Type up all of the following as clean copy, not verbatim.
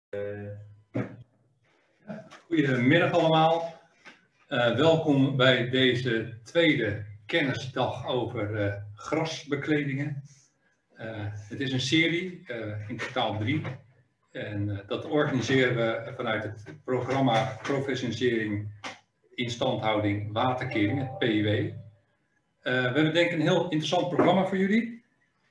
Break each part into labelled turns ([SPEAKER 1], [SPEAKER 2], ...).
[SPEAKER 1] Goedemiddag allemaal. Welkom bij deze tweede kennisdag over grasbekledingen. Het is een serie, in totaal 3. En dat organiseren we vanuit het programma Professionalisering Instandhouding Waterkering, het PIW. We hebben denk ik een heel interessant programma voor jullie.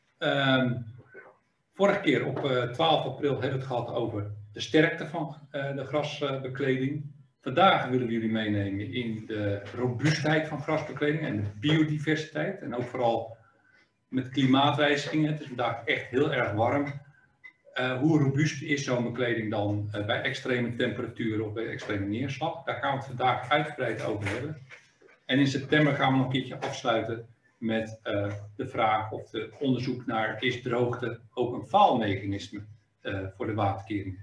[SPEAKER 1] Vorige keer op 12 april hebben we het gehad over de sterkte van de grasbekleding. Vandaag willen we jullie meenemen in de robuustheid van grasbekleding en de biodiversiteit. En ook vooral met klimaatwijzigingen. Het is vandaag echt heel erg warm. Hoe robuust is zo'n bekleding dan bij extreme temperaturen of bij extreme neerslag? Daar gaan we het vandaag uitgebreid over hebben. En in september gaan we nog een keertje afsluiten met de vraag of het onderzoek naar is droogte ook een faalmechanisme voor de waterkeringen.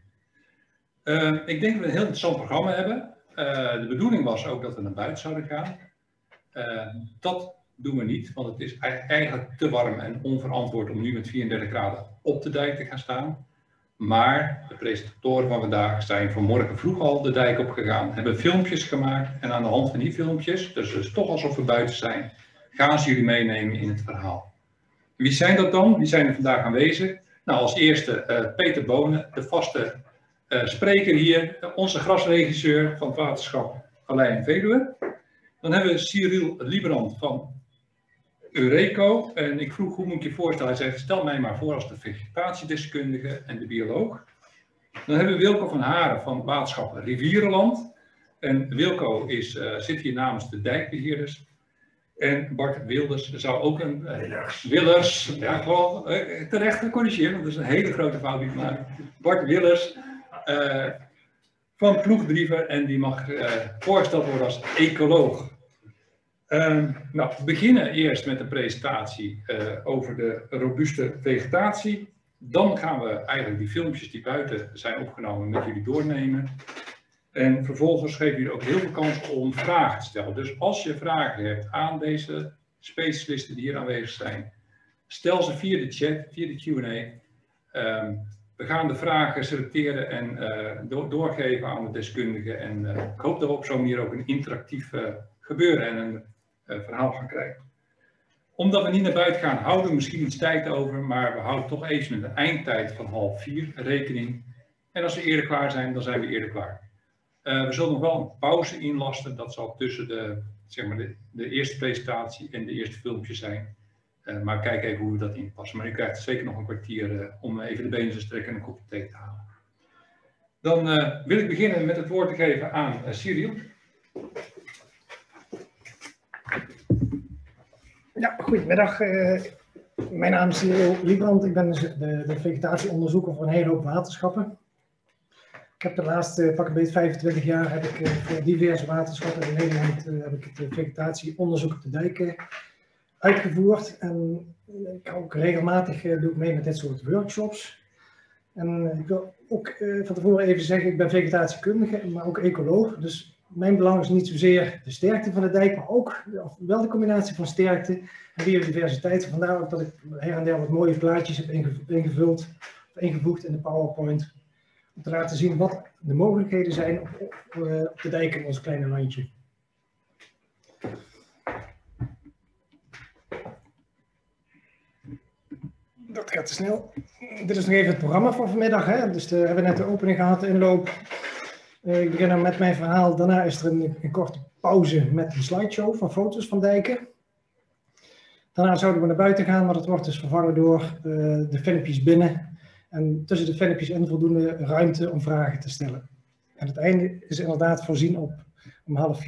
[SPEAKER 1] Ik denk dat we een heel interessant programma hebben. De bedoeling was ook dat we naar buiten zouden gaan. Dat doen we niet, want het is eigenlijk te warm en onverantwoord om nu met 34 graden op de dijk te gaan staan. Maar de presentatoren van vandaag zijn vanmorgen vroeg al de dijk opgegaan, hebben filmpjes gemaakt en aan de hand van die filmpjes, dus het is toch alsof we buiten zijn, gaan ze jullie meenemen in het verhaal. Wie zijn dat dan? Wie zijn er vandaag aanwezig? Nou, als eerste Peter Bonen, de vaste spreker hier, onze grasregisseur van het waterschap Vallei en Veluwe. Dan hebben we Cyril Liebrand van Eureko. En ik vroeg hoe moet ik je voorstellen? Hij zei, stel mij maar voor als de vegetatiedeskundige en de bioloog. Dan hebben we Wilco van Haren van waterschap Rivierenland. En Wilco zit hier namens de dijkbeheerders. En Bart Wilders zou ook een... Willers, ja gewoon terecht gecorrigeerd, want dat is een hele grote fout die ik maak. Bart Willers van Ploegdriever en die mag voorgesteld worden als ecoloog. Nou, we beginnen eerst met een presentatie over de robuuste vegetatie. Dan gaan we eigenlijk die filmpjes die buiten zijn opgenomen met jullie doornemen. En vervolgens geven jullie ook heel veel kans om vragen te stellen. Dus als je vragen hebt aan deze specialisten die hier aanwezig zijn, stel ze via de chat, via de Q&A. We gaan de vragen selecteren en doorgeven aan de deskundigen. En ik hoop dat we op zo'n manier ook een interactief gebeuren en een verhaal gaan krijgen. Omdat we niet naar buiten gaan, houden we misschien iets tijd over, maar we houden toch even met een eindtijd van 3:30 rekening. En als we eerder klaar zijn, dan zijn we eerder klaar. We zullen nog wel een pauze inlasten, dat zal tussen de eerste presentatie en de eerste filmpjes zijn. Maar kijk even hoe we dat inpassen. Maar u krijgt zeker nog een kwartier om even de benen te strekken en een kopje thee te halen. Dan wil ik beginnen met het woord te geven aan Cyril.
[SPEAKER 2] Ja, goedemiddag. Mijn naam is Cyril Liebrand. Ik ben de vegetatieonderzoeker voor een hele hoop waterschappen. Ik heb de laatste pak een beetje 25 jaar heb ik voor diverse waterschappen in Nederland heb ik het vegetatieonderzoek op de dijken uitgevoerd. En ik ook regelmatig doe ik mee met dit soort workshops. En ik wil ook van tevoren even zeggen, ik ben vegetatiekundige, maar ook ecoloog. Dus mijn belang is niet zozeer de sterkte van de dijk, maar ook wel de combinatie van sterkte en biodiversiteit. Vandaar ook dat ik her en der wat mooie plaatjes heb ingevoegd in de PowerPoint. Om te laten zien wat de mogelijkheden zijn op de dijk in ons kleine landje. Dat gaat te snel. Dit is nog even het programma voor vanmiddag. Hè? Dus we hebben net de opening gehad, de inloop. Ik begin dan met mijn verhaal. Daarna is er een korte pauze met een slideshow van foto's van dijken. Daarna zouden we naar buiten gaan, maar dat wordt dus vervangen door de filmpjes binnen. En tussen de filmpjes en voldoende ruimte om vragen te stellen. En het einde is inderdaad voorzien om 3:30.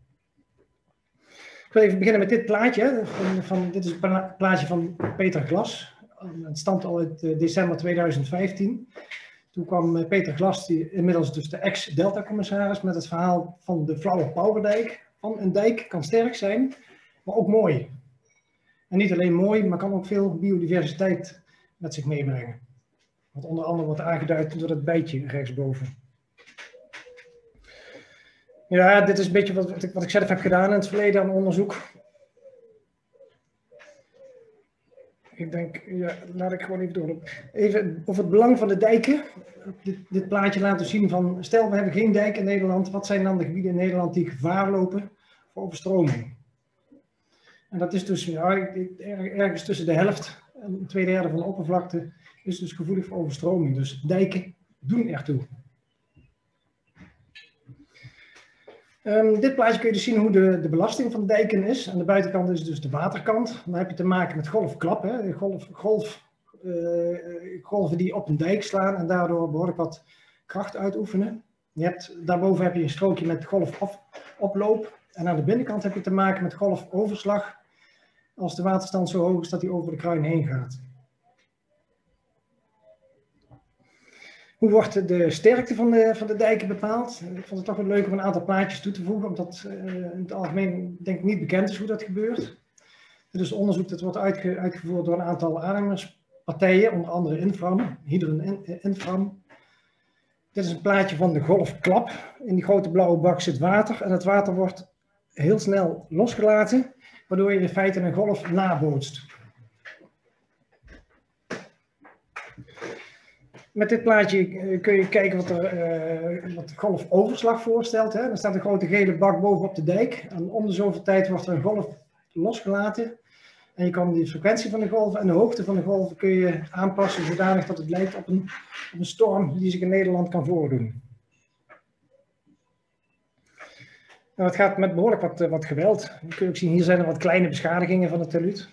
[SPEAKER 2] Ik wil even beginnen met dit plaatje. Dit is het plaatje van Peter Glas. Het stamt al uit december 2015. Toen kwam Peter Glas, die inmiddels dus de ex-Delta-commissaris, met het verhaal van de Flower Powerdijk. Van een dijk kan sterk zijn, maar ook mooi. En niet alleen mooi, maar kan ook veel biodiversiteit met zich meebrengen. Wat onder andere wordt aangeduid door dat bijtje rechtsboven. Ja, dit is een beetje wat ik zelf heb gedaan in het verleden aan onderzoek. Ik denk, ja, laat ik gewoon even doorlopen. Even over het belang van de dijken. Dit plaatje laat dus zien van, stel we hebben geen dijk in Nederland. Wat zijn dan de gebieden in Nederland die gevaar lopen voor overstroming? En dat is dus ergens tussen de helft en 2/3 van de oppervlakte is dus gevoelig voor overstroming. Dus dijken doen ertoe. Dit plaatje kun je dus zien hoe de belasting van dijken is. Aan de buitenkant is dus de waterkant. Dan heb je te maken met golfklap. Hè? Golven die op een dijk slaan en daardoor behoorlijk wat kracht uitoefenen. Daarboven heb je een strookje met golfoploop. En aan de binnenkant heb je te maken met golfoverslag. Als de waterstand zo hoog is dat hij over de kruin heen gaat. Hoe wordt de sterkte van de dijken bepaald? Ik vond het toch wel leuk om een aantal plaatjes toe te voegen, omdat in het algemeen denk ik niet bekend is hoe dat gebeurt. Dit is onderzoek dat wordt uitgevoerd door een aantal aannemerspartijen, onder andere Infram, Hydron Infram. Dit is een plaatje van de golfklap. In die grote blauwe bak zit water en het water wordt heel snel losgelaten, waardoor je in feite een golf nabootst. Met dit plaatje kun je kijken wat de golfoverslag voorstelt. Hè. Er staat een grote gele bak bovenop de dijk. En om de zoveel tijd wordt er een golf losgelaten. En je kan de frequentie van de golven en de hoogte van de golven kun je aanpassen zodanig dat het lijkt op een storm die zich in Nederland kan voordoen. Nou, het gaat met behoorlijk wat geweld. Je kunt ook zien, hier zijn er wat kleine beschadigingen van het talud.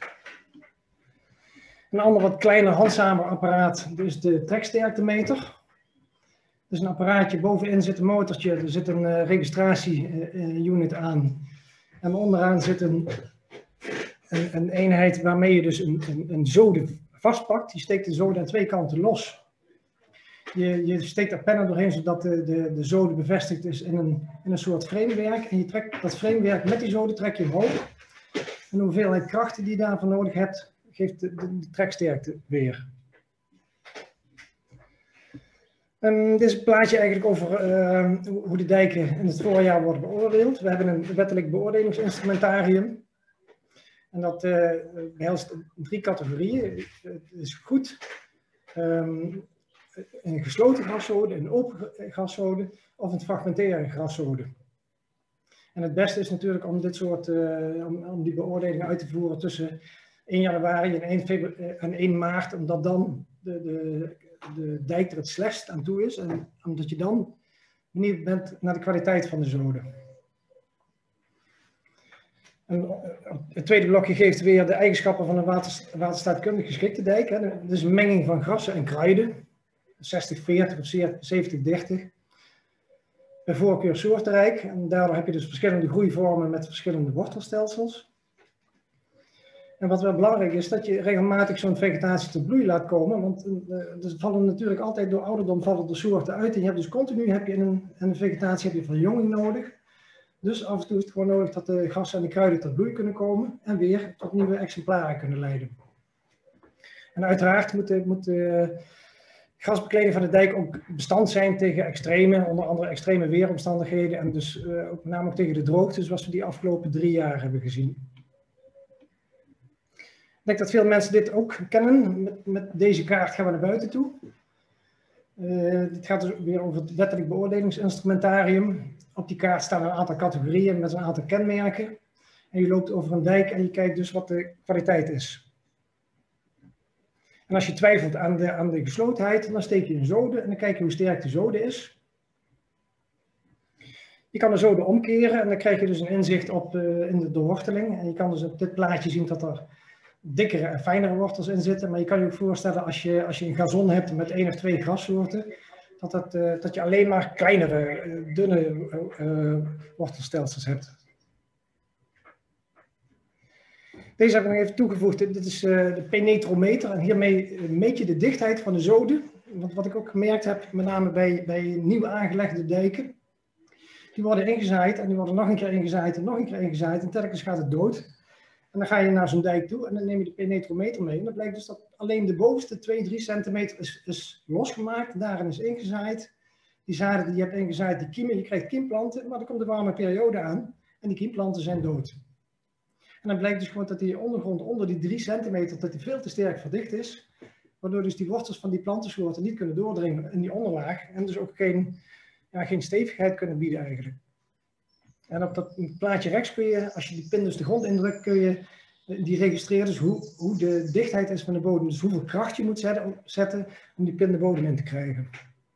[SPEAKER 2] Een ander wat kleiner handzamenapparaat is de treksterktemeter. Dus een apparaatje, bovenin zit een motortje, er zit een registratieunit aan. En onderaan zit een eenheid waarmee je dus een zode vastpakt. Die steekt de zode aan twee kanten los. Je steekt er pennen doorheen zodat de zode bevestigd is in een soort framewerk. En je trekt dat framewerk met die zode trek je omhoog. En de hoeveelheid krachten die je daarvoor nodig hebt, geeft de treksterkte weer. Dit is een plaatje eigenlijk over hoe de dijken in het voorjaar worden beoordeeld. We hebben een wettelijk beoordelingsinstrumentarium. En dat behelst 3 categorieën. Het is goed, een gesloten graszode, een open graszode of een fragmentaire graszode. En het beste is natuurlijk om dit soort, om die beoordelingen uit te voeren tussen 1 januari en 1 maart, omdat dan de dijk er het slechtst aan toe is en omdat je dan benieuwd bent naar de kwaliteit van de zode. En het tweede blokje geeft weer de eigenschappen van een waterstaatkundig geschikte dijk. Hè. Dat is een menging van grassen en kruiden, 60-40 of 70-30. Bij voorkeur soortenrijk en daardoor heb je dus verschillende groeivormen met verschillende wortelstelsels. En wat wel belangrijk is, dat je regelmatig zo'n vegetatie tot bloei laat komen, want er vallen natuurlijk altijd door ouderdom vallen de soorten uit. En je hebt dus continu in een vegetatie heb je verjonging nodig. Dus af en toe is het gewoon nodig dat de grassen en de kruiden tot bloei kunnen komen en weer tot nieuwe exemplaren kunnen leiden. En uiteraard moet de grasbekleding van de dijk ook bestand zijn tegen extreme, onder andere extreme weeromstandigheden en dus ook met name ook tegen de droogte, zoals we die afgelopen 3 jaar hebben gezien. Ik denk dat veel mensen dit ook kennen. Met deze kaart gaan we naar buiten toe. Dit gaat dus weer over het wettelijk beoordelingsinstrumentarium. Op die kaart staan een aantal categorieën met een aantal kenmerken. En je loopt over een dijk en je kijkt dus wat de kwaliteit is. En als je twijfelt aan de geslotenheid, dan steek je een zode en dan kijk je hoe sterk de zode is. Je kan de zode omkeren en dan krijg je dus een inzicht in de doorworteling. En je kan dus op dit plaatje zien dat er dikkere en fijnere wortels in zitten. Maar je kan je ook voorstellen als je een gazon hebt met 1 of 2 grassoorten, dat je alleen maar kleinere, dunne wortelstelsels hebt. Deze heb ik nog even toegevoegd. Dit is de penetrometer en hiermee meet je de dichtheid van de zode. Want wat ik ook gemerkt heb, met name bij nieuw aangelegde dijken, die worden ingezaaid en die worden nog een keer ingezaaid en nog een keer ingezaaid en telkens gaat het dood. En dan ga je naar zo'n dijk toe en dan neem je de penetrometer mee. En dan blijkt dus dat alleen de bovenste 2-3 centimeter is losgemaakt. Daarin is ingezaaid. Die zaden die je hebt ingezaaid, die kiemen. Je krijgt kiemplanten, maar er komt een warme periode aan. En die kiemplanten zijn dood. En dan blijkt dus gewoon dat die ondergrond onder die 3 centimeter dat die veel te sterk verdicht is. Waardoor dus die wortels van die plantensoorten niet kunnen doordringen in die onderlaag. En dus ook geen stevigheid kunnen bieden eigenlijk. En op dat plaatje rechts kun je, als je die pin dus de grond indrukt, kun je die registreren dus hoe de dichtheid is van de bodem. Dus hoeveel kracht je moet zetten om die pin de bodem in te krijgen.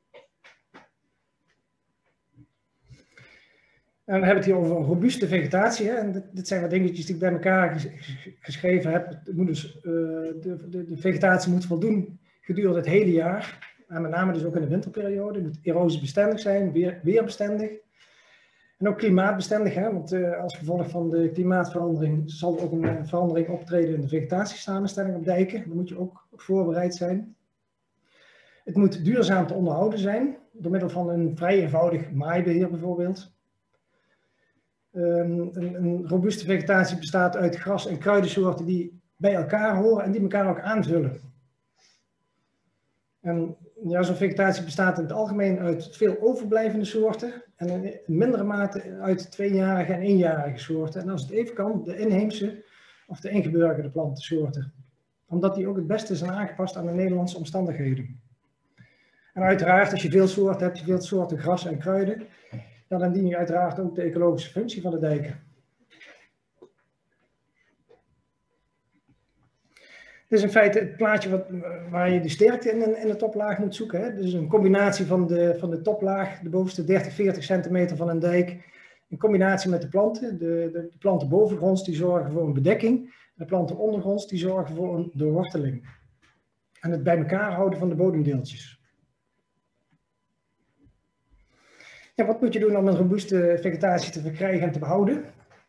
[SPEAKER 2] En we hebben het hier over robuuste vegetatie. Hè? En dit zijn wat dingetjes die ik bij elkaar geschreven heb. Het moet dus, de vegetatie moet voldoen gedurende het hele jaar. En met name dus ook in de winterperiode. Het moet erosiebestendig zijn, weerbestendig. En ook klimaatbestendig. Hè? Want als gevolg van de klimaatverandering zal er ook een verandering optreden in de vegetatiesamenstelling op dijken. Daar moet je ook op voorbereid zijn. Het moet duurzaam te onderhouden zijn. Door middel van een vrij eenvoudig maaibeheer bijvoorbeeld. Een robuuste vegetatie bestaat uit gras- en kruidensoorten die bij elkaar horen en die elkaar ook aanvullen. En ja, zo'n vegetatie bestaat in het algemeen uit veel overblijvende soorten en in mindere mate uit 2-jarige en 1-jarige soorten. En als het even kan, de inheemse of de ingeburgerde plantensoorten. Omdat die ook het beste zijn aangepast aan de Nederlandse omstandigheden. En uiteraard, als je veel soorten hebt, veel soorten gras en kruiden, ja, dan dien je uiteraard ook de ecologische functie van de dijken. Dit is in feite het plaatje waar je de sterkte in de toplaag moet zoeken. Hè. Dus een combinatie van de toplaag, de bovenste 30, 40 centimeter van een dijk, in combinatie met de planten. De planten bovengronds die zorgen voor een bedekking, de planten ondergronds die zorgen voor een doorworteling. En het bij elkaar houden van de bodemdeeltjes. Ja, wat moet je doen om een robuuste vegetatie te verkrijgen en te behouden?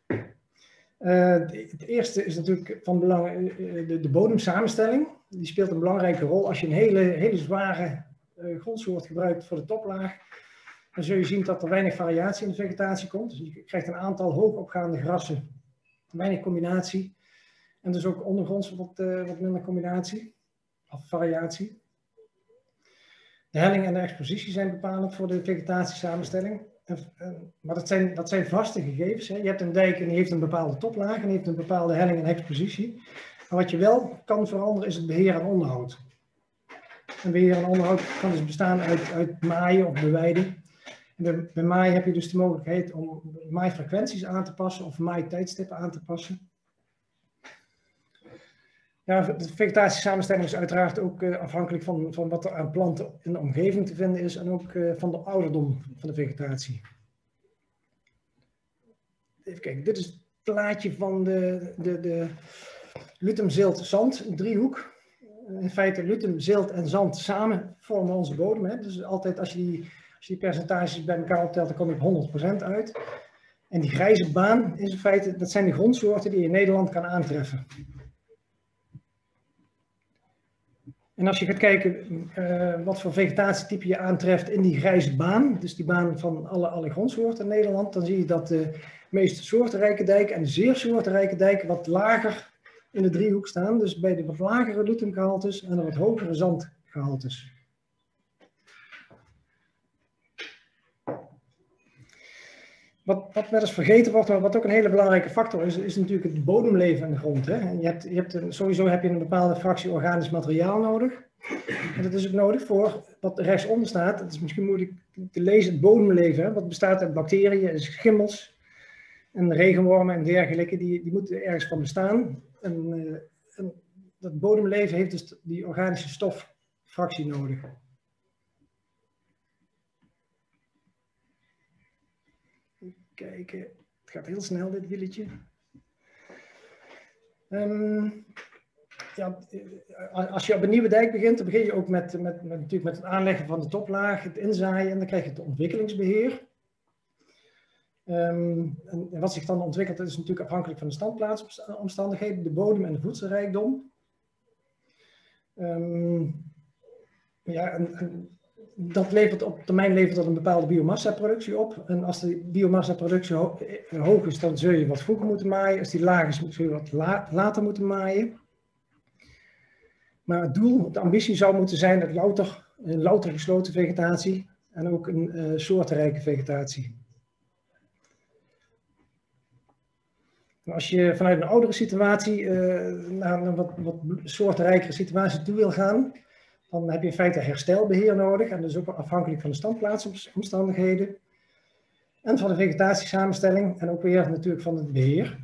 [SPEAKER 2] Het eerste is natuurlijk van belang de bodemsamenstelling. Die speelt een belangrijke rol. Als je een hele zware grondsoort gebruikt voor de toplaag, dan zul je zien dat er weinig variatie in de vegetatie komt. Dus je krijgt een aantal hoogopgaande grassen, weinig combinatie. En dus ook ondergronds wat minder combinatie of variatie. De helling en de expositie zijn bepalend voor de vegetatiesamenstelling. Maar dat zijn vaste gegevens. Hè. Je hebt een dijk en die heeft een bepaalde toplaag en die heeft een bepaalde helling en expositie. Maar wat je wel kan veranderen is het beheer en onderhoud. En beheer en onderhoud kan dus bestaan uit maaien of beweiden. En bij maaien heb je dus de mogelijkheid om maaifrequenties aan te passen of maaitijdstippen aan te passen. Ja, de vegetatiesamenstelling is uiteraard ook afhankelijk van wat er aan planten in de omgeving te vinden is en ook van de ouderdom van de vegetatie. Even kijken, dit is het plaatje van de lutum, zilt, zand, een driehoek. In feite lutum, zilt en zand samen vormen onze bodem. Hè. Dus altijd als je die percentages bij elkaar optelt, dan kom je op 100% uit. En die grijze baan is in feite, dat zijn de grondsoorten die je in Nederland kan aantreffen. En als je gaat kijken wat voor vegetatietype je aantreft in die grijze baan, dus die baan van alle grondsoorten in Nederland, dan zie je dat de meest soortenrijke dijken en de zeer soortenrijke dijken wat lager in de driehoek staan. Dus bij de wat lagere lutumgehaltes en de wat hogere zandgehaltes. Wat wel eens vergeten wordt, maar wat ook een hele belangrijke factor is natuurlijk het bodemleven in de grond. Hè? En sowieso heb je een bepaalde fractie organisch materiaal nodig. En dat is ook nodig voor wat rechtsonder staat. Het is misschien moeilijk te lezen, het bodemleven. Hè? Wat bestaat uit bacteriën, schimmels en regenwormen en dergelijke. Die moeten ergens van bestaan. En dat bodemleven heeft dus die organische stoffractie nodig. Kijken, het gaat heel snel dit wieltje. Ja, als je op een nieuwe dijk begint, dan begin je ook natuurlijk met het aanleggen van de toplaag, het inzaaien en dan krijg je het ontwikkelingsbeheer. En wat zich dan ontwikkelt, dat is natuurlijk afhankelijk van de standplaatsomstandigheden, de bodem en de voedselrijkdom. Dat op termijn levert dat een bepaalde biomassa-productie op. En als de biomassa-productie hoog is, dan zul je wat vroeger moeten maaien. Als die laag is, zul je wat later moeten maaien. Maar het doel, de ambitie zou moeten zijn een louter gesloten vegetatie en ook een soortenrijke vegetatie. En als je vanuit een oudere situatie naar een wat soortenrijkere situatie toe wil gaan, dan heb je in feite herstelbeheer nodig. En dat is ook afhankelijk van de standplaatsomstandigheden. En van de vegetatiesamenstelling en ook weer natuurlijk van het beheer.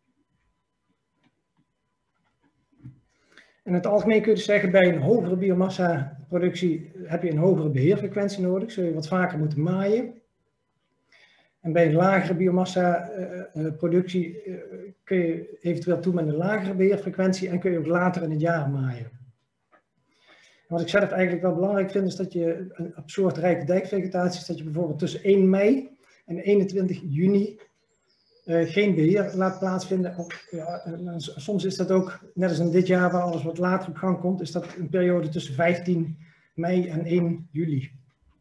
[SPEAKER 2] In het algemeen kun je dus zeggen, bij een hogere biomassa-productie heb je een hogere beheerfrequentie nodig. Zul je wat vaker moeten maaien. En bij een lagere biomassa-productie kun je eventueel toe met een lagere beheerfrequentie en kun je ook later in het jaar maaien. En wat ik zelf eigenlijk wel belangrijk vind, is dat je op soortrijke dijkvegetaties, dat je bijvoorbeeld tussen 1 mei en 21 juni geen beheer laat plaatsvinden. Soms is dat ook, net als in dit jaar waar alles wat later op gang komt, is dat een periode tussen 15 mei en 1 juli.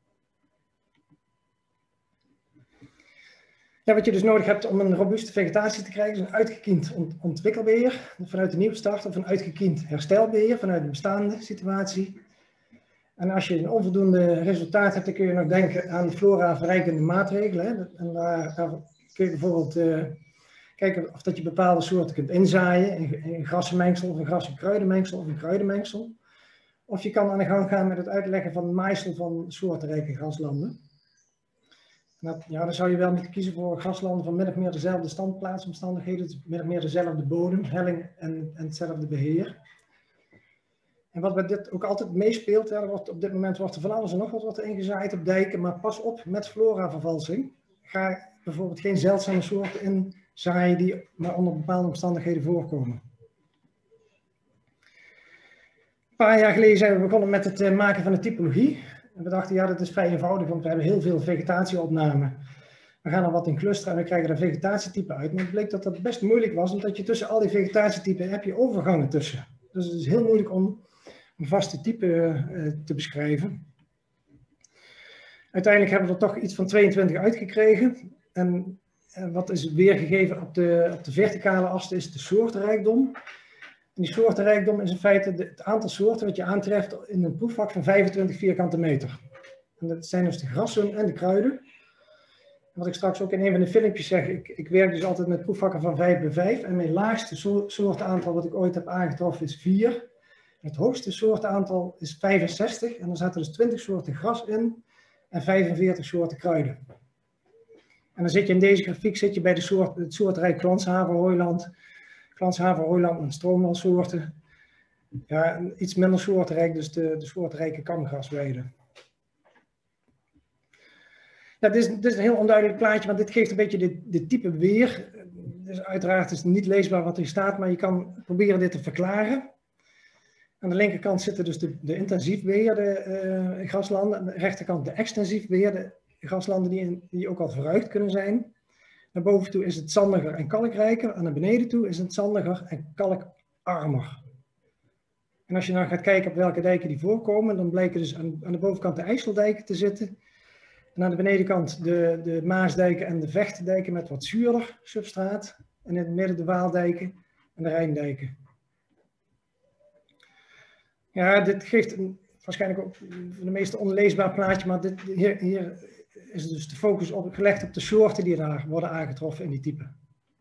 [SPEAKER 2] Ja, wat je dus nodig hebt om een robuuste vegetatie te krijgen, is een uitgekiend ontwikkelbeheer vanuit de nieuwe start of een uitgekiend herstelbeheer vanuit de bestaande situatie. En als je een onvoldoende resultaat hebt, dan kun je nog denken aan flora-verrijkende maatregelen. Hè. En daar kun je bijvoorbeeld kijken of dat je bepaalde soorten kunt inzaaien, een grassenmengsel of een gras-en-kruidenmengsel of een kruidenmengsel. Of je kan aan de gang gaan met het uitleggen van maaisel van soortenrijke graslanden. Ja, dan zou je wel moeten kiezen voor graslanden van min of meer dezelfde standplaatsomstandigheden, dus min of meer dezelfde bodem, helling en hetzelfde beheer. En wat bij dit ook altijd meespeelt, ja, op dit moment wordt er van alles en nog wat ingezaaid op dijken, maar pas op met floravervalsing. Ga bijvoorbeeld geen zeldzame soorten inzaaien die maar onder bepaalde omstandigheden voorkomen. Een paar jaar geleden zijn we begonnen met het maken van een typologie. En we dachten, ja, dat is vrij eenvoudig, want we hebben heel veel vegetatieopnamen. We gaan er wat in clusteren en we krijgen er vegetatietypen uit. Maar het bleek dat dat best moeilijk was, omdat je tussen al die vegetatietypen heb je overgangen tussen. Dus het is heel moeilijk om een vaste type te beschrijven. Uiteindelijk hebben we er toch iets van 22 uitgekregen. En wat is weergegeven op de verticale as is de soortenrijkdom. En die soortenrijkdom is in feite het aantal soorten wat je aantreft in een proefvak van 25 vierkante meter. En dat zijn dus de grassen en de kruiden. En wat ik straks ook in een van de filmpjes zeg, ik werk dus altijd met proefvakken van 5 bij 5. En mijn laagste soortenaantal wat ik ooit heb aangetroffen is 4. Het hoogste soortenaantal is 65. En dan zaten dus 20 soorten gras in en 45 soorten kruiden. En dan zit je in deze grafiek bij het soortrijk glanshaverhooiland. Glanshaverhooiland met stroomwelsoorten. Ja, iets minder soortrijk, dus de soortrijke kamgrasweiden. Ja, dit is een heel onduidelijk plaatje, want dit geeft een beetje de type weer. Dus uiteraard is het niet leesbaar wat hier staat, maar je kan proberen dit te verklaren. Aan de linkerkant zitten dus de intensief beheerde graslanden. Aan de rechterkant de extensief beheerde graslanden die ook al verruigd kunnen zijn. Naar boven toe is het zandiger en kalkrijker. En naar beneden toe is het zandiger en kalkarmer. En als je dan gaat kijken op welke dijken die voorkomen, dan blijken dus aan de bovenkant de IJsseldijken te zitten. En aan de benedenkant de Maasdijken en de Vechtdijken met wat zuurder substraat. En in het midden de Waaldijken en de Rijndijken. Ja, dit geeft waarschijnlijk ook de meeste onleesbaar plaatje, maar hier is dus de focus gelegd op de soorten die daar worden aangetroffen in die typen.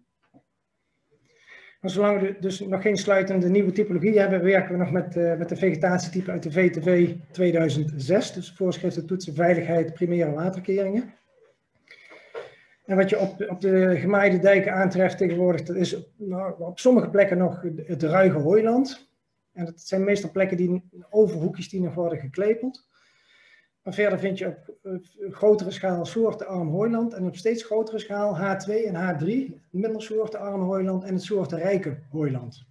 [SPEAKER 2] Maar zolang we dus nog geen sluitende nieuwe typologie hebben, werken we nog met de vegetatietypen uit de VTV 2006, dus voorschriften toetsen veiligheid primaire waterkeringen. En wat je op de gemaaide dijken aantreft tegenwoordig, dat is op sommige plekken nog het ruige hooiland. En dat zijn meestal plekken overhoekjes die nog worden geklepeld. Maar verder vind je op grotere schaal soortenarm hooiland en op steeds grotere schaal H2 en H3, minder soortenarm hooiland en het soortenrijke hooiland.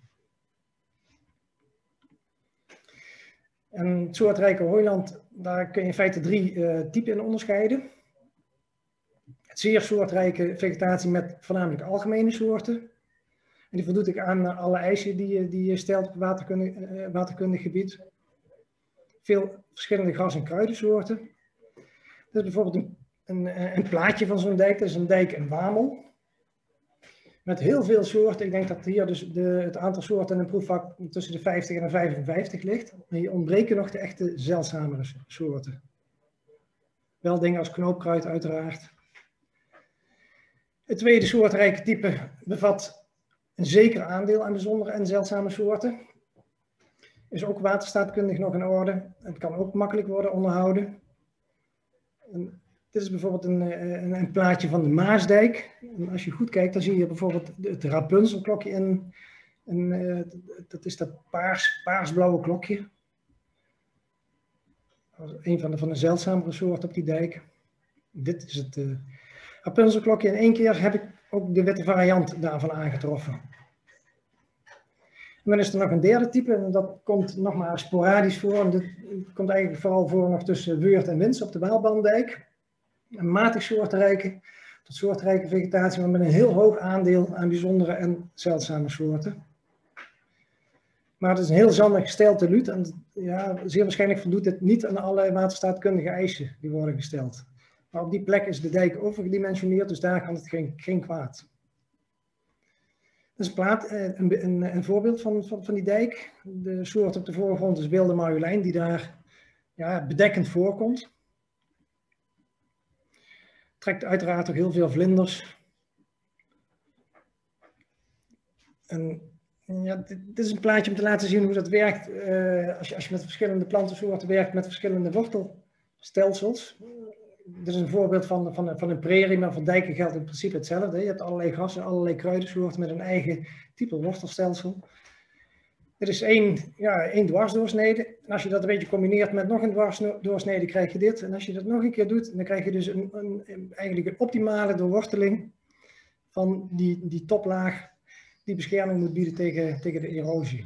[SPEAKER 2] En het soortrijke hooiland, daar kun je in feite 3 typen in onderscheiden. Het zeer soortrijke vegetatie met voornamelijk algemene soorten. En die voldoet ik aan alle eisen die je stelt op waterkundig gebied. Veel verschillende gras- en kruidensoorten. Dit is bijvoorbeeld een plaatje van zo'n dijk. Dat is een dijk in Wamel. Met heel veel soorten. Ik denk dat hier dus het aantal soorten in een proefvak tussen de 50 en de 55 ligt. Maar hier ontbreken nog de echte zeldzamere soorten. Wel dingen als knoopkruid uiteraard. Het tweede soortrijke type bevat een zeker aandeel aan bijzondere en zeldzame soorten. Is ook waterstaatkundig nog in orde. Het kan ook makkelijk worden onderhouden. Dit is bijvoorbeeld een plaatje van de Maasdijk. En als je goed kijkt, dan zie je bijvoorbeeld het Rapunzelklokje in. Dat is dat paarsblauwe klokje. Dat is een van de zeldzamere soorten op die dijk. Dit is het Rapunzelklokje. En 1 keer heb ik ook de witte variant daarvan aangetroffen. En dan is er nog een derde type. En dat komt nog maar sporadisch voor. En dit komt eigenlijk vooral voor nog tussen Weurt en Wins op de Waalbandijk. Een matig soortenrijke tot soortenrijke vegetatie, maar met een heel hoog aandeel aan bijzondere en zeldzame soorten. Maar het is een heel zandig gesteld teluut en ja, zeer waarschijnlijk voldoet het niet aan alle waterstaatkundige eisen die worden gesteld. Maar op die plek is de dijk overgedimensioneerd, dus daar kan het geen kwaad. Dat is een voorbeeld van die dijk. De soort op de voorgrond is wilde marjolein, die daar ja, bedekkend voorkomt. Trekt uiteraard ook heel veel vlinders. En ja, dit is een plaatje om te laten zien hoe dat werkt als je met verschillende plantensoorten werkt met verschillende wortelstelsels. Dit is een voorbeeld van een prairie, maar voor dijken geldt in principe hetzelfde. Je hebt allerlei grassen, allerlei kruidensoorten met een eigen type wortelstelsel. Dit is één dwarsdoorsnede. En als je dat een beetje combineert met nog een dwarsdoorsnede, krijg je dit. En als je dat nog een keer doet, dan krijg je dus eigenlijk een optimale doorworteling van die toplaag die bescherming moet bieden tegen de erosie.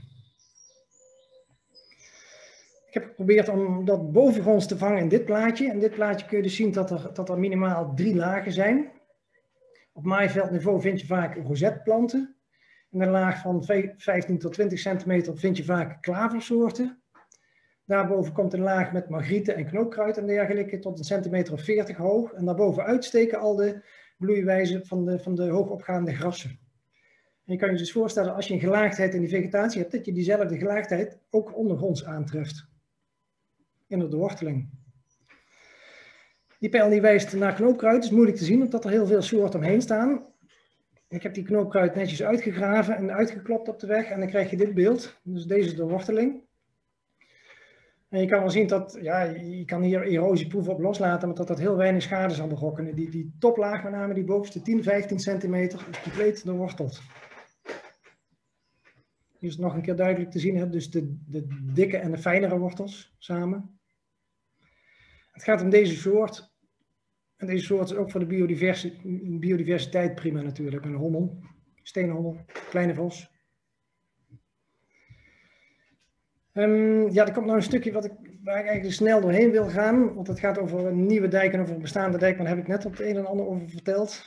[SPEAKER 2] Ik heb geprobeerd om dat bovengronds te vangen in dit plaatje. In dit plaatje kun je dus zien dat er minimaal 3 lagen zijn. Op maaiveldniveau vind je vaak rozetplanten. In een laag van 15 tot 20 centimeter vind je vaak klaversoorten. Daarboven komt een laag met margrieten en knoopkruid en dergelijke tot een centimeter of 40 hoog. En daarboven uitsteken al de bloeiwijzen van de hoogopgaande grassen. En je kan je dus voorstellen als je een gelaagdheid in die vegetatie hebt, dat je diezelfde gelaagdheid ook ondergronds aantreft. In de doorworteling. Die pijl die wijst naar knoopkruid. Het is moeilijk te zien omdat er heel veel soorten omheen staan. Ik heb die knoopkruid netjes uitgegraven en uitgeklopt op de weg en dan krijg je dit beeld. Dus deze doorworteling. En je kan wel zien dat, ja, je kan hier erosieproeven op loslaten, maar dat heel weinig schade zal berokkenen. Die toplaag, met name die bovenste 10-15 centimeter, is compleet doorworteld. Hier is het nog een keer duidelijk te zien, hè? Dus de dikke en de fijnere wortels samen. Het gaat om deze soort. En deze soort is ook voor de biodiversiteit prima natuurlijk. Een hommel, steenhommel, kleine vos. Ja, er komt nog een stukje waar ik eigenlijk snel doorheen wil gaan. Want het gaat over een nieuwe dijk en over een bestaande dijk. Maar daar heb ik net op het een en ander over verteld.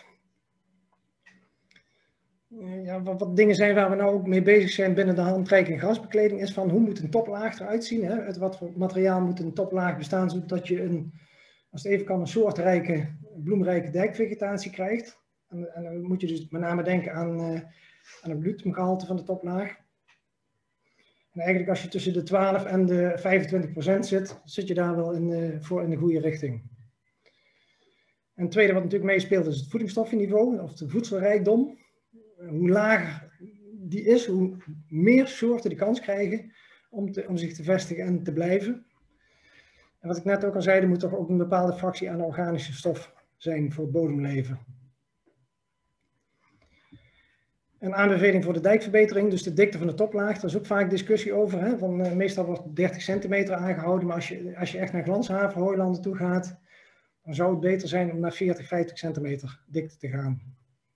[SPEAKER 2] Ja, wat dingen zijn waar we nou ook mee bezig zijn binnen de handrijk en grasbekleding is van hoe moet een toplaag eruit zien. Hè? Uit wat voor materiaal moet een toplaag bestaan zodat je als het even kan, een soortrijke, bloemrijke dijkvegetatie krijgt. En dan moet je dus met name denken aan het bloedgehalte van de toplaag. En eigenlijk als je tussen de 12 en de 25% zit je daar wel in de goede richting. En het tweede wat natuurlijk meespeelt is het voedingsstoffenniveau of de voedselrijkdom. Hoe lager die is, hoe meer soorten de kans krijgen om zich te vestigen en te blijven. En wat ik net ook al zei, er moet toch ook een bepaalde fractie aan organische stof zijn voor het bodemleven. Een aanbeveling voor de dijkverbetering, dus de dikte van de toplaag, daar is ook vaak discussie over. Hè? Meestal wordt 30 centimeter aangehouden, maar als je echt naar glanshavenhooilanden toe gaat, dan zou het beter zijn om naar 40, 50 centimeter dikte te gaan.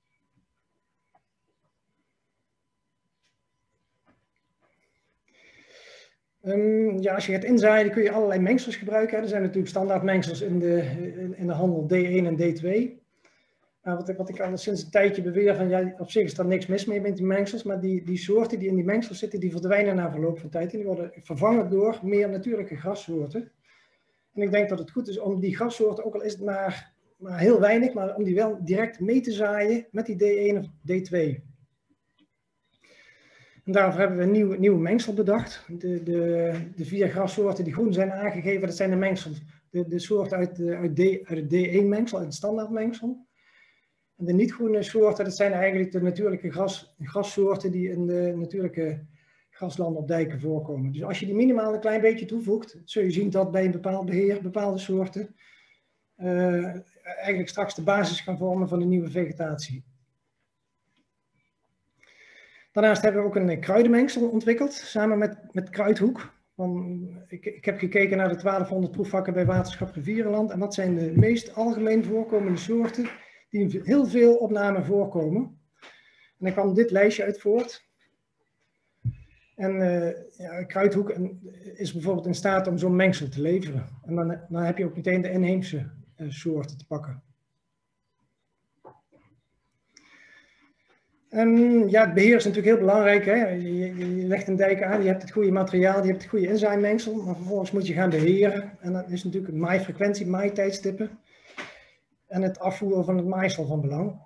[SPEAKER 2] Ja, als je gaat inzaaien, dan kun je allerlei mengsels gebruiken. Hè. Er zijn natuurlijk standaard mengsels in de handel D1 en D2. Wat ik al sinds een tijdje beweer, van ja, op zich is er niks mis mee met die mengsels, maar die soorten die in die mengsels zitten, die verdwijnen na verloop van tijd en die worden vervangen door meer natuurlijke grassoorten. En ik denk dat het goed is om die grassoorten, ook al is het maar heel weinig, maar om die wel direct mee te zaaien met die D1 of D2. En daarvoor hebben we een nieuw mengsel bedacht. De 4 grassoorten die groen zijn aangegeven, dat zijn de mengsels, de soorten uit het D1-mengsel, uit het standaardmengsel. En de niet-groene soorten, dat zijn eigenlijk de natuurlijke grassoorten die in de natuurlijke graslanden op dijken voorkomen. Dus als je die minimaal een klein beetje toevoegt, zul je zien dat bij een bepaald beheer bepaalde soorten eigenlijk straks de basis gaan vormen van de nieuwe vegetatie. Daarnaast hebben we ook een kruidenmengsel ontwikkeld, samen met Kruidhoek. Ik heb gekeken naar de 1200 proefvakken bij Waterschap Rivierenland en dat zijn de meest algemeen voorkomende soorten die in heel veel opnamen voorkomen. En daar kwam dit lijstje uit voort. En Kruidhoek is bijvoorbeeld in staat om zo'n mengsel te leveren. En dan heb je ook meteen de inheemse soorten te pakken. Het beheer is natuurlijk heel belangrijk. Hè? Je legt een dijk aan, je hebt het goede materiaal, je hebt het goede inzaaimengsel, maar vervolgens moet je gaan beheren. En dan is natuurlijk het maaifrequentie, maaitijdstippen en het afvoeren van het maaisel van belang.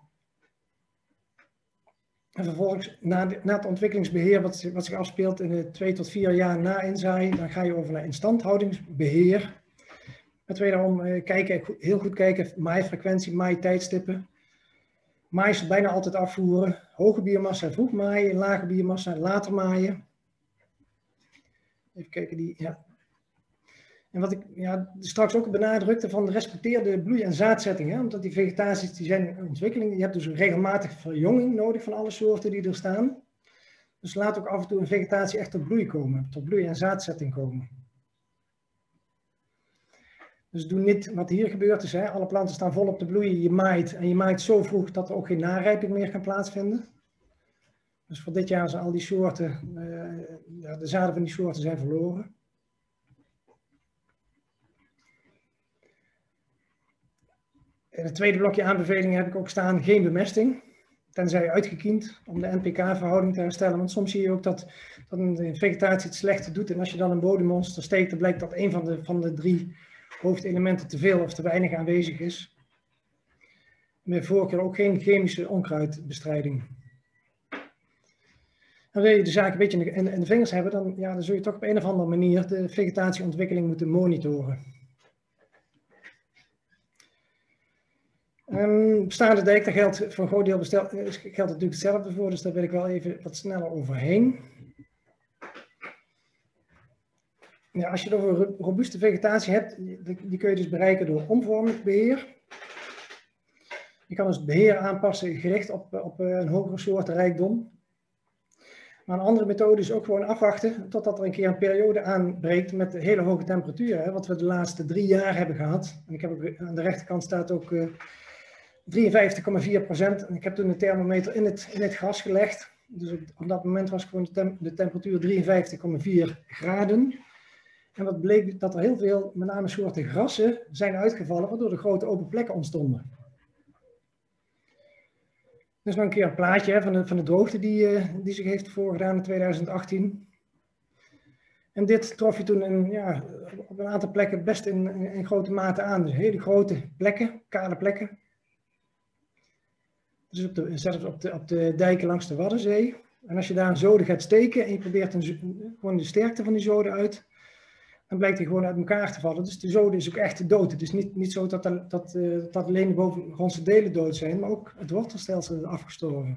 [SPEAKER 2] En vervolgens, na het ontwikkelingsbeheer wat zich afspeelt in de 2 tot 4 jaar na inzaai, dan ga je over naar instandhoudingsbeheer. Met wederom heel goed kijken, maaifrequentie, maaitijdstippen. Maaisel bijna altijd afvoeren, hoge biomassa vroeg maaien, lage biomassa later maaien. Even kijken, En wat ik straks ook benadrukte van respecteer de bloei- en zaadzetting. Hè? Omdat die vegetaties die zijn in ontwikkeling. Je hebt dus een regelmatige verjonging nodig van alle soorten die er staan. Dus laat ook af en toe een vegetatie echt tot bloei komen, tot bloei- en zaadzetting komen. Dus doe niet wat hier gebeurd is. Hè? Alle planten staan volop te bloeien, je maait. En je maait zo vroeg dat er ook geen narijping meer kan plaatsvinden. Dus voor dit jaar zijn al die soorten, de zaden van die soorten zijn verloren. In het tweede blokje aanbevelingen heb ik ook staan geen bemesting. Tenzij uitgekiend om de NPK-verhouding te herstellen. Want soms zie je ook dat een vegetatie het slechte doet. En als je dan een bodemmonster steekt, dan blijkt dat een van de 3 hoofdelementen te veel of te weinig aanwezig is. Met voorkeur ook geen chemische onkruidbestrijding. En wil je de zaak een beetje in de vingers hebben, dan zul je toch op een of andere manier de vegetatieontwikkeling moeten monitoren. Bestaande dijk, daar geldt voor een groot deel geldt natuurlijk hetzelfde voor, dus daar wil ik wel even wat sneller overheen. Ja, als je het over robuuste vegetatie hebt, die kun je dus bereiken door omvormingsbeheer. Je kan dus het beheer aanpassen gericht op een hogere soortenrijkdom. Maar een andere methode is ook gewoon afwachten totdat er een keer een periode aanbreekt met hele hoge temperaturen. Hè, wat we de laatste 3 jaar hebben gehad. En ik heb ook, aan de rechterkant staat ook 53,4%. En ik heb toen de thermometer in het gras gelegd. Dus op dat moment was gewoon de temperatuur 53,4 graden. En wat bleek, dat er heel veel, met name soorten grassen, zijn uitgevallen, waardoor er grote open plekken ontstonden. Dus nog een keer een plaatje hè, van de droogte die zich heeft voorgedaan in 2018. En dit trof je toen op een aantal plekken best in grote mate aan. Dus hele grote plekken, kale plekken. Dus zelfs op de dijken langs de Waddenzee. En als je daar een zode gaat steken en je probeert gewoon de sterkte van die zode uit, dan blijkt die gewoon uit elkaar te vallen. Dus de zode is ook echt dood. Het is niet zo dat alleen de bovengrondse delen dood zijn, maar ook het wortelstelsel is afgestorven.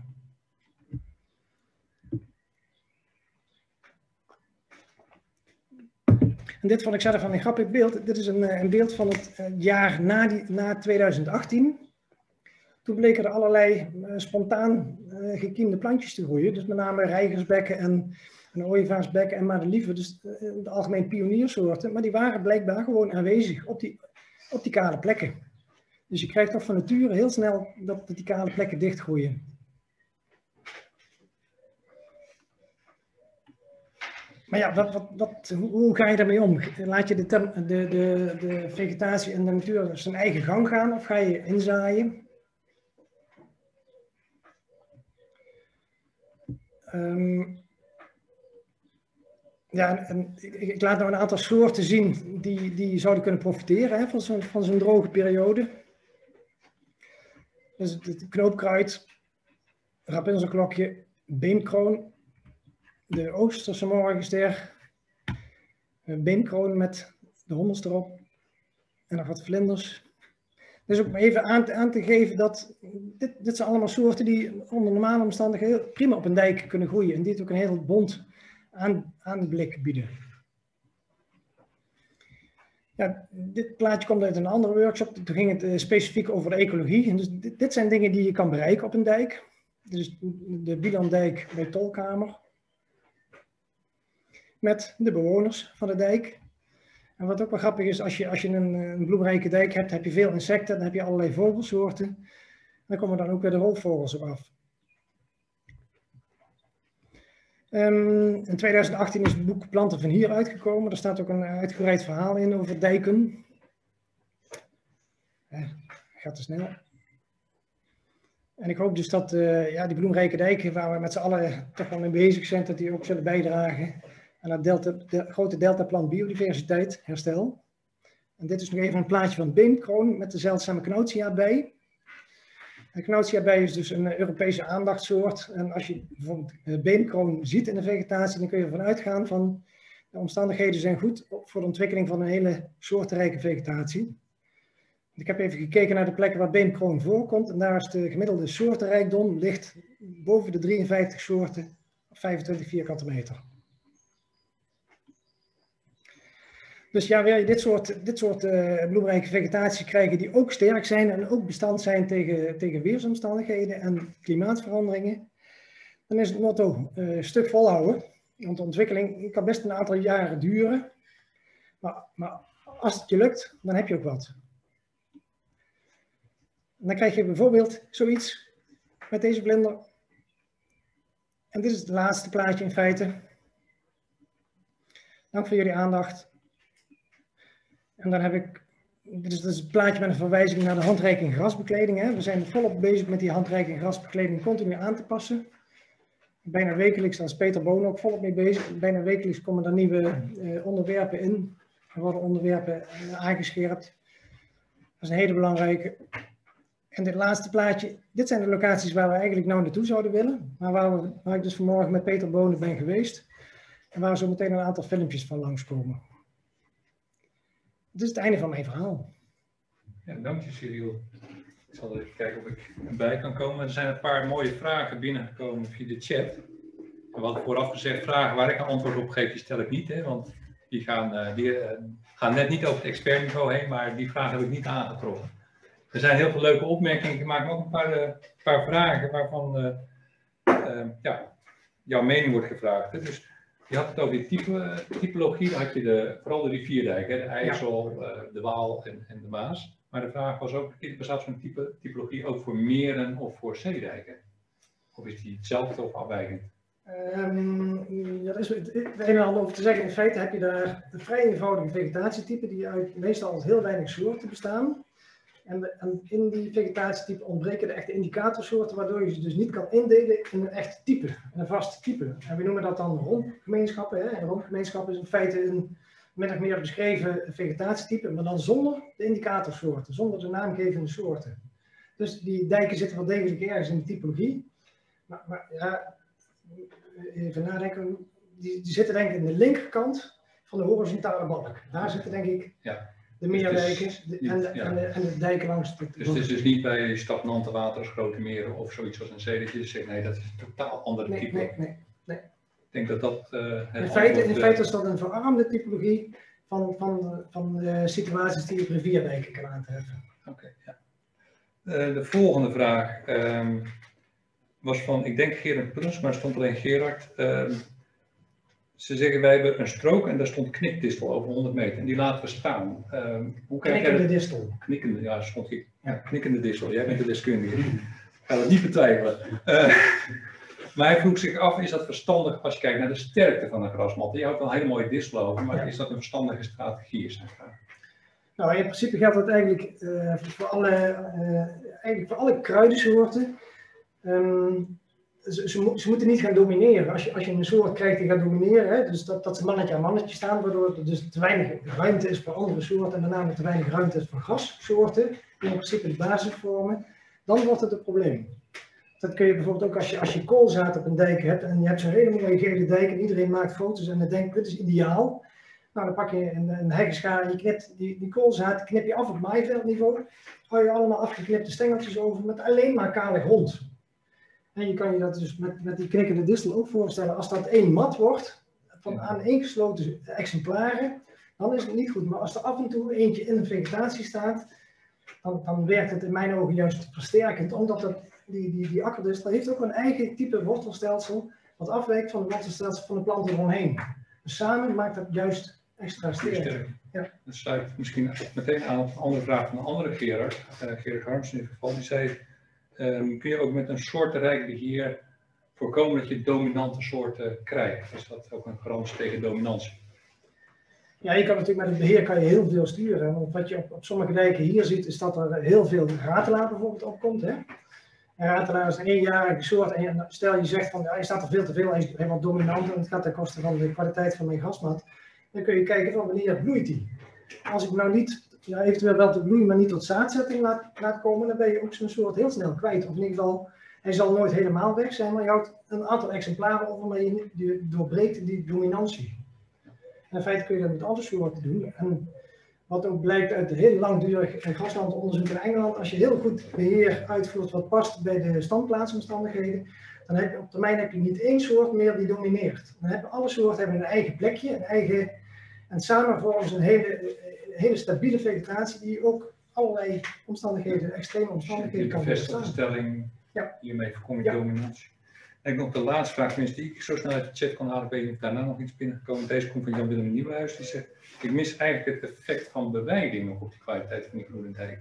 [SPEAKER 2] En dit vond ik zelf een grappig beeld. Dit is een beeld van het jaar na 2018. Toen bleken er allerlei spontaan gekiemde plantjes te groeien. Dus met name reigersbekken en ooievaarsbekken en madeliefen. Dus de algemeen pioniersoorten. Maar die waren blijkbaar gewoon aanwezig op die kale plekken. Dus je krijgt toch van nature heel snel dat die kale plekken dichtgroeien. Maar ja, hoe ga je daarmee om? Laat je de vegetatie en de natuur zijn eigen gang gaan of ga je inzaaien? Ik laat nou een aantal soorten zien die zouden kunnen profiteren hè, van zo'n droge periode. Dus het knoopkruid, rapinselklokje, beemkroon, de Oosterse morgenster, beemkroon met de hommels erop en nog wat vlinders. Dus ook even aan te geven dat dit zijn allemaal soorten die onder normale omstandigheden prima op een dijk kunnen groeien. En die het ook een heel bond aanblik bieden. Ja, dit plaatje komt uit een andere workshop. Toen ging het specifiek over de ecologie. En dus dit zijn dingen die je kan bereiken op een dijk. Dus de Wielanddijk bij Tolkamer. Met de bewoners van de dijk. En wat ook wel grappig is, als je een bloemrijke dijk hebt, heb je veel insecten, dan heb je allerlei vogelsoorten. En dan komen dan ook weer de roofvogels op af. In 2018 is het boek Planten van Hier uitgekomen. Er staat ook een uitgebreid verhaal in over dijken. Gaat te snel. En ik hoop dus dat die bloemrijke dijken, waar we met z'n allen toch wel mee bezig zijn, dat die ook zullen bijdragen aan het grote deltaplan biodiversiteit herstel. En dit is nog even een plaatje van beenkroon met de zeldzame knootsia-bij. De knootsia-bij is dus een Europese aandachtssoort. En als je bijvoorbeeld beenkroon ziet in de vegetatie, dan kun je ervan uitgaan van de omstandigheden zijn goed voor de ontwikkeling van een hele soortenrijke vegetatie. Ik heb even gekeken naar de plekken waar beenkroon voorkomt. En daar is de gemiddelde soortenrijkdom ligt boven de 53 soorten op 25 vierkante meter. Dus ja, wil je dit soort bloemrijke vegetatie krijgen die ook sterk zijn en ook bestand zijn tegen weersomstandigheden en klimaatveranderingen, dan is het motto een stuk volhouden. Want de ontwikkeling kan best een aantal jaren duren. Maar als het je lukt, dan heb je ook wat. En dan krijg je bijvoorbeeld zoiets met deze vlinder. En dit is het laatste plaatje in feite. Dank voor jullie aandacht. En dan heb ik, dit is dus het plaatje met een verwijzing naar de handreiking grasbekleding. Hè. We zijn volop bezig met die handreiking grasbekleding continu aan te passen. Bijna wekelijks, daar is Peter Boon ook volop mee bezig. Bijna wekelijks komen er nieuwe onderwerpen in. Er worden onderwerpen aangescherpt. Dat is een hele belangrijke. En dit laatste plaatje, dit zijn de locaties waar we eigenlijk nou naartoe zouden willen. Maar waar ik dus vanmorgen met Peter Bonen ben geweest. En waar zo meteen een aantal filmpjes van langskomen. Dit is het einde van mijn verhaal.
[SPEAKER 1] Ja, dank je, Cyril. Ik zal even kijken of ik erbij kan komen. Er zijn een paar mooie vragen binnengekomen via de chat. We hadden vooraf gezegd, vragen waar ik een antwoord op geef, die stel ik niet. Hè, want die gaan net niet over het expertniveau heen, maar die vragen heb ik niet aangetroffen. Er zijn heel veel leuke opmerkingen. Ik maak me ook een paar vragen waarvan jouw mening wordt gevraagd. Hè. Dus je had het over die typologie, dan had je vooral de rivierdijken, de IJssel, de Waal en de Maas. Maar de vraag was ook, bestaat zo'n typologie ook voor meren of voor zeedijken? Of is die hetzelfde of afwijkend?
[SPEAKER 2] Er is het een en ander over te zeggen. In feite heb je daar de vrij eenvoudige vegetatietypen die uit meestal uit heel weinig soorten bestaan. En in die vegetatietypen ontbreken de echte indicatorsoorten, waardoor je ze dus niet kan indelen in een echt type, een vast type. En we noemen dat dan rompgemeenschappen. Hè? En rompgemeenschappen is in feite een min of meer beschreven vegetatietype, maar dan zonder de indicatorsoorten, zonder de naamgevende soorten. Dus die dijken zitten wel degelijk ergens in de typologie. Maar ja, even nadenken, die zitten denk ik in de linkerkant van de horizontale balk. Daar zitten denk ik... Ja. De meerdijken en de dijken langs de...
[SPEAKER 1] Dus het is dus niet bij stagnante waters, grote meren of zoiets als een zee dat je zegt, nee, dat is een totaal andere type.
[SPEAKER 2] Nee.
[SPEAKER 1] Ik denk dat dat...
[SPEAKER 2] in feite is dat een verarmde typologie van situaties die op rivierdijken kan aantreffen.
[SPEAKER 1] Oké, ja. De volgende vraag was van, ik denk Gerard Prins, maar er stond alleen Gerard. Ze zeggen, wij hebben een strook en daar stond knikdistel over 100 meter. En die laten we staan. Hoe kijk jij
[SPEAKER 2] Knikkende distel.
[SPEAKER 1] Knikkende, ja, stond hier. Ja, knikkende distel. Jij bent de deskundige. Ik ga dat niet betwijfelen. Maar hij vroeg zich af, is dat verstandig als je kijkt naar de sterkte van een grasmat? Je houdt wel een hele mooie distel over, maar is dat een verstandige strategie? Is zijn vraag.
[SPEAKER 2] Nou, in principe geldt dat eigenlijk voor alle kruidensoorten. Ze moeten niet gaan domineren. Als je een soort krijgt die gaat domineren, hè, dus dat ze mannetje aan mannetje staan, waardoor er dus te weinig ruimte is voor andere soorten en met name te weinig ruimte is voor grassoorten, die in principe de basis vormen, dan wordt het een probleem. Dat kun je bijvoorbeeld ook als je koolzaad op een dijk hebt en je hebt zo'n hele mooie gele dijk en iedereen maakt foto's en dan denkt dit is ideaal. Nou, dan pak je een heggenschaar, je knipt die koolzaad knip je af op maaiveldniveau. Hou je allemaal afgeknipte stengeltjes over met alleen maar kale grond. En je kan je dat dus met die knikkende distel ook voorstellen, als dat één mat wordt, van aaneengesloten exemplaren, dan is het niet goed. Maar als er af en toe eentje in de vegetatie staat, dan werkt het in mijn ogen juist versterkend, omdat die akkerdistel heeft ook een eigen type wortelstelsel, wat afwijkt van het wortelstelsel van de planten eromheen. Dus samen maakt dat juist extra sterk. Ja.
[SPEAKER 1] Dat sluit misschien meteen aan op een andere vraag van een andere Gerard, Gerard Harms in ieder geval, die zei, kun je ook met een soortenrijk beheer voorkomen dat je dominante soorten krijgt? Is dat ook een garantie tegen dominantie?
[SPEAKER 2] Ja, je kan natuurlijk met het beheer kan je heel veel sturen. Want wat je op sommige dijken hier ziet, is dat er heel veel ratelaar bijvoorbeeld opkomt. Hè? En ratelaar is een eenjarige soort. En stel je zegt van, hij staat er veel te veel, hij is helemaal dominant en het gaat ten koste van de kwaliteit van mijn grasmat. Dan kun je kijken van wanneer bloeit hij. Als ik nou niet, eventueel wel te bloeien, maar niet tot zaadzetting laat komen, dan ben je ook zo'n soort heel snel kwijt. Of in ieder geval, hij zal nooit helemaal weg zijn, maar je houdt een aantal exemplaren over, maar je doorbreekt die dominantie. En in feite kun je dat met alle soorten doen. En wat ook blijkt uit heel langdurig graslandonderzoek in Engeland, als je heel goed beheer uitvoert wat past bij de standplaatsomstandigheden, dan heb je op termijn heb je niet één soort meer die domineert. Dan hebben alle soorten een eigen plekje, een eigen, en samen vormen ze een hele stabiele vegetatie die ook allerlei omstandigheden, extreme omstandigheden kan
[SPEAKER 1] bevestigde stelling, hiermee voorkom je dominantie. En nog de laatste vraag, tenminste die ik zo snel uit de chat kan halen, weet je of daarna nog iets binnengekomen. Deze komt van Jan-Willem Nieuwenhuis, die zegt, ik mis eigenlijk het effect van beweiding nog op de kwaliteit van die groene dijk.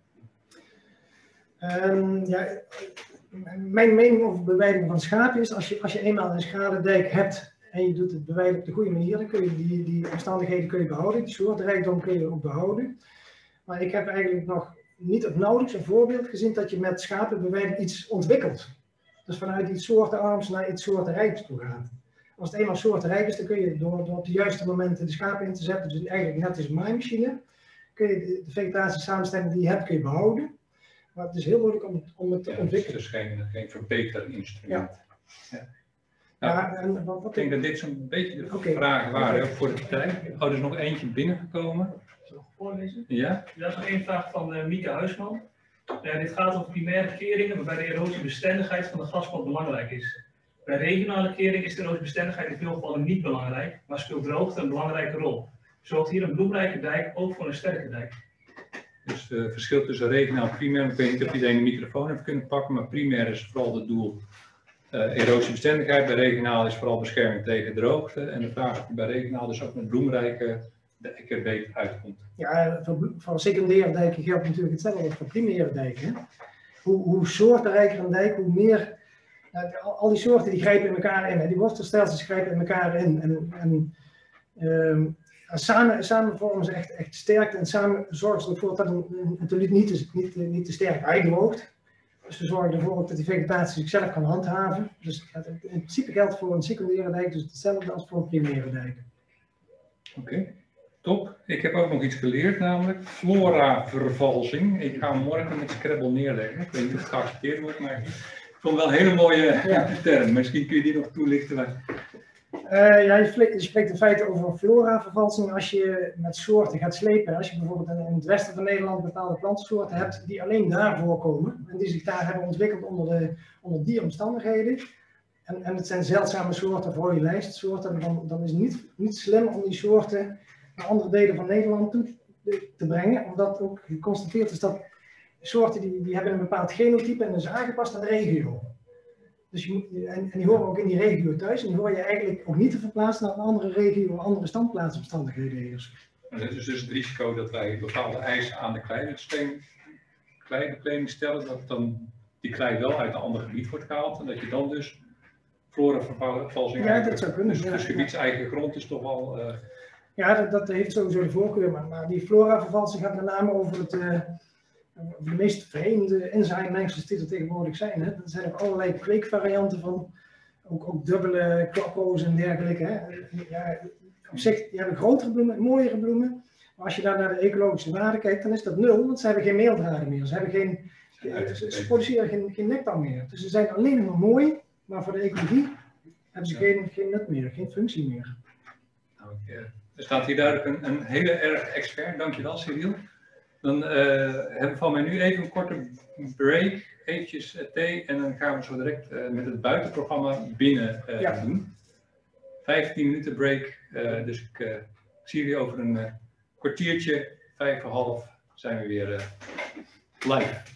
[SPEAKER 2] Mijn mening over beweiding van schapen is, als je eenmaal een schadendijk hebt en je doet het beweiden op de goede manier, dan kun je die omstandigheden behouden, die soortrijkdom kun je ook behouden. Maar ik heb eigenlijk nog niet of nauwelijks een voorbeeld gezien dat je met schapenbeweiding iets ontwikkelt. Dus vanuit iets soortenarms naar iets soortenrijks toe gaat. Als het eenmaal soortenrijk is, dan kun je door op de juiste momenten de schapen in te zetten, dus eigenlijk net als een maaimachine, kun je de vegetatiesamenstelling die je hebt, kun je behouden. Maar het is heel moeilijk om het te ontwikkelen.
[SPEAKER 1] Dus geen verbeterinstrument.
[SPEAKER 2] Ja.
[SPEAKER 1] Ik denk dat dit zo'n beetje de vragen waren voor de tijd. Er is nog eentje binnengekomen.
[SPEAKER 3] Zal ik voorlezen?
[SPEAKER 1] Ja?
[SPEAKER 3] Dat is nog één vraag van Mieke Huisman. Dit gaat over primaire keringen waarbij de erosiebestendigheid van de grasmat belangrijk is. Bij regionale kering is de erosiebestendigheid in veel gevallen niet belangrijk, maar speelt droogte een belangrijke rol. Zorgt hier een bloemrijke dijk ook voor een sterke dijk.
[SPEAKER 1] Dus het verschil tussen regionaal en primair, ik weet niet of iedereen de microfoon heeft kunnen pakken, maar primair is vooral het doel erosiebestendigheid. Bij regionaal is vooral bescherming tegen droogte. En de vraag is of bij regionaal dus ook met bloemrijke dijk er beter uitkomt.
[SPEAKER 2] Ja, voor secundaire dijken geldt natuurlijk hetzelfde als voor primaire dijken. Hoe soortenrijker een dijk, hoe meer. Al die soorten die grijpen in elkaar in. Hè. Die wortelstelsels grijpen in elkaar in. Samen vormen ze echt sterkte en samen zorgen ze ervoor dat een teluut niet te sterk uitdroogt. Dus we zorgen ervoor ook dat die vegetatie zichzelf kan handhaven. Dus in principe geldt voor een secundaire dijk dus hetzelfde als voor een primaire dijk.
[SPEAKER 1] Oké. Top. Ik heb ook nog iets geleerd, namelijk flora-vervalsing. Ik ga hem morgen met Scrabble neerleggen. Ik weet niet of het geaccepteerd wordt, maar ik vond het wel een hele mooie term. Misschien kun je die nog toelichten.
[SPEAKER 2] Je spreekt in feite over flora-vervalsing als je met soorten gaat slepen. Als je bijvoorbeeld in het westen van Nederland bepaalde plantensoorten hebt die alleen daar voorkomen. En die zich daar hebben ontwikkeld onder die omstandigheden. En het zijn zeldzame soorten, rode lijstsoorten. Dan is het niet slim om die soorten naar andere delen van Nederland toe te brengen. Omdat ook geconstateerd is dat soorten die hebben een bepaald genotype en dat is aangepast aan de regio. Dus die horen ook in die regio thuis. En die hoor je eigenlijk ook niet te verplaatsen naar een andere regio of andere standplaatsomstandigheden heersen.
[SPEAKER 1] Het is dus het risico dat wij bepaalde eisen aan de kleibekleding stellen, dat dan die klei wel uit een ander gebied wordt gehaald en dat je dan dus flora-vervalsing.
[SPEAKER 2] Ja, dat zou kunnen.
[SPEAKER 1] Dus gebiedseigen grond is toch wel.
[SPEAKER 2] Ja, dat heeft sowieso de voorkeur, maar die flora-vervalsing gaat met name over de meest vreemde enzymmengsels die er tegenwoordig zijn. Hè. Er zijn ook allerlei kweekvarianten van, ook dubbele klaprozen en dergelijke. Hè. Ja, op zich, die hebben grotere bloemen, mooiere bloemen, maar als je daar naar de ecologische waarde kijkt, dan is dat nul, want ze hebben geen meeldraden meer. Ze produceren geen nectar meer. Dus ze zijn alleen maar mooi, maar voor de ecologie hebben ze geen nut meer, geen functie meer.
[SPEAKER 1] Nou, Er staat hier duidelijk een hele erg expert. Dankjewel, Cyril. Dan hebben we van mij nu even een korte break, eventjes thee en dan gaan we zo direct met het buitenprogramma binnen doen. 15 minuten break, dus ik zie jullie over een kwartiertje, 5:30 zijn we weer live.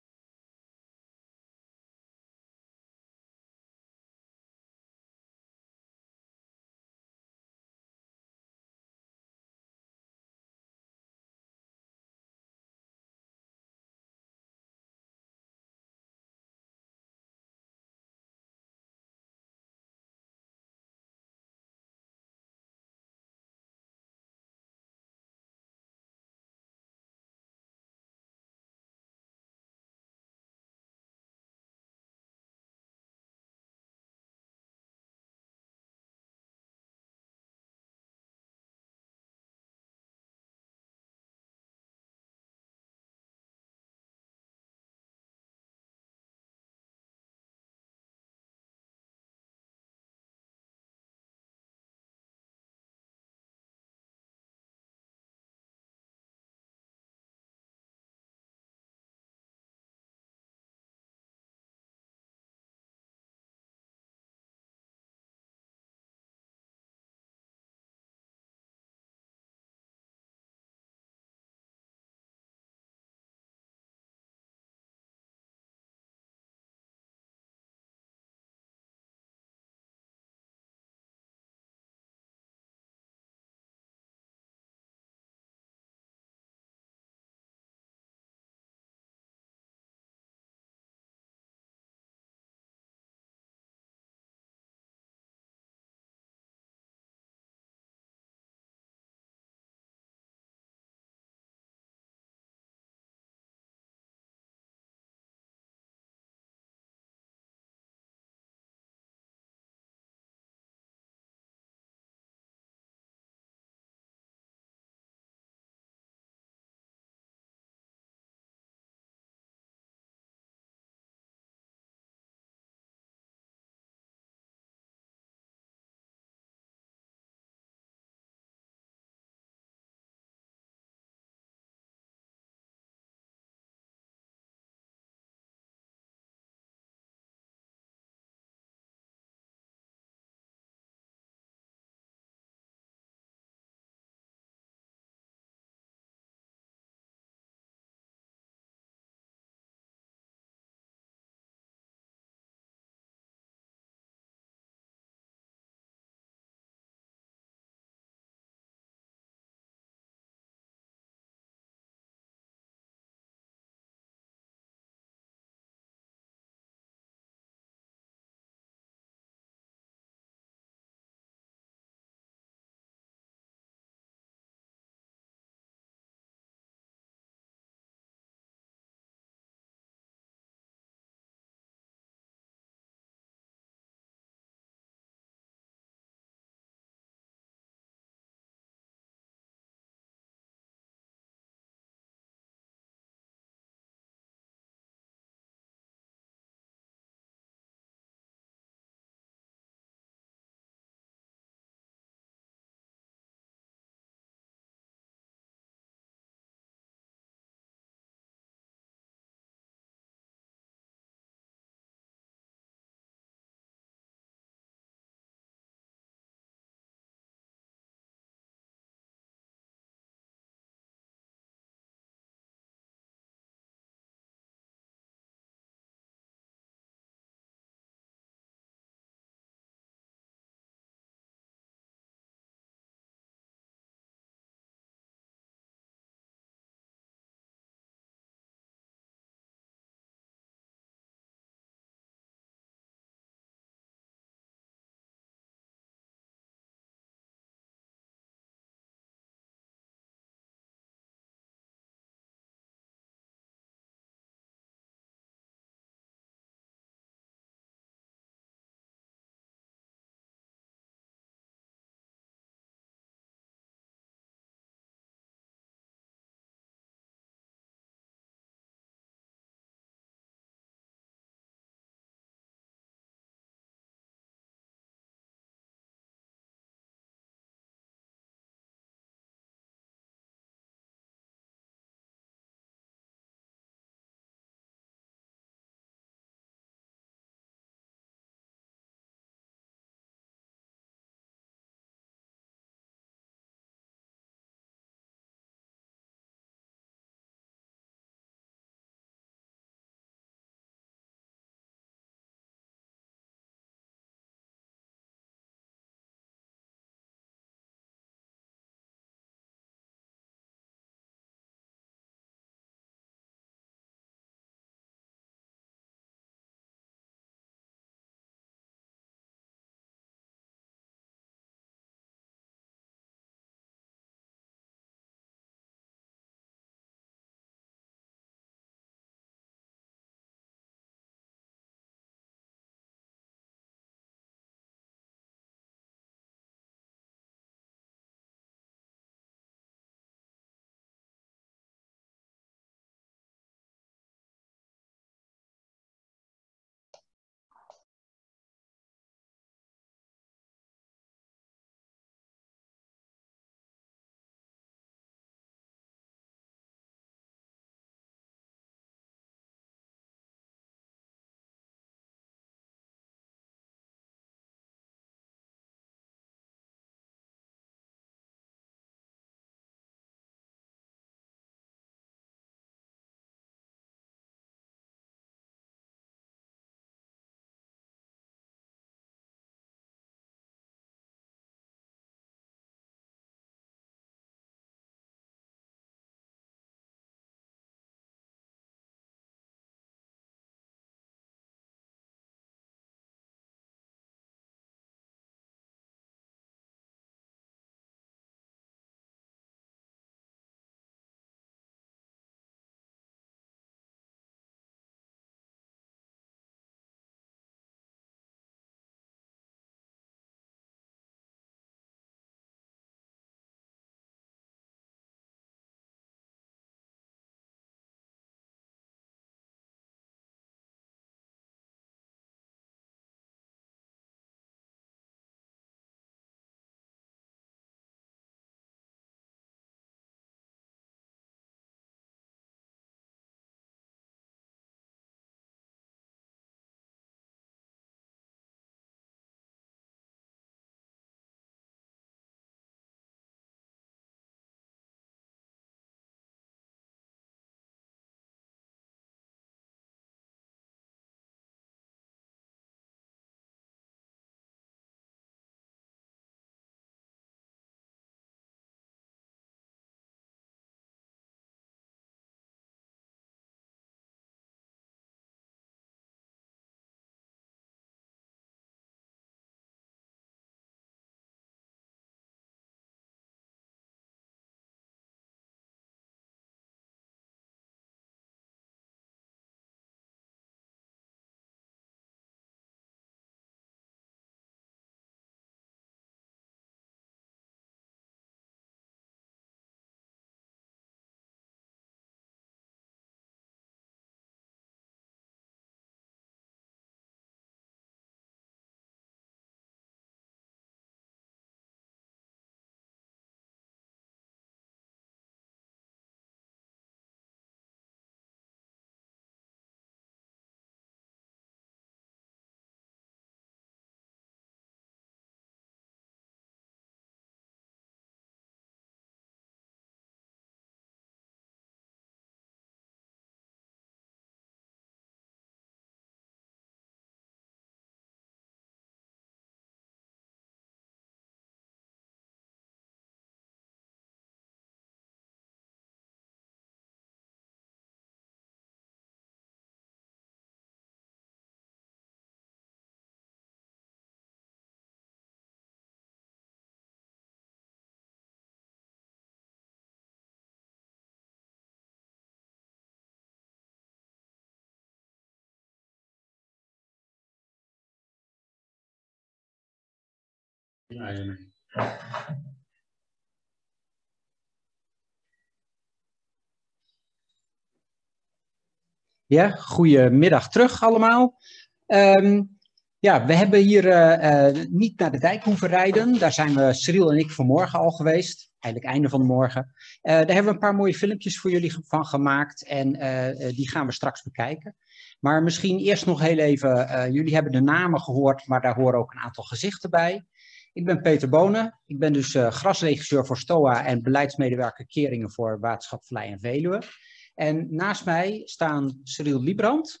[SPEAKER 4] Ja, goedemiddag terug allemaal. Ja, we hebben hier niet naar de dijk hoeven rijden. Daar zijn we, Cyril en ik, vanmorgen al geweest. Eigenlijk einde van de morgen. Daar hebben we een paar mooie filmpjes voor jullie van gemaakt. En die gaan we straks bekijken. Maar misschien eerst nog heel even, jullie hebben de namen gehoord, maar daar horen ook een aantal gezichten bij. Ik ben Peter Bonen. Ik ben dus grasregisseur voor STOA en beleidsmedewerker keringen voor Waterschap Vallei en Veluwe. En naast mij staan Cyril Liebrand,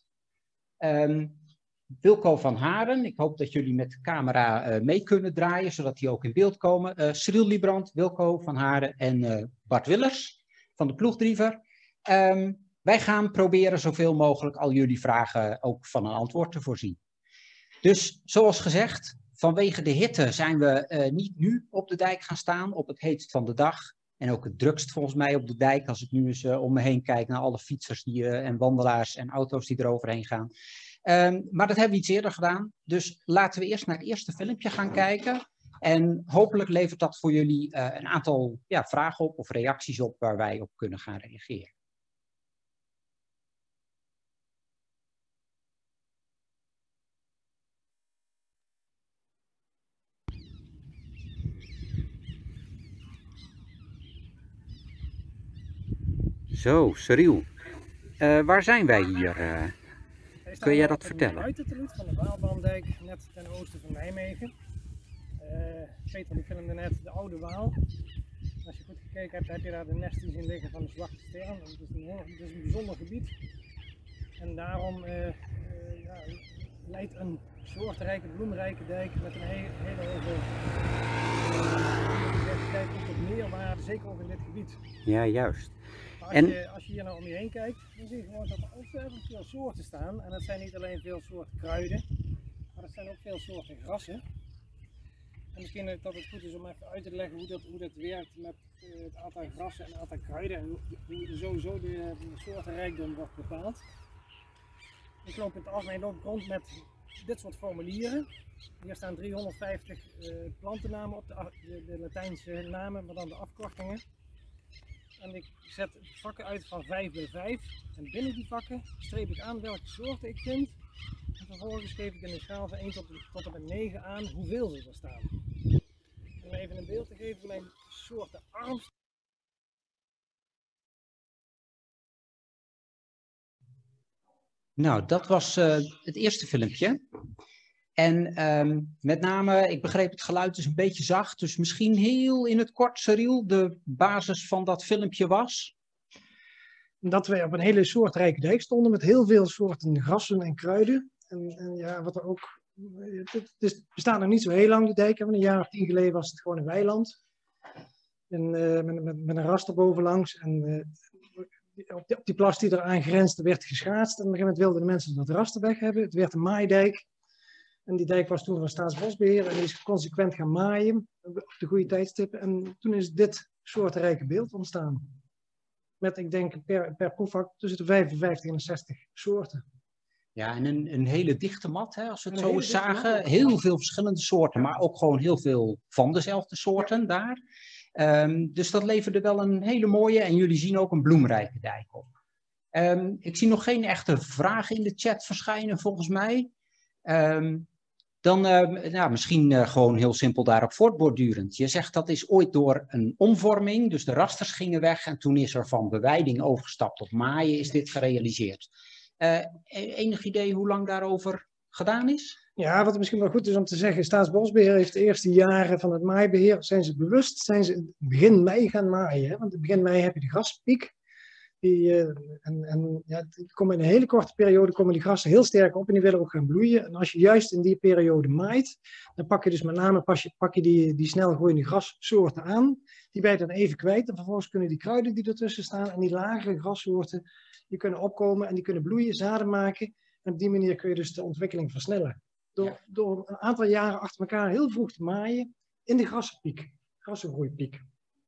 [SPEAKER 4] Wilco van Haren. Ik hoop dat jullie met de camera mee kunnen draaien, zodat die ook in beeld komen. Cyril Liebrand, Wilco van Haren en Bart Willers van de Ploegdriever. Wij gaan proberen zoveel mogelijk al jullie vragen ook van een antwoord te voorzien. Dus zoals gezegd, vanwege de hitte zijn we niet nu op de dijk gaan staan, op het heetst van de dag. En ook het drukst volgens mij op de dijk, als ik nu eens om me heen kijk naar alle fietsers en wandelaars en auto's die er overheen gaan. Maar dat hebben we iets eerder gedaan. Dus laten we eerst naar het eerste filmpje gaan kijken. En hopelijk levert dat voor jullie een aantal vragen op of reacties op waar wij op kunnen gaan reageren. Zo, Cyril, waar zijn wij hier? Kun jij dat vertellen?
[SPEAKER 2] Het buitenteluut van de Waalbandijk, net ten oosten van Nijmegen. Peter die filmde net de Oude Waal. Als je goed gekeken hebt, heb je daar de nesten zien liggen van de zwarte stern. Het is een bijzonder gebied. En daarom leidt een soortrijke, bloemrijke dijk met een hele hoge diversiteit tot meerwaarde, zeker ook in dit gebied.
[SPEAKER 4] Ja, juist.
[SPEAKER 2] Als je hier nou om je heen kijkt, dan zie je gewoon dat er ontzettend veel soorten staan. En dat zijn niet alleen veel soorten kruiden, maar dat zijn ook veel soorten grassen. En misschien dat het goed is om even uit te leggen hoe dat werkt met het aantal grassen en het aantal kruiden. En hoe sowieso de soortenrijkdom wordt bepaald. Ik loop in het algemeen rond met dit soort formulieren. Hier staan 350 plantennamen op, de Latijnse namen, maar dan de afkortingen. En ik zet vakken uit van 5 bij 5 en binnen die vakken streep ik aan welke soorten ik vind. En vervolgens geef ik in de schaal van 1 tot en met 9 aan hoeveel ze er staan. Om even een beeld te geven van mijn soortenarm.
[SPEAKER 4] Nou, dat was het eerste filmpje. En met name, ik begreep het geluid is een beetje zacht, dus misschien heel in het kort, Cyril, de basis van dat filmpje was?
[SPEAKER 2] Dat wij op een hele soortrijke dijk stonden met heel veel soorten grassen en kruiden. En ja, wat er ook, het bestaat nog niet zo heel lang, die dijk. Een jaar of 10 geleden was het gewoon een weiland. En, met een rast erbovenlangs. En op die plas die eraan grensde werd geschaatst. En op een gegeven moment wilden de mensen dat raster weg hebben. Het werd een maaidijk. En die dijk was toen van Staatsbosbeheer en die is consequent gaan maaien op de goede tijdstippen. En toen is dit soortenrijke beeld ontstaan. Met, ik denk, per proefvak tussen de 55 en de 60 soorten.
[SPEAKER 4] Ja, en een hele dichte mat, hè, als we het zo eens zagen. Heel veel verschillende soorten, maar ook gewoon heel veel van dezelfde soorten daar. Dus dat leverde wel een hele mooie, en jullie zien ook een bloemrijke dijk op. Ik zie nog geen echte vragen in de chat verschijnen, volgens mij. Dan misschien gewoon heel simpel daarop voortbordurend. Je zegt dat is ooit door een omvorming, dus de rasters gingen weg en toen is er van beweiding overgestapt tot maaien, is dit gerealiseerd. Enig idee hoe lang daarover gedaan is?
[SPEAKER 2] Ja, wat misschien wel goed is om te zeggen, Staatsbosbeheer heeft de eerste jaren van het maaibeheer, zijn ze begin mei gaan maaien. Hè? Want in begin mei heb je de graspiek. In een hele korte periode komen die grassen heel sterk op en die willen ook gaan bloeien. En als je juist in die periode maait, dan pak je dus met name die snel groeiende grassoorten aan. Die ben je dan even kwijt en vervolgens kunnen die kruiden die ertussen staan en die lagere grassoorten, die kunnen opkomen en die kunnen bloeien, zaden maken. En op die manier kun je dus de ontwikkeling versnellen. Door een aantal jaren achter elkaar heel vroeg te maaien in de grassengroeipiek.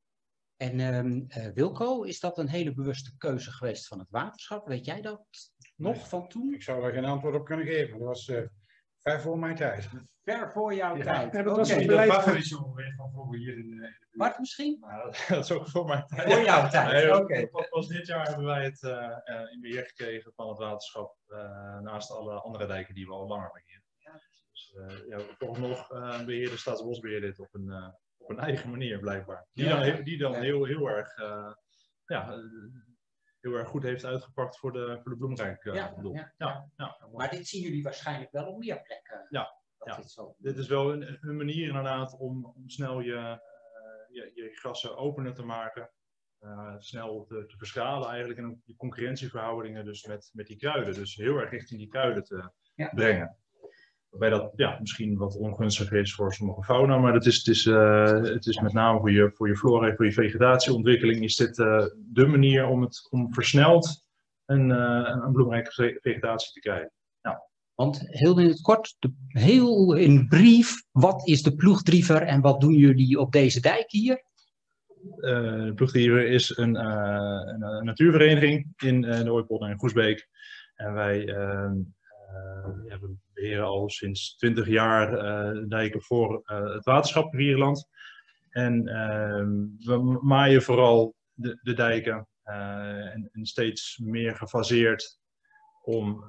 [SPEAKER 4] En Wilco, is dat een hele bewuste keuze geweest van het waterschap? Weet jij dat nog van toen?
[SPEAKER 5] Ik zou daar geen antwoord op kunnen geven. Dat was Ver voor mijn tijd.
[SPEAKER 4] Ver voor jouw tijd.
[SPEAKER 2] Ja, dat was
[SPEAKER 4] Oké.
[SPEAKER 2] het
[SPEAKER 5] Dat
[SPEAKER 2] beleid
[SPEAKER 5] was
[SPEAKER 2] van-
[SPEAKER 5] niet zo weer van vroeger hier in de...
[SPEAKER 4] Bart misschien?
[SPEAKER 5] Nou, dat is ook voor mijn tijd.
[SPEAKER 4] Voor jouw tijd,
[SPEAKER 5] Nee,
[SPEAKER 4] oké.
[SPEAKER 5] Pas dit jaar hebben wij het in beheer gekregen van het waterschap. Naast alle andere dijken die we al langer beheren. Dus toch nog beheren Staatsbosbeheer dit op een eigen manier blijkbaar. Die dan heel erg heel erg goed heeft uitgepakt voor de bloemrijk doel.
[SPEAKER 4] Maar dit zien jullie waarschijnlijk wel op meer plekken.
[SPEAKER 5] Dit is wel een manier inderdaad om snel je grassen opener te maken. Snel te verschalen eigenlijk en ook die concurrentieverhoudingen dus met die kruiden. Dus heel erg richting die kruiden te brengen. Waarbij dat misschien wat ongunstig is voor sommige fauna, maar het is met name voor je flora en voor je vegetatieontwikkeling is dit de manier om versneld een bloemrijke vegetatie te krijgen.
[SPEAKER 4] Want heel in het kort, heel in brief, wat is de ploegdriever en wat doen jullie op deze dijk hier?
[SPEAKER 5] De ploegdriever is een natuurvereniging in de Ooipolder en Goesbeek. En wij we beheren al sinds 20 jaar dijken voor het waterschap Rierland. En we maaien vooral de dijken en steeds meer gefaseerd om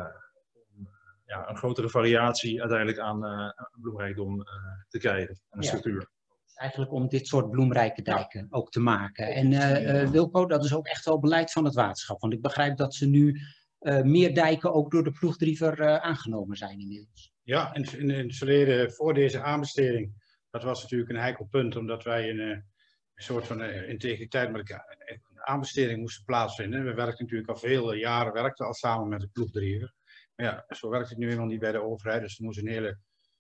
[SPEAKER 5] een grotere variatie uiteindelijk aan bloemrijkdom te krijgen en een structuur.
[SPEAKER 4] Eigenlijk om dit soort bloemrijke dijken ook te maken. En Wilco, dat is ook echt wel beleid van het waterschap. Want ik begrijp dat ze nu meer dijken ook door de ploegdriever aangenomen zijn inmiddels.
[SPEAKER 6] Ja, en in het verleden voor deze aanbesteding, dat was natuurlijk een heikel punt, omdat wij een soort van integriteit met een aanbesteding moesten plaatsvinden. We werkten natuurlijk al vele jaren al samen met de ploegdriever. Maar ja, zo werkt het nu helemaal niet bij de overheid. Dus er moest een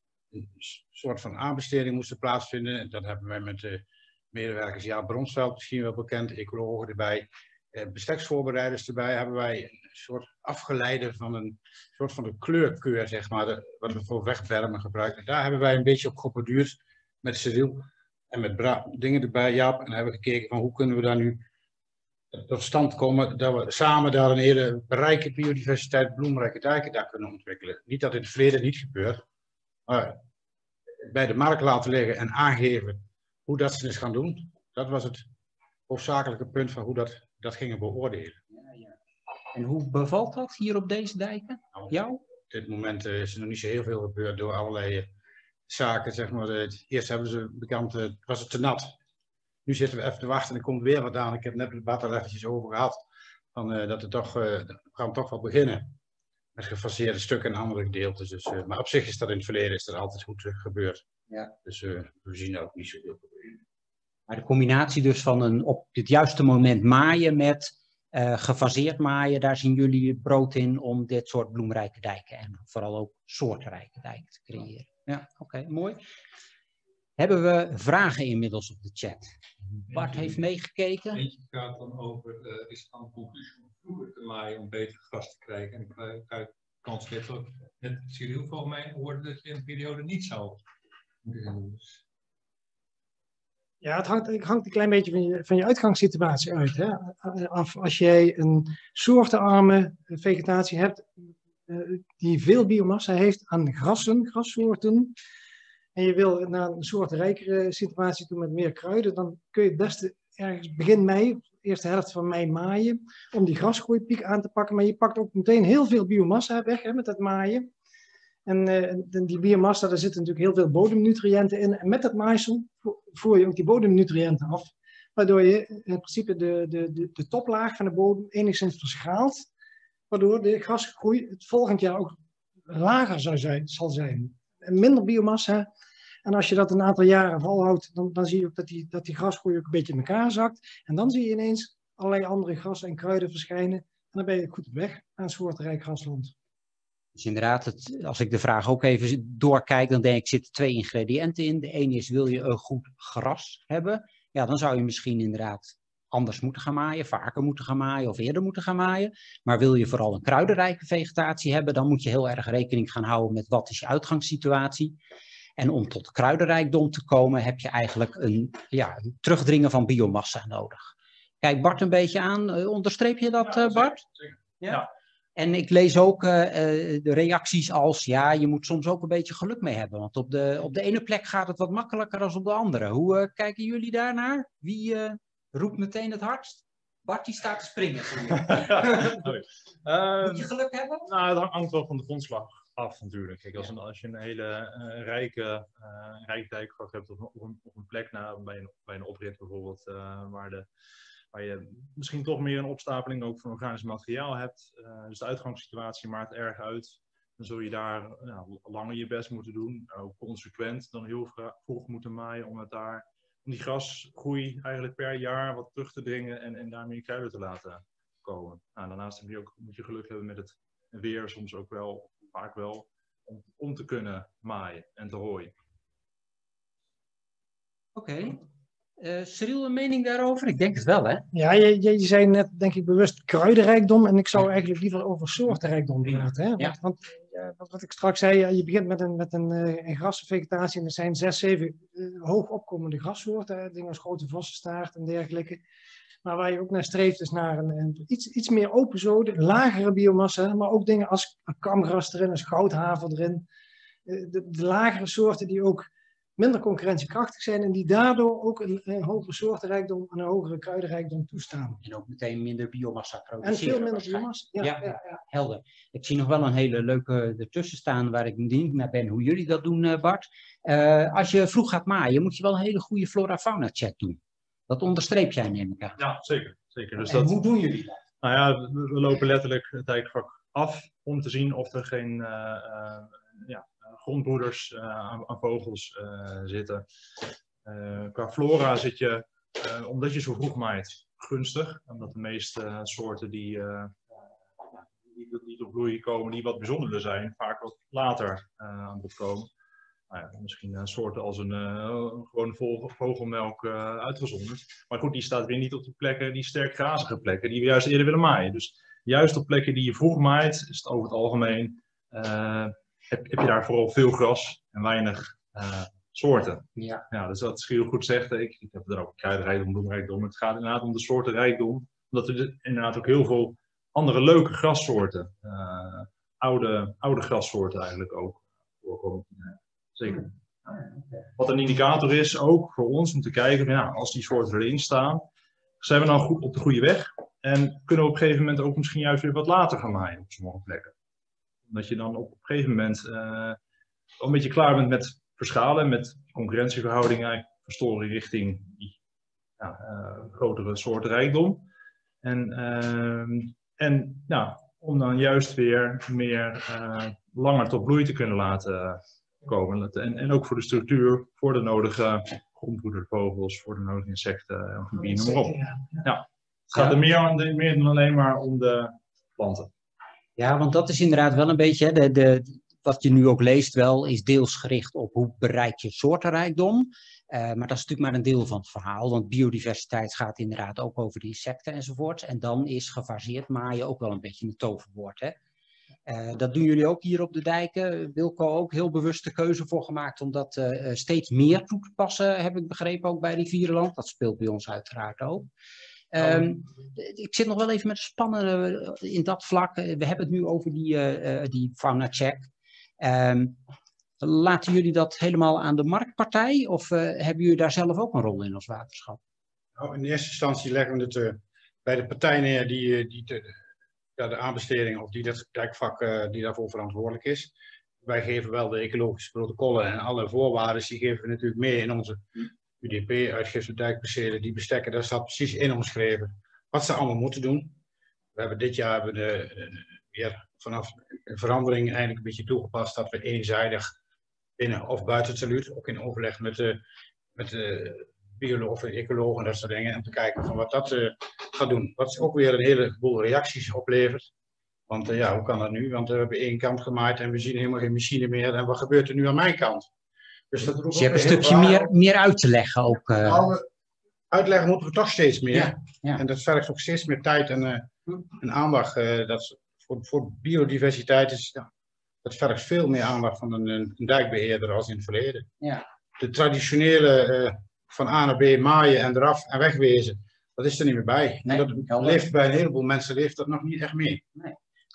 [SPEAKER 6] soort van aanbesteding moest plaatsvinden. En dat hebben wij met de medewerkers Jaap Bronsveld, misschien wel bekend, ecologen erbij, besteksvoorbereiders erbij, hebben wij een soort afgeleide van een soort van de kleurkeur, zeg maar, wat we voor wegbermen gebruiken. En daar hebben wij een beetje op geborduurd met Cyril en met dingen erbij, Jaap. En hebben we gekeken van hoe kunnen we daar nu tot stand komen dat we samen daar een hele rijke biodiversiteit, bloemrijke dijken daar kunnen ontwikkelen. Niet dat in het verleden niet gebeurt, maar bij de markt laten liggen en aangeven hoe dat ze het gaan doen. Dat was het hoofdzakelijke punt van hoe dat gingen beoordelen.
[SPEAKER 4] En hoe bevalt dat hier op deze dijken? Jou?
[SPEAKER 6] Op dit moment is er nog niet zo heel veel gebeurd door allerlei zaken. Zeg maar. Eerst hebben ze bekend, was het te nat. Nu zitten we even te wachten en er komt weer wat aan. Ik heb net met Bart er eventjes over gehad. Dat we gaan toch wel beginnen. Met gefaseerde stukken en andere gedeeltes. Dus, maar op zich is dat in het verleden altijd goed gebeurd.
[SPEAKER 4] Ja.
[SPEAKER 6] Dus we zien daar ook niet zoveel problemen.
[SPEAKER 4] Maar de combinatie dus van op het juiste moment maaien met gefaseerd maaien, daar zien jullie brood in om dit soort bloemrijke dijken en vooral ook soortrijke dijken te creëren. Ja, oké, mooi. Hebben we vragen inmiddels op de chat? Bart heeft meegekeken.
[SPEAKER 1] Eentje gaat dan over, is het dan conclusie om vroeger te maaien om beter gras te krijgen? En ik kans net Cyril volgens mij hoorde dat je in een periode niet zou moeten doen.
[SPEAKER 2] Ja, het hangt een klein beetje van je uitgangssituatie uit. Hè? Als jij een soortenarme vegetatie hebt die veel biomassa heeft aan grassoorten, en je wil naar een soortrijkere situatie toe met meer kruiden, dan kun je het beste ergens begin mei, eerste helft van mei maaien, om die grasgroeipiek aan te pakken. Maar je pakt ook meteen heel veel biomassa weg met dat maaien. En die biomassa, daar zitten natuurlijk heel veel bodemnutriënten in. En met dat maaisel voer je ook die bodemnutriënten af. Waardoor je in principe de toplaag van de bodem enigszins verschaalt. Waardoor de grasgroei het volgend jaar ook lager zal zijn. En minder biomassa. En als je dat een aantal jaren volhoudt, dan zie je ook dat die grasgroei ook een beetje in elkaar zakt. En dan zie je ineens allerlei andere grassen en kruiden verschijnen. En dan ben je goed op weg aan soortrijk grasland.
[SPEAKER 4] Dus inderdaad, als ik de vraag ook even doorkijk, dan denk ik, zitten 2 ingrediënten in. De ene is, wil je een goed gras hebben? Ja, dan zou je misschien inderdaad anders moeten gaan maaien, vaker moeten gaan maaien of eerder moeten gaan maaien. Maar wil je vooral een kruidenrijke vegetatie hebben, dan moet je heel erg rekening gaan houden met wat is je uitgangssituatie. En om tot kruidenrijkdom te komen, heb je eigenlijk een terugdringen van biomassa nodig. Kijk Bart een beetje aan, onderstreep je dat Bart?
[SPEAKER 5] Ja.
[SPEAKER 4] En ik lees ook de reacties als, ja, je moet soms ook een beetje geluk mee hebben. Want op de ene plek gaat het wat makkelijker dan op de andere. Hoe kijken jullie daarnaar? Wie roept meteen het hardst? Bart, die staat te springen. Moet je geluk hebben?
[SPEAKER 5] Nou, het hangt wel van de grondslag af natuurlijk. Kijk, als je een hele rijke dijkvak hebt op een plek bij een oprit bijvoorbeeld, waar je misschien toch meer een opstapeling ook van organisch materiaal hebt. Dus de uitgangssituatie maakt erg uit. Dan zul je daar langer je best moeten doen. Ook consequent dan heel vroeg moeten maaien om die grasgroei eigenlijk per jaar wat terug te dringen en daarmee kruiden te laten komen. Nou, daarnaast moet je geluk hebben met het weer, soms ook wel, vaak wel, om te kunnen maaien en te rooien.
[SPEAKER 4] Oké. Cyril, een mening daarover? Ik denk het wel, hè?
[SPEAKER 2] Ja, je zei net, denk ik, bewust kruidenrijkdom. En ik zou eigenlijk liever over soortenrijkdom praten. Hè?
[SPEAKER 4] Ja.
[SPEAKER 2] Want wat ik straks zei, je begint met een grasvegetatie. En er zijn 6, 7 hoog opkomende grassoorten. Dingen als grote vossenstaart en dergelijke. Maar waar je ook naar streeft is naar een iets meer open zoden, lagere biomassa. Maar ook dingen als kamgras erin, als goudhaver erin. De lagere soorten die ook minder concurrentiekrachtig zijn en die daardoor ook een hogere soortenrijkdom en een hogere kruidenrijkdom toestaan.
[SPEAKER 4] En ook meteen minder biomassa
[SPEAKER 2] En
[SPEAKER 4] produceren.
[SPEAKER 2] veel minder biomassa. Ja.
[SPEAKER 4] Helder. Ik zie nog wel een hele leuke ertussen staan waar ik benieuwd naar ben hoe jullie dat doen, Bart. Als je vroeg gaat maaien, moet je wel een hele goede flora-fauna check doen. Dat onderstreep jij, neem ik aan.
[SPEAKER 5] Ja, zeker. Dus
[SPEAKER 4] en hoe doen jullie dat?
[SPEAKER 5] Nou ja, we lopen letterlijk het dijkvak af om te zien of er geen grondbroeders aan vogels zitten. Qua flora zit je, omdat je zo vroeg maait, gunstig. Omdat de meeste soorten die tot bloei komen, die wat bijzonderder zijn, vaak wat later aan bod komen. Nou ja, misschien soorten als een gewone vogelmelk uitgezonderd. Maar goed, die staat weer niet op de plekken, die sterk grazige plekken, die we juist eerder willen maaien. Dus juist op plekken die je vroeg maait, is het over het algemeen, heb je daar vooral veel gras en weinig soorten. Ja, dus dat is heel goed zegt. Ik heb er ook kruidenrijkdom, bloemrijkdom. Het gaat inderdaad om de soortenrijkdom. Omdat er inderdaad ook heel veel andere leuke grassoorten, oude grassoorten eigenlijk ook voorkomen. Zeker. Wat een indicator is, ook voor ons, om te kijken, als die soorten erin staan, zijn we dan goed op de goede weg en kunnen we op een gegeven moment ook misschien juist weer wat later gaan maaien op sommige plekken. Omdat je dan op een gegeven moment al een beetje klaar bent met verschalen, met concurrentieverhoudingen, verstoring richting die grotere soortenrijkdom. En om dan juist weer meer langer tot bloei te kunnen laten komen. En ook voor de structuur, voor de nodige grondbroedervogels, voor de nodige insecten, amfibieën, noem maar op. Ja. Het gaat er meer dan alleen maar om de planten.
[SPEAKER 4] Ja, want dat is inderdaad wel een beetje, wat je nu ook leest wel, is deels gericht op hoe bereik je soortenrijkdom. Maar dat is natuurlijk maar een deel van het verhaal, want biodiversiteit gaat inderdaad ook over de insecten enzovoort. En dan is gefaseerd maaien ook wel een beetje een toverwoord, hè? Dat doen jullie ook hier op de dijken. Wilco ook heel bewust de keuze voor gemaakt om dat steeds meer toe te passen, heb ik begrepen, ook bij Rivierenland. Dat speelt bij ons uiteraard ook. Ik zit nog wel even met de spannen in dat vlak. We hebben het nu over die fauna check. Laten jullie dat helemaal aan de marktpartij of hebben jullie daar zelf ook een rol in als waterschap?
[SPEAKER 6] Nou, in eerste instantie leggen we het bij de partij neer die de aanbesteding of die dat dijkvak die daarvoor verantwoordelijk is. Wij geven wel de ecologische protocollen en alle voorwaarden, die geven we natuurlijk mee in onze UDP, uitgifte dijkpercelen, die bestekken, daar staat precies in omschreven wat ze allemaal moeten doen. We hebben dit jaar weer vanaf een verandering eigenlijk een beetje toegepast dat we eenzijdig binnen of buiten het saluut, ook in overleg met de biologen of ecologen en dat soort dingen, om te kijken van wat dat gaat doen. Wat ook weer een heleboel reacties oplevert. Want hoe kan dat nu? Want we hebben één kant gemaaid en we zien helemaal geen machine meer. En wat gebeurt er nu aan mijn kant? Dus dat
[SPEAKER 4] je hebt een stukje meer uit te leggen ook.
[SPEAKER 6] Uitleggen moeten we toch steeds meer.
[SPEAKER 4] Ja.
[SPEAKER 6] En dat vergt ook steeds meer tijd en aandacht. Dat voor biodiversiteit dat vergt veel meer aandacht van een dijkbeheerder als in het verleden.
[SPEAKER 4] Ja.
[SPEAKER 6] De traditionele van A naar B maaien en eraf en wegwezen, dat is er niet meer bij.
[SPEAKER 4] Nee,
[SPEAKER 6] en dat leeft bij een heleboel mensen dat nog niet echt mee.
[SPEAKER 4] Nee.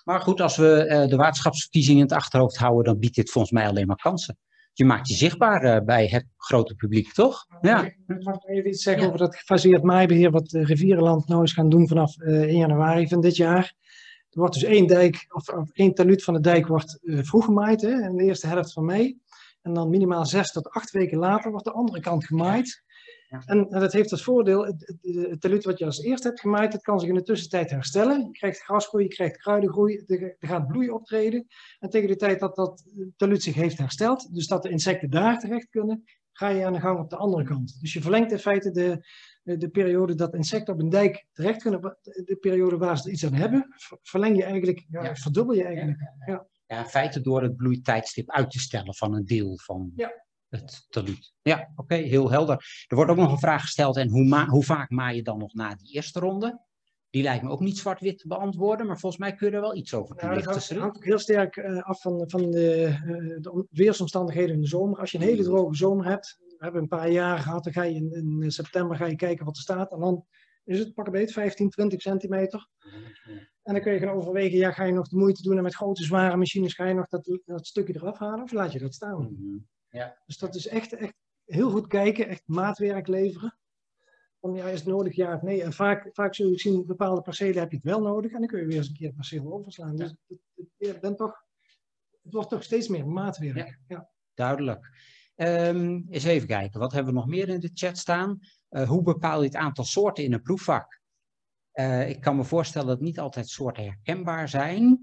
[SPEAKER 4] Maar goed, als we de waterschapsverkiezingen in het achterhoofd houden, dan biedt dit volgens mij alleen maar kansen. Je maakt je zichtbaar bij het grote publiek, toch? Ja.
[SPEAKER 2] Ik mag even iets zeggen over dat gefaseerd maaibeheer wat Rivierenland nou is gaan doen vanaf 1 januari van dit jaar. Er wordt dus 1 dijk, of 1 taluut van de dijk wordt vroeg gemaaid, hè, in de eerste helft van mei. En dan minimaal 6 tot 8 weken later wordt de andere kant gemaaid.
[SPEAKER 4] Ja.
[SPEAKER 2] En dat heeft het voordeel, het taluut wat je als eerste hebt gemaaid, dat kan zich in de tussentijd herstellen. Je krijgt grasgroei, je krijgt kruidengroei, er gaat bloei optreden. En tegen de tijd dat dat taluut zich heeft hersteld, dus dat de insecten daar terecht kunnen, ga je aan de gang op de andere kant. Dus je verlengt in feite de periode dat insecten op een dijk terecht kunnen, de periode waar ze er iets aan hebben, verleng je eigenlijk, verdubbel je eigenlijk.
[SPEAKER 4] Ja, in feite door het bloeitijdstip uit te stellen van een deel van het taluut. Ja, oké, heel helder. Er wordt ook nog een vraag gesteld, en hoe vaak maai je dan nog na die eerste ronde? Die lijkt me ook niet zwart-wit te beantwoorden, maar volgens mij kun je er wel iets over toelichten.
[SPEAKER 2] Dat hangt ook heel sterk af van de weersomstandigheden in de zomer. Als je een hele droge zomer hebt, we hebben een paar jaar gehad, dan ga je in september ga je kijken wat er staat. En dan is het pak een beet 15, 20 centimeter. En dan kun je gaan overwegen, ja, ga je nog de moeite doen en met grote zware machines ga je nog dat stukje eraf halen of laat je dat staan?
[SPEAKER 4] Ja.
[SPEAKER 2] Dus dat is echt heel goed kijken, echt maatwerk leveren. Van ja, is het nodig, ja of nee? En vaak zul je zien, bepaalde percelen heb je het wel nodig en dan kun je weer eens een keer het perceel overslaan. Dus het wordt toch steeds meer maatwerk. Ja.
[SPEAKER 4] Duidelijk. Eens even kijken, wat hebben we nog meer in de chat staan? Hoe bepaal je het aantal soorten in een proefvak? Ik kan me voorstellen dat niet altijd soorten herkenbaar zijn.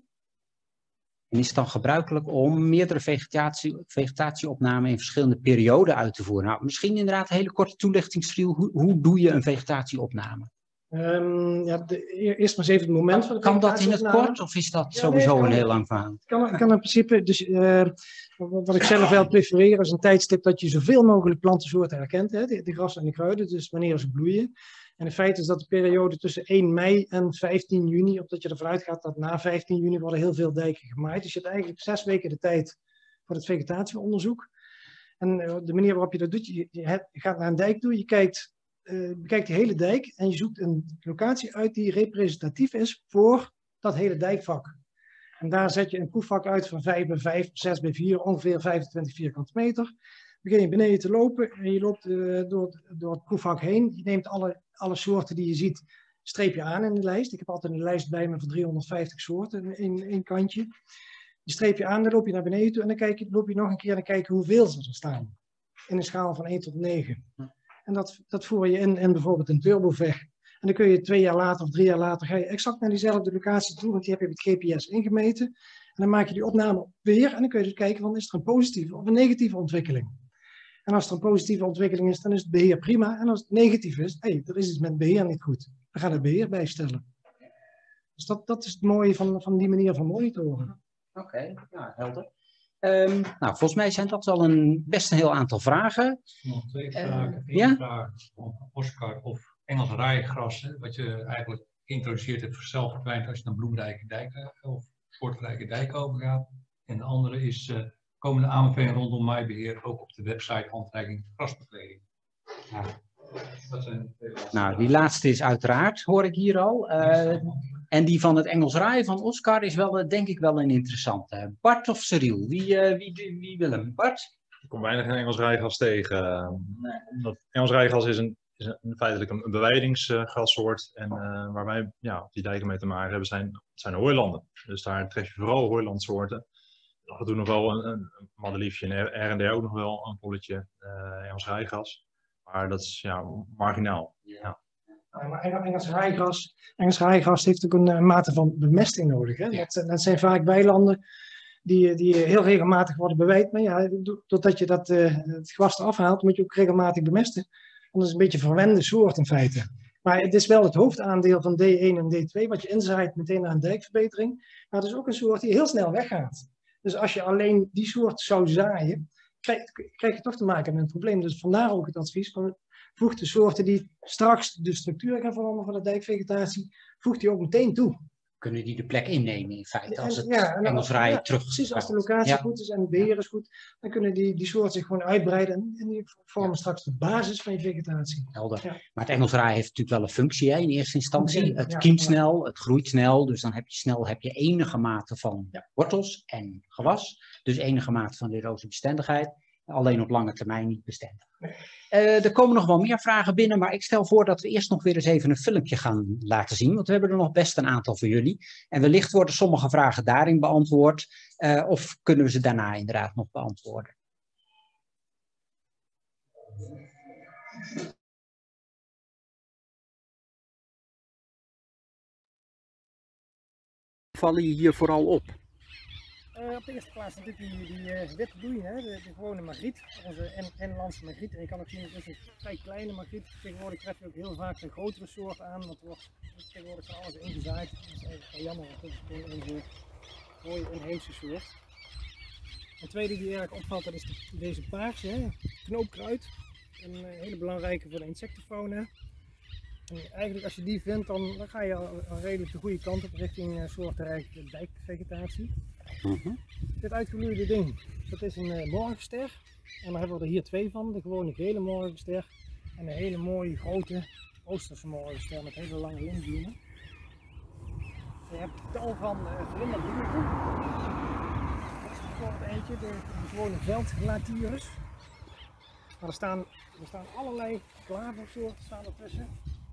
[SPEAKER 4] En is het dan gebruikelijk om meerdere vegetatieopnamen in verschillende perioden uit te voeren? Nou, misschien inderdaad een hele korte toelichting, Striel. Hoe doe je een vegetatieopname?
[SPEAKER 2] Eerst maar eens even het moment van de
[SPEAKER 4] Kan dat in het kort of is dat sowieso een heel lang verhaal?
[SPEAKER 2] Kan in principe, dus wat ik zelf wel prefereer is een tijdstip dat je zoveel mogelijk plantensoorten herkent. Hè, de grassen en de kruiden, dus wanneer ze bloeien. En in feite is dat de periode tussen 1 mei en 15 juni, omdat je ervan uitgaat dat na 15 juni worden heel veel dijken gemaaid. Dus je hebt eigenlijk 6 weken de tijd voor het vegetatieonderzoek. En de manier waarop je dat doet, je gaat naar een dijk toe, je bekijkt de hele dijk en je zoekt een locatie uit die representatief is voor dat hele dijkvak. En daar zet je een proefvak uit van 5 bij 5, 6 bij 4, ongeveer 25 vierkante meter. Begin je beneden te lopen en je loopt door het proefvak heen. Je neemt alle soorten die je ziet, streep je aan in de lijst. Ik heb altijd een lijst bij me van 350 soorten in één kantje. Die streep je aan, dan loop je naar beneden toe en dan loop je nog een keer en dan kijk je hoeveel ze er staan. In een schaal van 1 tot 9. En dat voer je in bijvoorbeeld een turboveg. En dan kun je 2 jaar later of 3 jaar later ga je exact naar diezelfde locatie toe, want die heb je met GPS ingemeten. En dan maak je die opname weer en dan kun je dus kijken van is er een positieve of een negatieve ontwikkeling. En als er een positieve ontwikkeling is, dan is het beheer prima. En als het negatief is, er is iets met het beheer niet goed. Dan gaan we het beheer bijstellen. Dus dat is het mooie van die manier van monitoren.
[SPEAKER 4] Oké, ja, helder. Nou, volgens mij zijn dat wel best een heel aantal vragen.
[SPEAKER 1] Nog 2 vragen.
[SPEAKER 4] Ja?
[SPEAKER 1] Vraag van Oscar of Engels rijgras, wat je eigenlijk geïntroduceerd hebt, vanzelf verdwijnt als je naar bloemrijke dijken of soortrijke dijken overgaat. En de andere is, komen de AMV rondom maaibeheer ook op de website handreiking grasbekleding?
[SPEAKER 4] Ja.
[SPEAKER 1] Dat zijn
[SPEAKER 4] Nou, die laatste is uiteraard, hoor ik hier al. En die van het Engels raaien van Oscar is wel, denk ik wel een interessante. Bart of Cyril? Wie wil hem? Bart?
[SPEAKER 5] Ik kom weinig in Engels rijgas tegen. Omdat Engels rijgas is feitelijk een bewijdingsgrassoort. En waar wij op die dijken mee te maken hebben zijn de hooilanden. Dus daar tref je vooral hooilandsoorten. Af en toe nog wel een madeliefje en R&D ook nog wel een polletje Engels rijgas. Maar dat is marginaal. Ja.
[SPEAKER 2] Maar Engels rijgras heeft ook een mate van bemesting nodig. Hè? Dat zijn vaak weilanden die heel regelmatig worden beweid. Maar doordat je het gras eraf haalt, moet je ook regelmatig bemesten. Want dat is een beetje een verwende soort in feite. Maar het is wel het hoofdaandeel van D1 en D2, wat je inzaait meteen naar een dijkverbetering. Maar het is ook een soort die heel snel weggaat. Dus als je alleen die soort zou zaaien, krijg je toch te maken met een probleem. Dus vandaar ook het advies van voeg de soorten die straks de structuur gaan veranderen van de dijkvegetatie, voeg die ook meteen toe.
[SPEAKER 4] kunnen die de plek innemen in feite. Als het
[SPEAKER 2] en
[SPEAKER 4] Engels raaien terug.
[SPEAKER 2] Precies, als de locatie goed is en het beheer is goed, dan kunnen die soorten zich gewoon uitbreiden en die vormen straks de basis van je vegetatie.
[SPEAKER 4] Helder.
[SPEAKER 2] Ja.
[SPEAKER 4] Maar het Engelsraaien heeft natuurlijk wel een functie in eerste instantie.
[SPEAKER 2] Ja,
[SPEAKER 4] Het kiemt snel, het groeit snel, dus dan heb je enige mate van wortels en gewas. Dus enige mate van erosiebestendigheid. Alleen op lange termijn niet bestendig. Er komen nog wel meer vragen binnen, maar ik stel voor dat we eerst nog weer eens even een filmpje gaan laten zien. Want we hebben er nog best een aantal voor jullie. En wellicht worden sommige vragen daarin beantwoord. Of kunnen we ze daarna inderdaad nog beantwoorden. Vallen je hier vooral op?
[SPEAKER 2] Op de eerste plaats natuurlijk die witte bloei, hè, de gewone margriet, onze inlandse margriet. En je kan ook zien, het is een vrij kleine margriet. Tegenwoordig treffen we ook heel vaak de grotere soorten aan, want er wordt tegenwoordig van alles ingezaaid. Dat is eigenlijk wel jammer, want dat is gewoon onze mooie inheemse soort. Een tweede die erg opvalt, dat is deze paarse, hè, knoopkruid. Een hele belangrijke voor de insectenfauna. En eigenlijk als je die vindt, dan ga je al redelijk de goede kant op richting soortenrijke dijkvegetatie. Dit uitgebloeide ding, dat is een morgenster. En dan hebben we er hier 2 van, de gewone gele morgenster. En een hele mooie grote Oosterse morgenster met hele lange lintbloemen. Je hebt tal van vlinderbloemen. Dat is bijvoorbeeld eentje, de gewone veldlatyrus. Maar er staan allerlei klaversoorten staan ertussen.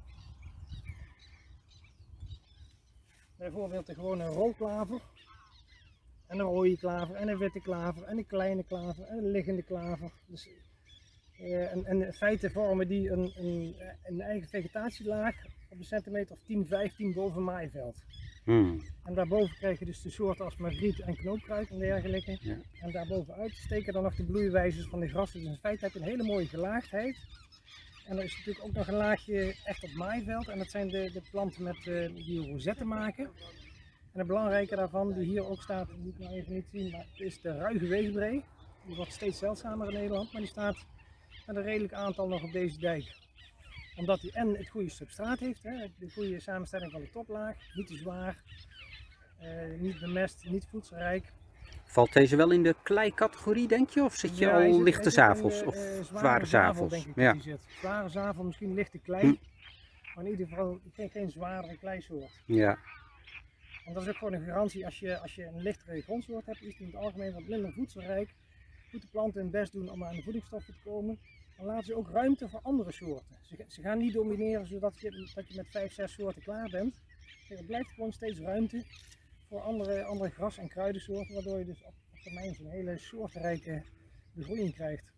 [SPEAKER 2] Bijvoorbeeld de gewone rolklaver. En een rode klaver, en een witte klaver, en een kleine klaver, en een liggende klaver. Dus, en in feite vormen die een eigen vegetatielaag op een centimeter of 10, 15 boven maaiveld. En daarboven krijg je dus de soorten als margriet en knoopkruid en dergelijke. Ja. En daarbovenuit steken dan nog de bloeiwijzers van de grassen. Dus in feite heb je een hele mooie gelaagdheid. En er is natuurlijk ook nog een laagje echt op maaiveld. En dat zijn de planten die rozetten maken. En het belangrijke daarvan, die hier ook staat, die ik nou even niet zien, maar het is de ruige weesbree. Die wordt steeds zeldzamer in Nederland, maar die staat met een redelijk aantal nog op deze dijk. Omdat hij en het goede substraat heeft, hè, de goede samenstelling van de toplaag, niet te zwaar, niet bemest, niet voedselrijk.
[SPEAKER 4] Valt deze wel in de klei-categorie, denk je? Of zit je al lichte zavels? Of zware zavels?
[SPEAKER 2] Denk ik dat die zit. Zware zavel, misschien lichte klei, maar in ieder geval geen zwaardere kleisoort.
[SPEAKER 4] Ja.
[SPEAKER 2] En dat is ook gewoon een garantie als je een lichtere grondsoort hebt, is die in het algemeen wat minder voedselrijk. Moet de planten hun best doen om aan de voedingsstoffen te komen. Dan laten ze ook ruimte voor andere soorten. Ze gaan niet domineren zodat je met 5, 6 soorten klaar bent. Er blijft gewoon steeds ruimte voor andere gras- en kruidensoorten, waardoor je dus op termijn zo'n hele soortenrijke begroeiing krijgt.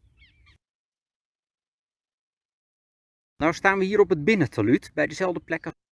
[SPEAKER 4] Nou staan we hier op het binnentalud, bij dezelfde plek als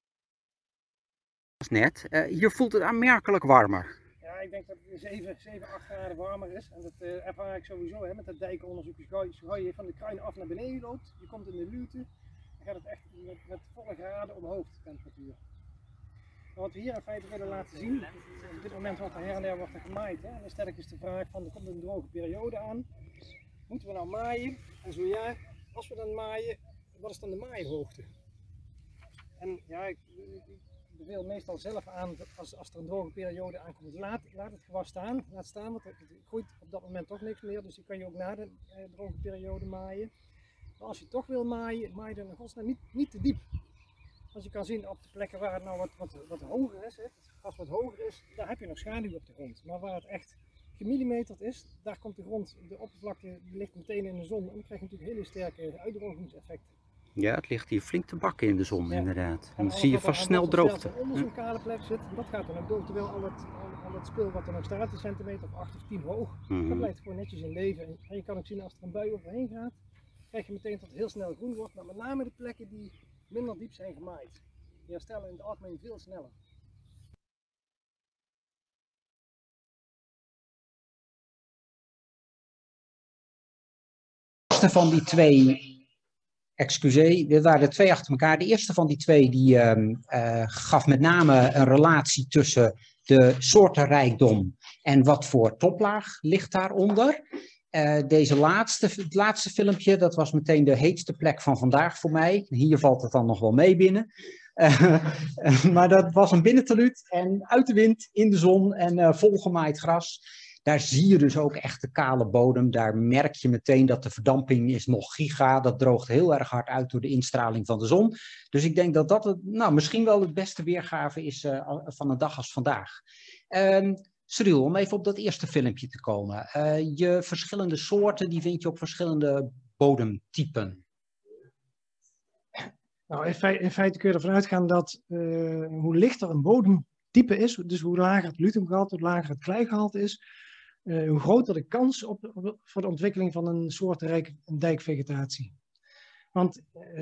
[SPEAKER 4] net. Hier voelt het aanmerkelijk warmer.
[SPEAKER 2] Ja, ik denk dat het 7, 8 graden warmer is. En dat ervaar ik sowieso hè, met het dijkenonderzoek. Als je van de kruin af naar beneden loopt, je komt in de luwte, dan gaat het echt met volle graden omhoog, de temperatuur. Maar wat we hier in feite willen laten zien, op dit moment wordt er her en der wordt er gemaaid. Hè? En dan stel ik eens de vraag van, er komt een droge periode aan. Moeten we nou maaien? En zo ja, als we dan maaien, wat is dan de maaihoogte? En ja, ik beveel meestal zelf aan, als er een droge periode aankomt, laat het gewas staan. Laat staan, want het groeit op dat moment toch niks meer. Dus die kan je ook na de droge periode maaien. Maar als je toch wil maaien, maai dan in godsnaam niet te diep. Als je kan zien op de plekken waar het nou wat hoger is, het gras wat hoger is, daar heb je nog schaduw op de grond. Maar waar het echt gemillimeterd is, daar komt de grond, de oppervlakte die ligt meteen in de zon. En dan krijg je natuurlijk hele sterke uitdrogingseffecten.
[SPEAKER 4] Ja, het ligt hier flink te bakken in de zon,
[SPEAKER 2] ja.
[SPEAKER 4] Inderdaad. En dan zie je vast snel droogte.
[SPEAKER 2] Als onder zo'n kale plek zit, dat gaat dan ook door. Terwijl al dat spul wat er nog staat, een centimeter of 8 of 10 hoog, dat blijft gewoon netjes in leven. En je kan ook zien als er een bui overheen gaat, krijg je meteen dat het heel snel groen wordt. Maar met name de plekken die minder diep zijn gemaaid, die herstellen in het algemeen veel sneller.
[SPEAKER 4] De eerste van die twee, er waren er 2 achter elkaar. De eerste van die 2 die gaf met name een relatie tussen de soortenrijkdom en wat voor toplaag ligt daaronder. Het laatste filmpje, dat was meteen de heetste plek van vandaag voor mij. Hier valt het dan nog wel mee binnen. Maar dat was een binnenteluut en uit de wind, in de zon en volgemaaid gras. Daar zie je dus ook echt de kale bodem. Daar merk je meteen dat de verdamping is nog giga. Dat droogt heel erg hard uit door de instraling van de zon. Dus ik denk dat dat misschien wel het beste weergave is van een dag als vandaag. Cyril, om even op dat eerste filmpje te komen. Je verschillende soorten, die vind je op verschillende bodemtypen.
[SPEAKER 2] Nou, in feite kun je ervan uitgaan dat hoe lichter een bodemtype is, dus hoe lager het lutumgehalte, hoe lager het kleigehalte is, hoe groter de kans voor de ontwikkeling van een soortenrijke dijkvegetatie. Want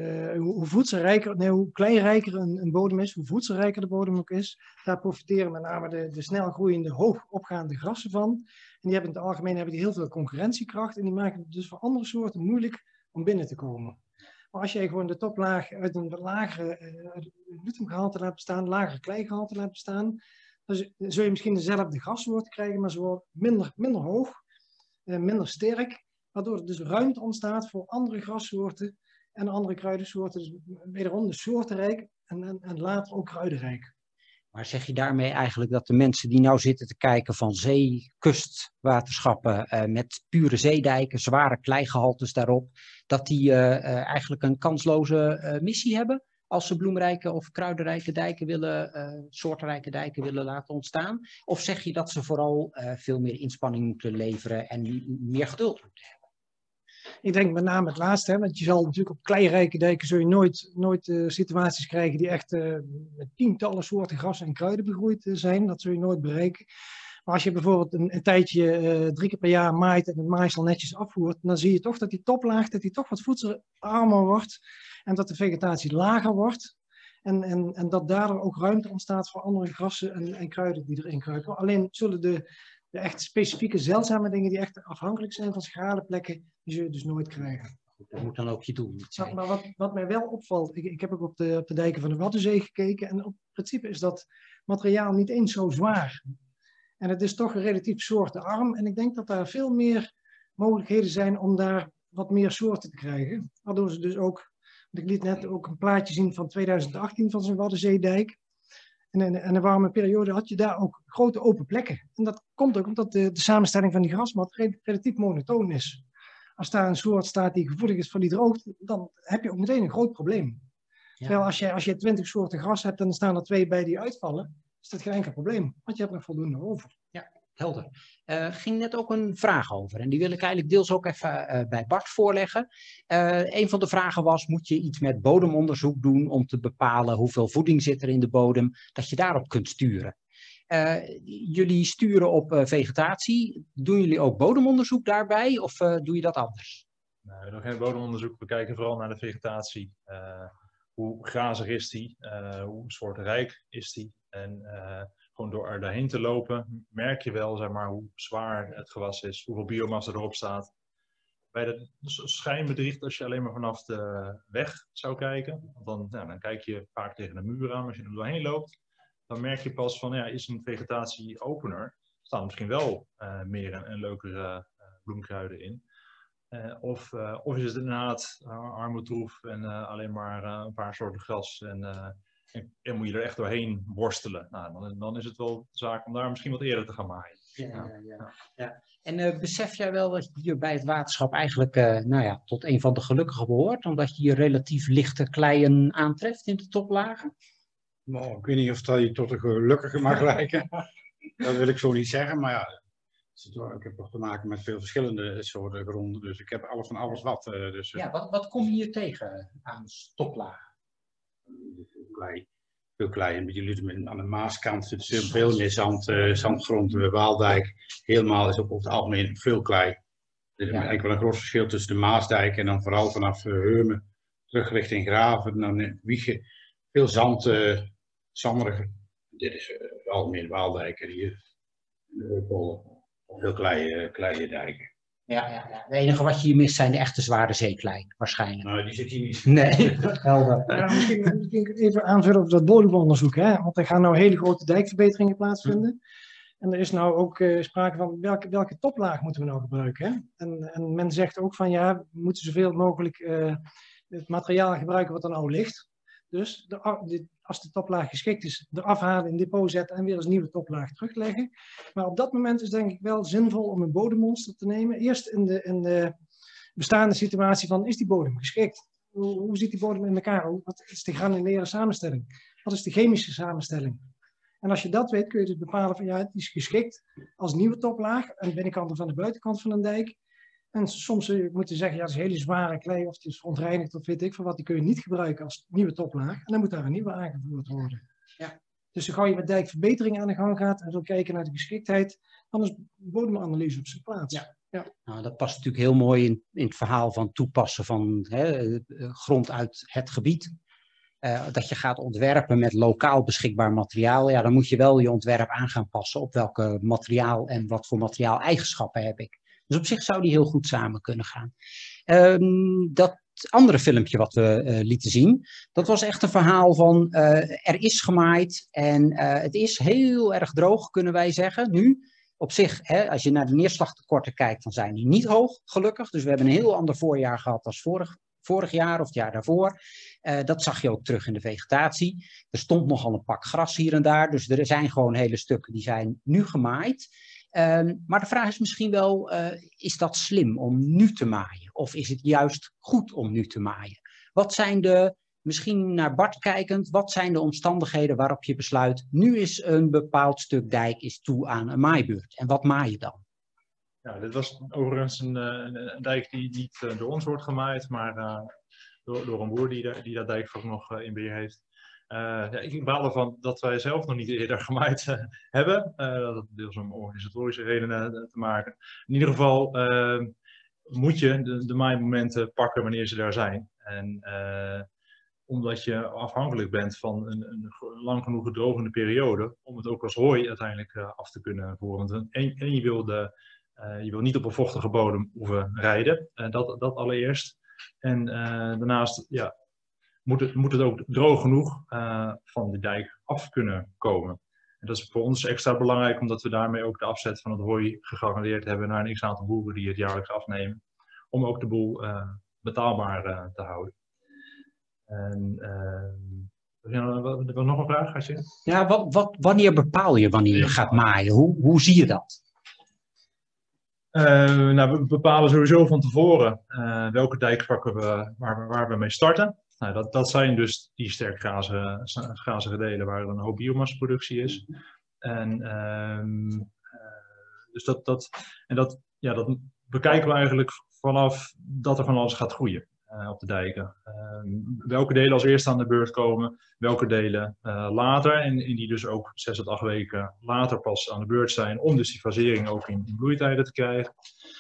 [SPEAKER 2] hoe kleinrijker een bodem is, hoe voedselrijker de bodem ook is, daar profiteren met name de snel groeiende, hoog opgaande grassen van. En die hebben in het algemeen heel veel concurrentiekracht en die maken het dus voor andere soorten moeilijk om binnen te komen. Maar als je gewoon de toplaag uit een wat lagere lutumgehalte laat bestaan, lagere kleigehalte laat bestaan, dan zul je misschien dezelfde grassoorten krijgen, maar ze worden minder hoog, minder sterk, waardoor er dus ruimte ontstaat voor andere grassoorten en andere kruidensoorten. Dus wederom de soortenrijk en later ook kruidenrijk.
[SPEAKER 4] Maar zeg je daarmee eigenlijk dat de mensen die nou zitten te kijken van kustwaterschappen met pure zeedijken, zware kleigehaltes daarop, dat die eigenlijk een kansloze missie hebben als ze bloemrijke of kruidenrijke dijken willen, soortenrijke dijken willen laten ontstaan? Of zeg je dat ze vooral veel meer inspanning moeten leveren en meer geduld moeten hebben?
[SPEAKER 2] Ik denk met name het laatste, hè, want je zal natuurlijk op kleirijke dijken zul je nooit situaties krijgen die echt met tientallen soorten grassen en kruiden begroeid zijn. Dat zul je nooit bereiken. Maar als je bijvoorbeeld een tijdje 3 keer per jaar maait en het maaisel netjes afvoert, dan zie je toch dat die toplaag toch wat voedselarmer wordt en dat de vegetatie lager wordt. En dat daardoor ook ruimte ontstaat voor andere grassen en kruiden die erin kruipen. Alleen zullen de echt specifieke zeldzame dingen die echt afhankelijk zijn van schrale plekken, die zul je dus nooit krijgen.
[SPEAKER 4] Dat moet dan ook je doel niet zijn.
[SPEAKER 2] Maar wat mij wel opvalt, ik heb ook op de dijken van de Waddenzee gekeken en op principe is dat materiaal niet eens zo zwaar. En het is toch relatief soortenarm en ik denk dat daar veel meer mogelijkheden zijn om daar wat meer soorten te krijgen. Waardoor ze dus ook, ik liet net ook een plaatje zien van 2018 van zo'n Waddenzeedijk. En in een warme periode had je daar ook grote open plekken. En dat komt ook omdat de samenstelling van die grasmat relatief monotoon is. Als daar een soort staat die gevoelig is voor die droogte, dan heb je ook meteen een groot probleem. Ja. Terwijl als je 20 soorten gras hebt en er staan er 2 bij die uitvallen, is dat geen enkel probleem. Want je hebt nog voldoende over.
[SPEAKER 4] Ja, helder. Ging net ook een vraag over. En die wil ik eigenlijk deels ook even bij Bart voorleggen. Een van de vragen was, moet je iets met bodemonderzoek doen om te bepalen hoeveel voeding zit er in de bodem, dat je daarop kunt sturen. Jullie sturen op vegetatie. Doen jullie ook bodemonderzoek daarbij of doe je dat anders?
[SPEAKER 5] Nee, we doen geen bodemonderzoek. We kijken vooral naar de vegetatie. Hoe grazig is die? Hoe soortenrijk is die? En gewoon door er daarheen te lopen, merk je wel zeg maar, hoe zwaar het gewas is, hoeveel biomassa erop staat. Bij de schijnbedriegt als je alleen maar vanaf de weg zou kijken. Want dan kijk je vaak tegen de muur aan, maar als je er doorheen loopt, dan merk je pas van, ja, is een vegetatie opener? Er staan misschien wel meer en leukere bloemkruiden in. Of is het inderdaad armoedroef en alleen maar een paar soorten gras en moet je er echt doorheen worstelen. Nou, dan is het wel zaak om daar misschien wat eerder te gaan maaien.
[SPEAKER 4] Ja. En besef jij wel dat je bij het waterschap eigenlijk tot een van de gelukkigen behoort, omdat je hier relatief lichte kleien aantreft in de toplagen?
[SPEAKER 6] Nou, ik weet niet of dat je tot een gelukkige mag lijken. Dat wil ik zo niet zeggen, maar ja, ik heb toch te maken met veel verschillende soorten gronden, dus ik heb alles van alles wat.
[SPEAKER 4] Ja, wat kom je hier tegen aan toplagen?
[SPEAKER 6] Veel klei, een beetje aan de Maaskant zit veel meer zandgrond, de Waaldijk. Helemaal is ook over het algemeen veel klei. Er is eigenlijk wel een groot verschil tussen de Maasdijk en dan vooral vanaf Heumen terug richting Graven, dan Wiegen. Veel zand, zanderiger. Dit is algemeen Waaldijk hier. De Heupollen, veel kleie dijken.
[SPEAKER 4] Ja. Het enige wat je hier mist zijn de echte zware zeeklei, waarschijnlijk.
[SPEAKER 6] Nou, die zit hier niet.
[SPEAKER 4] Nee, helder.
[SPEAKER 2] Ja, misschien even aanvullen op dat bodemonderzoek. Hè? Want er gaan nou hele grote dijkverbeteringen plaatsvinden. En er is nou ook sprake van welke toplaag moeten we nou gebruiken. Hè? En men zegt ook van ja, we moeten zoveel mogelijk het materiaal gebruiken wat er nou ligt. Dus als de toplaag geschikt is, eraf halen, in depot zetten en weer als nieuwe toplaag terugleggen. Maar op dat moment is denk ik wel zinvol om een bodemmonster te nemen. Eerst in de bestaande situatie van, is die bodem geschikt? Hoe ziet die bodem in elkaar? Wat is de granulaire samenstelling? Wat is de chemische samenstelling? En als je dat weet, kun je dus bepalen van ja, het is geschikt als nieuwe toplaag aan de binnenkant of aan de buitenkant van een dijk. En soms moet je zeggen, ja, het is hele zware klei of het is verontreinigd of weet ik van wat, die kun je niet gebruiken als nieuwe toplaag. En dan moet daar een nieuwe aangevoerd worden. Ja. Dus zo gauw je met dijkverbetering aan de gang gaat en wil kijken naar de geschiktheid, dan is bodemanalyse op zijn plaats.
[SPEAKER 4] Ja. Ja. Nou, dat past natuurlijk heel mooi in het verhaal van toepassen van grond uit het gebied. Dat je gaat ontwerpen met lokaal beschikbaar materiaal. Ja, dan moet je wel je ontwerp aan gaan passen op welke materiaal en wat voor materiaal eigenschappen heb ik. Dus op zich zou die heel goed samen kunnen gaan. Dat andere filmpje wat we lieten zien, dat was echt een verhaal van er is gemaaid en het is heel erg droog, kunnen wij zeggen, nu. Op zich, als je naar de neerslagtekorten kijkt, dan zijn die niet hoog, gelukkig. Dus we hebben een heel ander voorjaar gehad als vorig jaar of het jaar daarvoor. Dat zag je ook terug in de vegetatie. Er stond nogal een pak gras hier en daar, dus er zijn gewoon hele stukken die zijn nu gemaaid. Maar de vraag is misschien wel, is dat slim om nu te maaien? Of is het juist goed om nu te maaien? Wat zijn misschien naar Bart kijkend, wat zijn de omstandigheden waarop je besluit, nu is een bepaald stuk dijk is toe aan een maaibeurt? En wat maai je dan?
[SPEAKER 5] Ja, dit was overigens een dijk die niet door ons wordt gemaaid, maar door een boer die dat dijkvak nog in beheer heeft. Ik baal ervan dat wij zelf nog niet eerder gemaaid hebben. Dat had deels om organisatorische redenen te maken. In ieder geval moet je de maaimomenten pakken wanneer ze daar zijn. En omdat je afhankelijk bent van een lang genoeg drogende periode om het ook als hooi uiteindelijk af te kunnen voeren. En je wil niet op een vochtige bodem hoeven rijden, dat allereerst. En daarnaast moet het ook droog genoeg van de dijk af kunnen komen. En dat is voor ons extra belangrijk, omdat we daarmee ook de afzet van het hooi gegarandeerd hebben naar een x-aantal boeren die het jaarlijks afnemen. Om ook de boel betaalbaar te houden. En er was nog een vraag, Gastje?
[SPEAKER 4] Ja, wanneer bepaal je wanneer je gaat maaien? Hoe zie je dat?
[SPEAKER 5] We bepalen sowieso van tevoren welke dijkvakken waar we mee starten. Nou, dat zijn dus die sterk grazige delen waar een hoop biomassaproductie is. En dus dat bekijken we eigenlijk vanaf dat er van alles gaat groeien op de dijken. Welke delen als eerste aan de beurt komen, welke delen later en die dus ook 6 tot 8 weken later pas aan de beurt zijn om dus die fasering ook in bloeitijden te krijgen.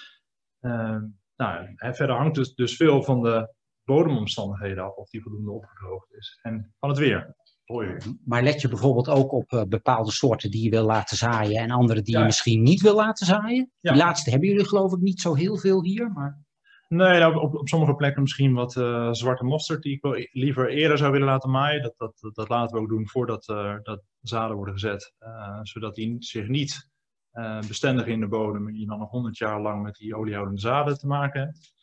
[SPEAKER 5] Verder hangt dus veel van de bodemomstandigheden af of die voldoende opgedroogd is en van het weer.
[SPEAKER 4] Maar let je bijvoorbeeld ook op bepaalde soorten die je wil laten zaaien en andere die je misschien niet wil laten zaaien? Ja. Die laatste hebben jullie geloof ik niet zo heel veel hier, maar...
[SPEAKER 5] Nee, nou, op sommige plekken misschien wat zwarte mosterd die ik wel liever eerder zou willen laten maaien. Dat laten we ook doen voordat dat zaden worden gezet. Zodat die zich niet bestendigen in de bodem en je dan nog 100 jaar lang met die oliehoudende zaden te maken hebt.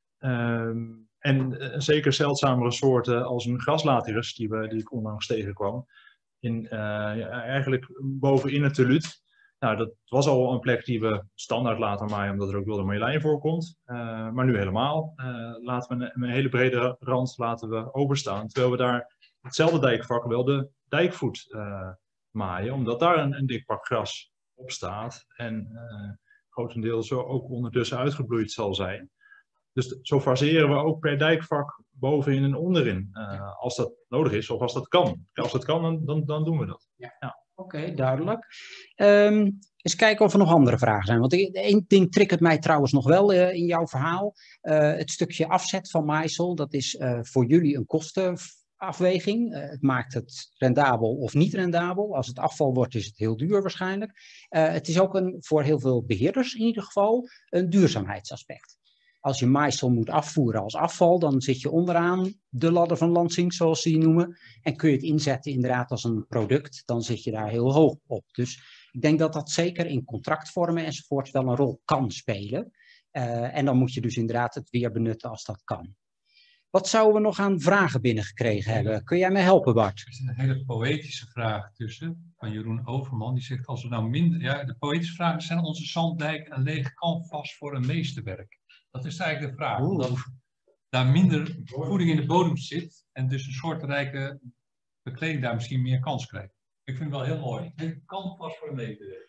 [SPEAKER 5] En zeker zeldzamere soorten als een graslatirus die ik onlangs tegenkwam. Eigenlijk bovenin het teluut. Nou, dat was al een plek die we standaard laten maaien, omdat er ook wilde marjolein voorkomt. Maar nu helemaal. Laten we een hele brede rand overstaan. Terwijl we daar hetzelfde dijkvak wel de dijkvoet maaien, omdat daar een dik pak gras op staat. En grotendeels ook ondertussen uitgebloeid zal zijn. Dus zo faseren we ook per dijkvak bovenin en onderin. Als dat nodig is of als dat kan. Als dat kan, dan doen we dat. Ja.
[SPEAKER 4] Oké, duidelijk. Eens kijken of er nog andere vragen zijn. Want één ding triggert mij trouwens nog wel in jouw verhaal. Het stukje afzet van maaisel, dat is voor jullie een kostenafweging. Het maakt het rendabel of niet rendabel. Als het afval wordt, is het heel duur waarschijnlijk. Het is ook voor heel veel beheerders in ieder geval een duurzaamheidsaspect. Als je maaisel moet afvoeren als afval, dan zit je onderaan de ladder van Lansing, zoals ze die noemen. En kun je het inzetten inderdaad als een product, dan zit je daar heel hoog op. Dus ik denk dat dat zeker in contractvormen enzovoort wel een rol kan spelen. En dan moet je dus inderdaad het weer benutten als dat kan. Wat zouden we nog aan vragen binnengekregen hebben? Kun jij mij helpen, Bart?
[SPEAKER 1] Er is een hele poëtische vraag tussen van Jeroen Overman. Die zegt, als we nou minder... Ja, de poëtische vraag is, zijn onze zanddijk een leeg canvas voor een meesterwerk? Dat is eigenlijk de vraag. Omdat daar minder voeding in de bodem zit en dus een soortrijke bekleding daar misschien meer kans krijgt. Ik vind het wel heel mooi. Een canvas voor een meesterwerk.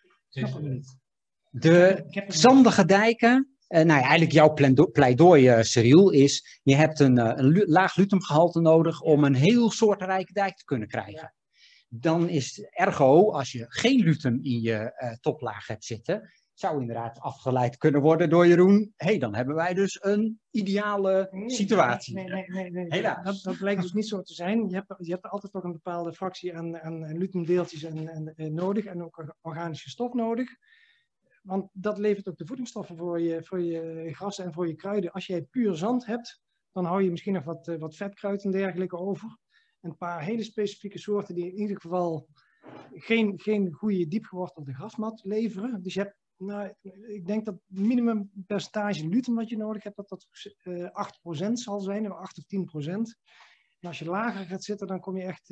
[SPEAKER 4] De zandige dijken... nou ja, eigenlijk jouw pleidooi, Cyril, is... je hebt een laag lutumgehalte nodig om een heel soortrijke dijk te kunnen krijgen. Dan is ergo, als je geen lutum in je toplaag hebt zitten... zou inderdaad afgeleid kunnen worden door Jeroen. Dan hebben wij dus een ideale situatie.
[SPEAKER 2] Nee.
[SPEAKER 4] Helaas.
[SPEAKER 2] Dat blijkt dus niet zo te zijn. Je hebt altijd toch een bepaalde fractie aan lutumdeeltjes nodig en ook organische stof nodig. Want dat levert ook de voedingsstoffen voor je grassen en voor je kruiden. Als jij puur zand hebt, dan hou je misschien nog wat vetkruid en dergelijke over. Een paar hele specifieke soorten die in ieder geval geen goede diepgewortelde grasmat leveren. Dus je hebt, ik denk dat het minimumpercentage lutum wat je nodig hebt, dat 8% zal zijn, of 8 of 10%. En als je lager gaat zitten, dan kom je echt,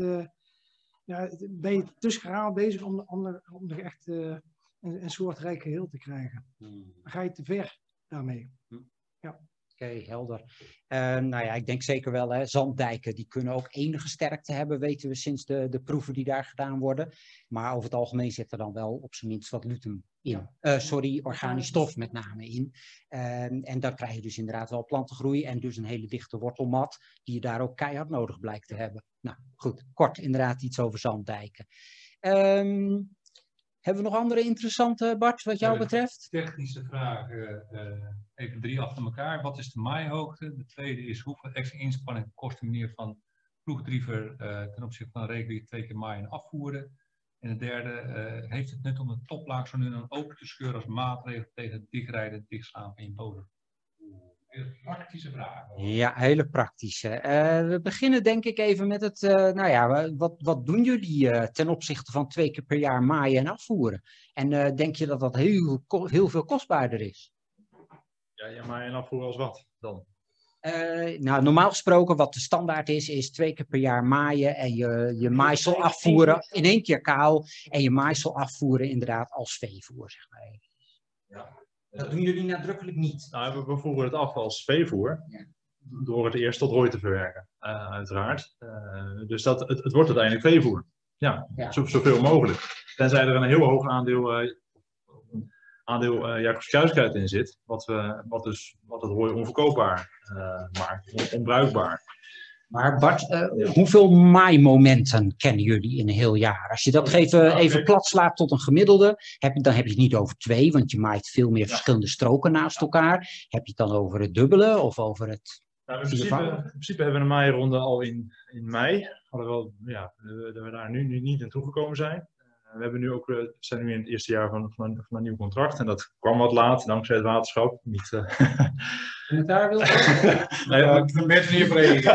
[SPEAKER 2] ben je te schraal bezig om er echt een soortrijk geheel te krijgen. Dan ga je te ver daarmee. Ja.
[SPEAKER 4] Oké, helder. Nou ja, ik denk zeker wel, hè, zanddijken die kunnen ook enige sterkte hebben, weten we sinds de proeven die daar gedaan worden. Maar over het algemeen zit er dan wel op zijn minst wat lutum in. Organisch stof met name in. En dan krijg je dus inderdaad wel plantengroei en dus een hele dichte wortelmat, die je daar ook keihard nodig blijkt te hebben. Nou goed, kort inderdaad iets over zanddijken. Hebben we nog andere interessante, Bart, wat jou betreft?
[SPEAKER 1] Technische vragen, even 3 achter elkaar. Wat is de maaihoogte? De tweede is, hoeveel extra inspanning kost de manier van ploegdriever ten opzichte van een reek 2 keer maaien en afvoeren? En de derde, heeft het nut om de toplaag zo nu dan open te scheuren als maatregel tegen het dichtrijden en dichtslaan van je bodem? Hele praktische vragen. Ja,
[SPEAKER 4] hele praktische. We beginnen denk ik even met het, wat doen jullie ten opzichte van 2 keer per jaar maaien en afvoeren? En denk je dat dat heel veel kostbaarder is?
[SPEAKER 5] Ja, maaien en afvoeren als wat dan?
[SPEAKER 4] Normaal gesproken wat de standaard is 2 keer per jaar maaien en je maaisel afvoeren in 1 keer kaal en je maaisel afvoeren inderdaad als veevoer, zeg maar. Ja. Dat doen jullie nadrukkelijk niet.
[SPEAKER 5] Nou, we voeren het af als veevoer, door het eerst tot rooi te verwerken, uiteraard. Dus het wordt uiteindelijk veevoer. Ja. Zoveel mogelijk. Tenzij er een heel hoog aandeel Jacobs-kruiskruid in zit, wat het rooi onverkoopbaar maakt, onbruikbaar.
[SPEAKER 4] Maar Bart, hoeveel maaimomenten kennen jullie in een heel jaar? Als je dat even plat slaat tot een gemiddelde, dan heb je het niet over 2, want je maait veel meer verschillende stroken naast elkaar. Heb je het dan over het dubbele of over het
[SPEAKER 5] in principe hebben we een maaironde al in mei. Alhoewel we daar nu niet in toegekomen zijn. We zijn nu in het eerste jaar van een nieuw contract en dat kwam wat laat, dankzij het waterschap.
[SPEAKER 4] Commentaar wil
[SPEAKER 5] ik ben hier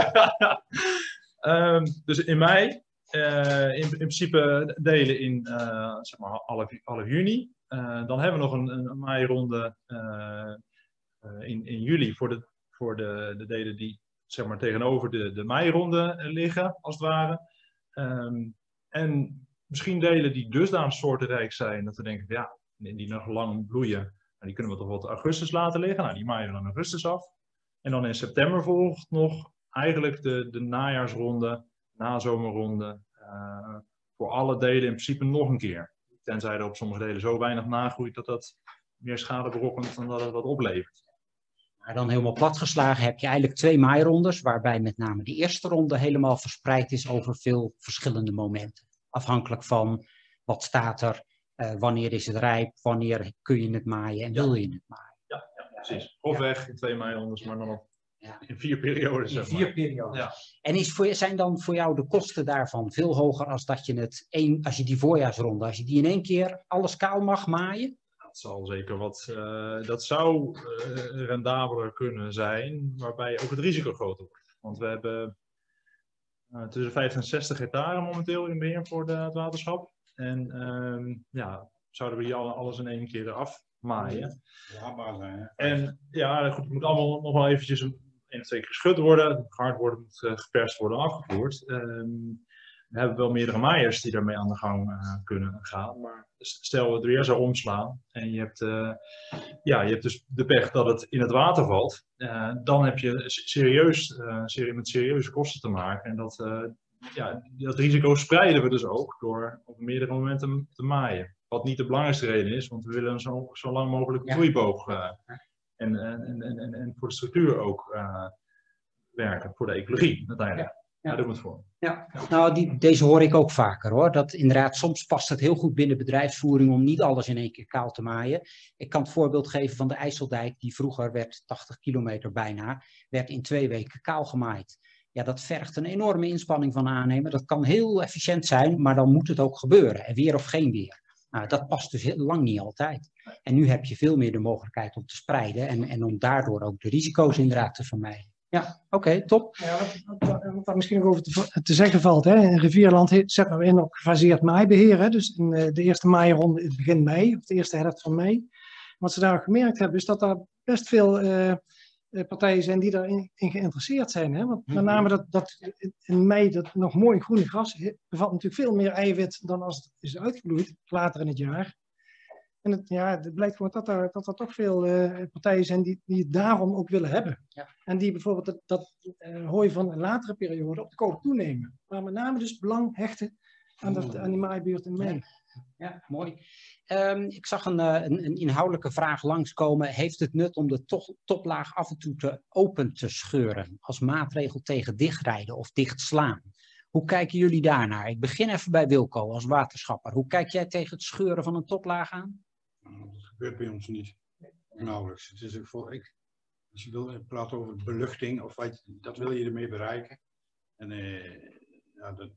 [SPEAKER 5] dus in mei, in principe delen in zeg maar half juni. Dan hebben we nog een maaironde in juli voor de delen die zeg maar tegenover de meironde liggen, als het ware. En misschien delen die dusdanig soortenrijk zijn dat we denken, die nog lang bloeien, die kunnen we toch wat augustus laten liggen. Nou, die maaien we dan augustus af. En dan in september volgt nog eigenlijk de najaarsronde, nazomerronde, voor alle delen in principe nog een keer. Tenzij er op sommige delen zo weinig nagroeit dat meer schade berokkent dan dat het wat oplevert.
[SPEAKER 4] Maar dan helemaal platgeslagen heb je eigenlijk 2 maairondes, waarbij met name de eerste ronde helemaal verspreid is over veel verschillende momenten. Afhankelijk van wat staat er, wanneer is het rijp, wanneer kun je het maaien en wil je het maaien.
[SPEAKER 5] Ja, precies. Grofweg in 2 maairondes, maar dan in 4 periodes.
[SPEAKER 4] In 4 periodes. Ja. En zijn dan voor jou de kosten daarvan veel hoger als dat je als je die voorjaarsronde, als je die in 1 keer alles kaal mag maaien?
[SPEAKER 5] Dat zal zeker dat zou rendabeler kunnen zijn, waarbij ook het risico groter wordt. Want we hebben tussen 50 en 60 hectare momenteel in beheer voor het waterschap. En zouden we hier alles in 1 keer eraf maaien.
[SPEAKER 6] Ja, maar zijn.
[SPEAKER 5] En goed, het moet allemaal nog wel eventjes 1 of 2 keer geschud worden, gehard worden, moet geperst worden, afgevoerd. We hebben wel meerdere maaiers die daarmee aan de gang kunnen gaan. Maar stel het weer zou omslaan en je hebt dus de pech dat het in het water valt. Dan heb je met serieuze kosten te maken. En dat risico spreiden we dus ook door op meerdere momenten te maaien. Wat niet de belangrijkste reden is, want we willen zo lang mogelijk groeiboog en voor de structuur ook werken, voor de ecologie uiteindelijk. Daar doen we het voor.
[SPEAKER 4] Ja, nou deze hoor ik ook vaker hoor. Dat inderdaad, soms past het heel goed binnen bedrijfsvoering om niet alles in één keer kaal te maaien. Ik kan het voorbeeld geven van de IJsseldijk, die vroeger werd 80 kilometer bijna, werd in 2 weken kaal gemaaid. Ja, dat vergt een enorme inspanning van de aannemer. Dat kan heel efficiënt zijn, maar dan moet het ook gebeuren. En weer of geen weer. Nou, dat past dus heel lang niet altijd. En nu heb je veel meer de mogelijkheid om te spreiden en om daardoor ook de risico's inderdaad te vermijden. Ja, oké, top.
[SPEAKER 2] Ja, wat daar misschien nog over te zeggen valt. Hè. In Rivierland zet nou in op gefaseerd maaibeheer. Hè. Dus in de eerste maaironde in begin mei, of de eerste helft van mei. Wat ze daar ook gemerkt hebben, is dat daar best veel partijen zijn die daarin geïnteresseerd zijn. Hè. Want met name dat in mei dat nog mooi groene gras bevat natuurlijk veel meer eiwit dan als het is uitgebloeid later in het jaar. En het blijkt gewoon dat er toch veel partijen zijn die het daarom ook willen hebben. Ja. En die bijvoorbeeld dat hooi van een latere periode op de koop toenemen. Maar met name dus belang hechten aan die maaibuurt in mei.
[SPEAKER 4] Ja, mooi. Ik zag een inhoudelijke vraag langskomen. Heeft het nut om de toplaag af en toe open te scheuren als maatregel tegen dichtrijden of dichtslaan? Hoe kijken jullie daarnaar? Ik begin even bij Wilco als waterschapper. Hoe kijk jij tegen het scheuren van een toplaag aan?
[SPEAKER 6] Dat gebeurt bij ons niet. Nauwelijks. Het is ook als je wil praten over beluchting, of dat wil je ermee bereiken. En dat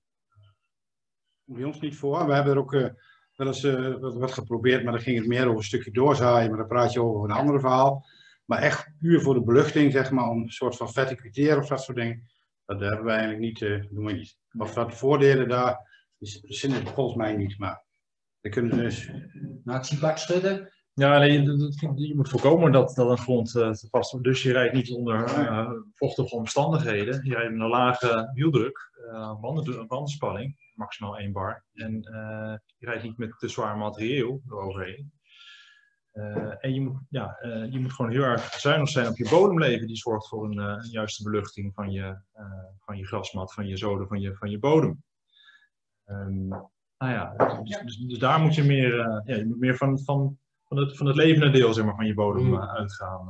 [SPEAKER 6] bij ons niet voor. We hebben er ook wel eens wat geprobeerd, maar dan ging het meer over een stukje doorzaaien, maar dan praat je over een ander verhaal. Maar echt puur voor de beluchting, zeg maar, om een soort van verticuteren of dat soort dingen, dat hebben we eigenlijk niet, doen we niet. Of dat voordelen daar, zijn het volgens mij niet, maar we kunnen dus...
[SPEAKER 4] Nou, ik zie Bart schudden.
[SPEAKER 5] Ja, nee, je moet voorkomen dat een grond te vast wordt. Dus je rijdt niet onder vochtige omstandigheden. Je rijdt met een lage wieldruk, bandenspanning, maximaal 1 bar. En je rijdt niet met te zwaar materieel eroverheen. En je moet gewoon heel erg zuinig zijn op je bodemleven. Die zorgt voor een juiste beluchting van je grasmat, van je zoden, van je bodem. Dus daar moet je meer van het levende deel, zeg maar, van je bodem uitgaan.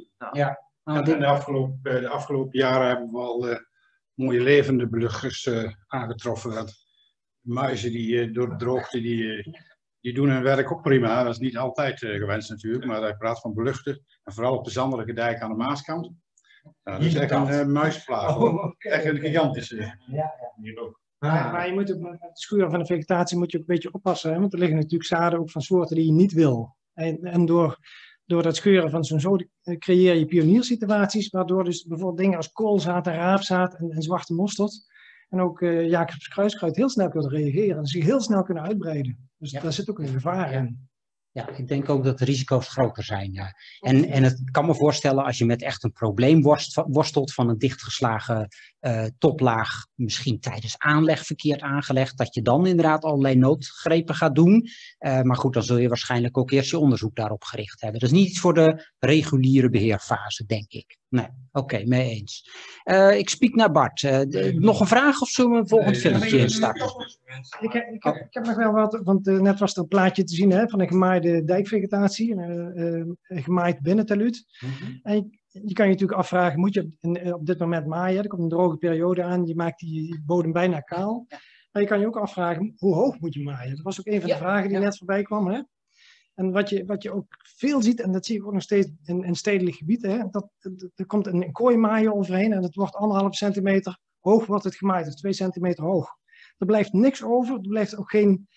[SPEAKER 6] De afgelopen jaren hebben we al mooie levende beluchters aangetroffen. Dat muizen die door de droogte, die doen hun werk ook prima. Dat is niet altijd gewenst natuurlijk, maar hij praat van beluchten. En vooral op de zandelijke dijk aan de Maaskant. Dat is echt een muisplaag. Echt een gigantische. Hier ook.
[SPEAKER 2] Maar je moet ook met het schuren van de vegetatie moet je ook een beetje oppassen. Hè? Want er liggen natuurlijk zaden ook van soorten die je niet wil. En door dat scheuren van zo'n zoden creëer je pioniersituaties. Waardoor dus bijvoorbeeld dingen als koolzaad en raapzaad en zwarte mosterd. En ook Jacobs kruiskruid heel snel kunnen reageren. En zich heel snel kunnen uitbreiden. Dus daar zit ook een gevaar in.
[SPEAKER 4] Ja, ik denk ook dat de risico's groter zijn. Ja. En het kan me voorstellen als je met echt een probleem worstelt van een dichtgeslagen toplaag, misschien tijdens aanleg verkeerd aangelegd, dat je dan inderdaad allerlei noodgrepen gaat doen. Maar goed, dan zul je waarschijnlijk ook eerst je onderzoek daarop gericht hebben. Dat is niet iets voor de reguliere beheerfase, denk ik. Nee, oké, mee eens. Ik spiek naar Bart. Nog een vraag of zullen we een volgend filmpje instarten?
[SPEAKER 2] Ik heb nog wel wat, want net was er een plaatje te zien hè, van een gemaaide dijkvegetatie, gemaaid binnentalud. En je kan je natuurlijk afvragen, moet je op dit moment maaien? Er komt een droge periode aan, je maakt die bodem bijna kaal. Maar je kan je ook afvragen, hoe hoog moet je maaien? Dat was ook een van de vragen die net voorbij kwam. Hè? En wat je ook veel ziet, en dat zie je ook nog steeds in stedelijk gebied, hè, er komt een kooimaaien overheen en het wordt 1,5 centimeter hoog wordt het gemaaid, of 2 centimeter hoog. Er blijft niks over, er blijft ook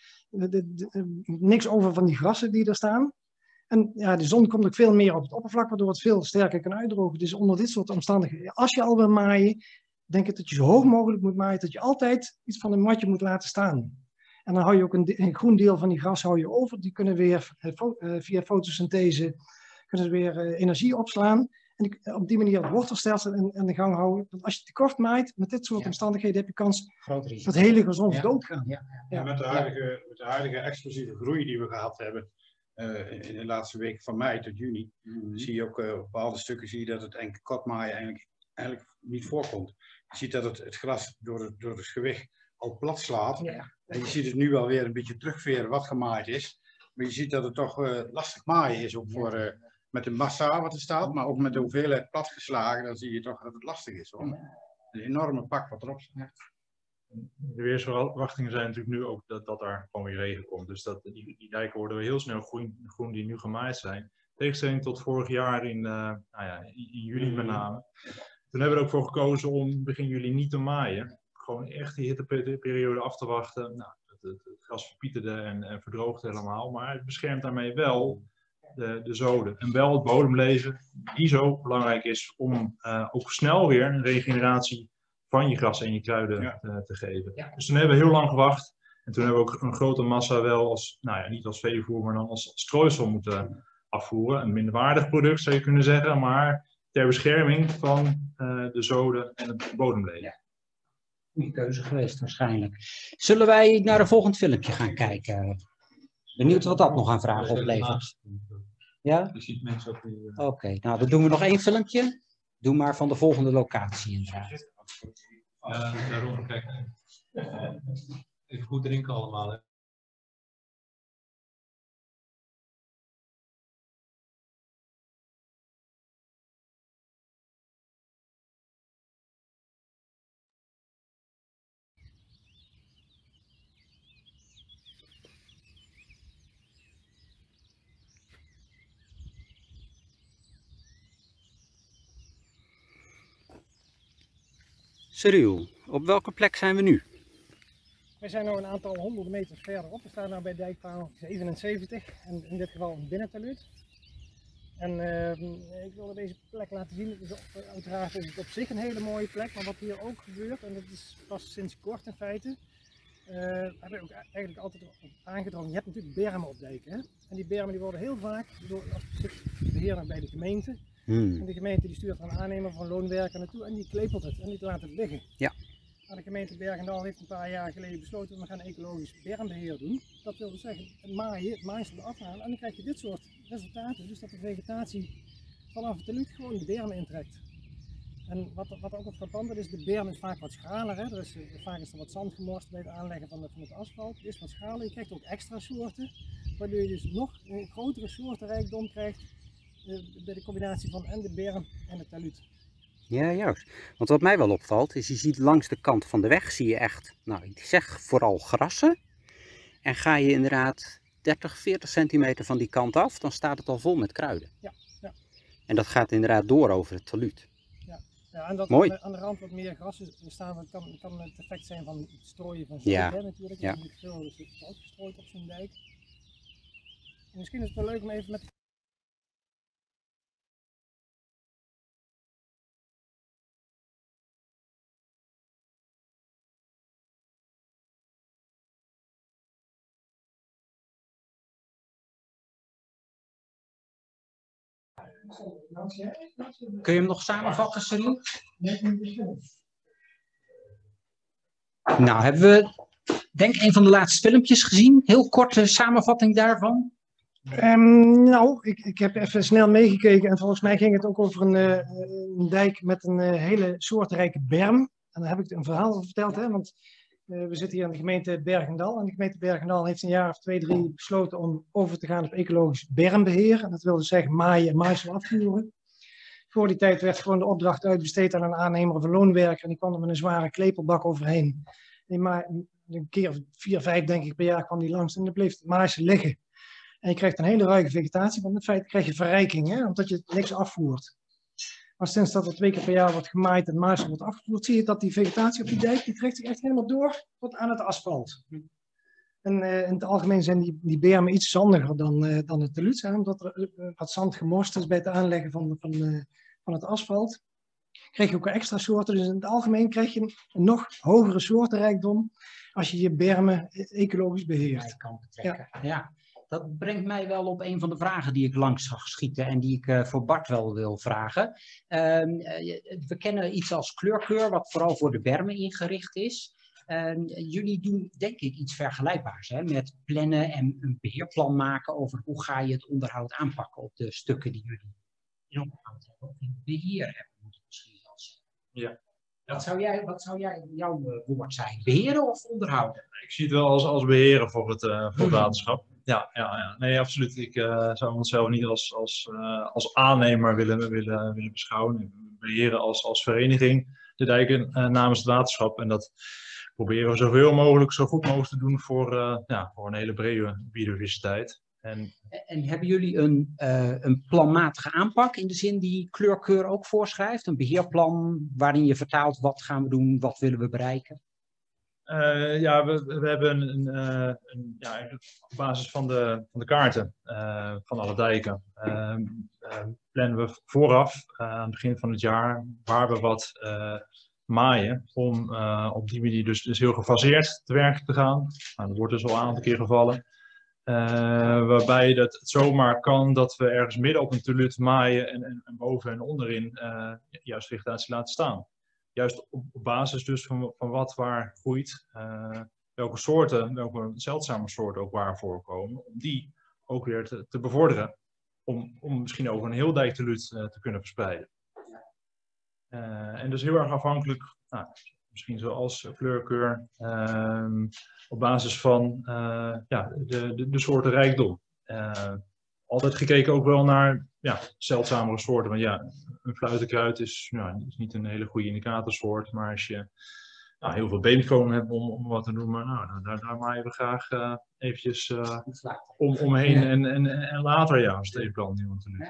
[SPEAKER 2] niks over van die grassen die er staan. En ja, de zon komt ook veel meer op het oppervlak, waardoor het veel sterker kan uitdrogen. Dus onder dit soort omstandigheden, als je al wil maaien, denk ik dat je zo hoog mogelijk moet maaien, dat je altijd iets van een matje moet laten staan. En dan hou je ook een groen deel van die gras hou je over. Die kunnen weer via fotosynthese kunnen ze weer energie opslaan. En op die manier het wortelstelsel in de gang houden. Want als je tekort maait, met dit soort omstandigheden heb je kans
[SPEAKER 4] Groot risico.
[SPEAKER 2] dat hele gezond
[SPEAKER 4] Ja.
[SPEAKER 2] doodgaan.
[SPEAKER 4] Ja.
[SPEAKER 6] Ja, met de huidige explosieve groei die we gehad hebben in de laatste weken van mei tot juni, zie je ook op bepaalde stukken zie je dat het enkel kortmaaien eigenlijk niet voorkomt. Je ziet dat het gras door het gewicht al plat slaat.
[SPEAKER 2] Ja.
[SPEAKER 6] En je ziet het nu alweer een beetje terugveren wat gemaaid is. Maar je ziet dat het toch lastig maaien is, ook voor, met de massa wat er staat, maar ook met de hoeveelheid platgeslagen, dan zie je toch dat het lastig is. Hoor. Een enorme pak wat erop staat.
[SPEAKER 5] De weersverwachtingen zijn natuurlijk nu ook dat er gewoon weer regen komt. Dus dat, die dijken worden heel snel groen die nu gemaaid zijn. Tegenstelling tot vorig jaar in juli met name. Toen hebben we er ook voor gekozen om begin juli niet te maaien. Gewoon echt die hitteperiode af te wachten. Nou, het gras verpieterde en verdroogde helemaal. Maar het beschermt daarmee wel de zoden. En wel het bodemleven die zo belangrijk is om ook snel weer een regeneratie van je gras en je kruiden te geven. Ja. Dus toen hebben we heel lang gewacht. En toen hebben we ook een grote massa wel als, niet als veevoer, maar dan als strooisel moeten afvoeren. Een minderwaardig product zou je kunnen zeggen, maar ter bescherming van de zoden en het bodemleven. Ja.
[SPEAKER 4] Goede keuze geweest waarschijnlijk. Zullen wij naar een volgend filmpje gaan kijken? Benieuwd wat dat nog aan vragen oplevert. Ja?
[SPEAKER 1] Je ziet mensen op die...
[SPEAKER 4] Oké, nou dan doen we nog één filmpje. Doe maar van de volgende locatie inderdaad.
[SPEAKER 1] Daarom, kijk. Even goed drinken allemaal. Hè.
[SPEAKER 4] Cyril, op welke plek zijn we nu?
[SPEAKER 2] We zijn nu een aantal honderden meters verderop. We staan nu bij dijkpaal 77 en in dit geval een binnentalud. En ik wilde deze plek laten zien. Het is uiteraard is het op zich een hele mooie plek, maar wat hier ook gebeurt, en dat is pas sinds kort in feite, heb ik ook eigenlijk altijd op aangedrongen. Je hebt natuurlijk bermen op dijken. Hè? En die bermen die worden heel vaak door de beheerder bij de gemeente. En de gemeente die stuurt een aannemer van loonwerker naartoe en die klepelt het en die laat het liggen.
[SPEAKER 4] Ja.
[SPEAKER 2] Maar de gemeente Bergendal heeft een paar jaar geleden besloten, we gaan ecologisch bermbeheer doen. Dat wil dus zeggen, het maaisel afhalen en dan krijg je dit soort resultaten. Dus dat de vegetatie vanaf het talud gewoon de bermen intrekt. En wat ook wat frappant is, de berm is vaak wat schraler. Hè? Vaak is er wat zand gemorst bij het aanleggen van het asfalt. Het is wat schraler, je krijgt ook extra soorten. Waardoor je dus nog een grotere soortenrijkdom krijgt bij de combinatie van en de berm en het talud.
[SPEAKER 4] Ja, juist. Want wat mij wel opvalt is, je ziet langs de kant van de weg zie je echt, ik zeg vooral grassen. En ga je inderdaad 30, 40 centimeter van die kant af, dan staat het al vol met kruiden.
[SPEAKER 2] Ja, ja.
[SPEAKER 4] En dat gaat inderdaad door over het talud.
[SPEAKER 2] Ja, en dat
[SPEAKER 4] mooi.
[SPEAKER 2] Aan de rand wat meer gras staan, kan het effect zijn van het strooien van zout, hè, natuurlijk. Ja. Niet veel zout gestrooid op zo'n dijk. En misschien is het wel leuk om even met
[SPEAKER 4] Kun je hem nog samenvatten, Cyril? Nou, hebben we, denk ik, een van de laatste filmpjes gezien. Heel korte samenvatting daarvan.
[SPEAKER 2] Ik heb even snel meegekeken en volgens mij ging het ook over een dijk met een hele soortrijke berm. En daar heb ik een verhaal over verteld, hè, want we zitten hier in de gemeente Bergendal. En de gemeente Bergendal heeft een jaar of 2, 3 besloten om over te gaan op ecologisch bermbeheer. En dat wil dus zeggen maaien en maaisel afvoeren. Voor die tijd werd gewoon de opdracht uitbesteed aan een aannemer of een loonwerker. En die kwam er met een zware klepelbak overheen. Een keer of 4, 5 denk ik per jaar kwam die langs en dan bleef het maaisel liggen. En je krijgt een hele ruige vegetatie, want in feite krijg je verrijking, hè, omdat je niks afvoert. Maar sinds dat er 2 keer per jaar wordt gemaaid en maaisel wordt afgevoerd, zie je dat die vegetatie op die dijk, die trekt zich echt helemaal door tot aan het asfalt. En in het algemeen zijn die bermen iets zandiger dan het talud zijn, omdat er wat zand gemorst is bij het aanleggen van het asfalt. Krijg je ook extra soorten, dus in het algemeen krijg je een nog hogere soortenrijkdom als je je bermen ecologisch beheert.
[SPEAKER 4] Ja. Dat brengt mij wel op een van de vragen die ik langs zag schieten en die ik voor Bart wel wil vragen. We kennen iets als kleurkeur, wat vooral voor de bermen ingericht is. Jullie doen denk ik iets vergelijkbaars, hè, met plannen en een beheerplan maken over hoe ga je het onderhoud aanpakken op de stukken die jullie in onderhoud hebben, of in beheer hebben, moet ik misschien wel zeggen.
[SPEAKER 5] Ja.
[SPEAKER 4] Wat zou jouw woord zijn? Beheren of onderhouden?
[SPEAKER 5] Ik zie het wel als beheren voor het waterschap. Ja. Nee, absoluut. Ik zou onszelf niet als aannemer willen beschouwen. We beheren als vereniging de dijken namens het waterschap. En dat proberen we zoveel mogelijk, zo goed mogelijk te doen voor een hele brede biodiversiteit.
[SPEAKER 4] En hebben jullie een planmatige aanpak in de zin die kleurkeur ook voorschrijft? Een beheerplan waarin je vertaalt wat gaan we doen, wat willen we bereiken?
[SPEAKER 5] We hebben op basis van de kaarten van alle dijken plannen we vooraf aan het begin van het jaar waar we wat maaien om op die manier dus heel gefaseerd te werk te gaan. Nou, dat wordt dus al een aantal keer gevallen. Waarbij het zomaar kan dat we ergens midden op een telut maaien en boven en onderin juist vegetatie laten staan. Juist op basis dus van wat waar groeit, welke zeldzame soorten ook waar voorkomen, om die ook weer te bevorderen. Om misschien over een heel dijktelut te kunnen verspreiden. En dus heel erg afhankelijk, misschien zoals kleurkeur, op basis van de soorten rijkdom. Altijd gekeken ook wel naar zeldzamere soorten. Want een fluitenkruid is niet een hele goede indicatorsoort. Maar als je heel veel beenkonen hebt om wat te noemen, daar maaien we graag eventjes omheen. En later als het even niet want te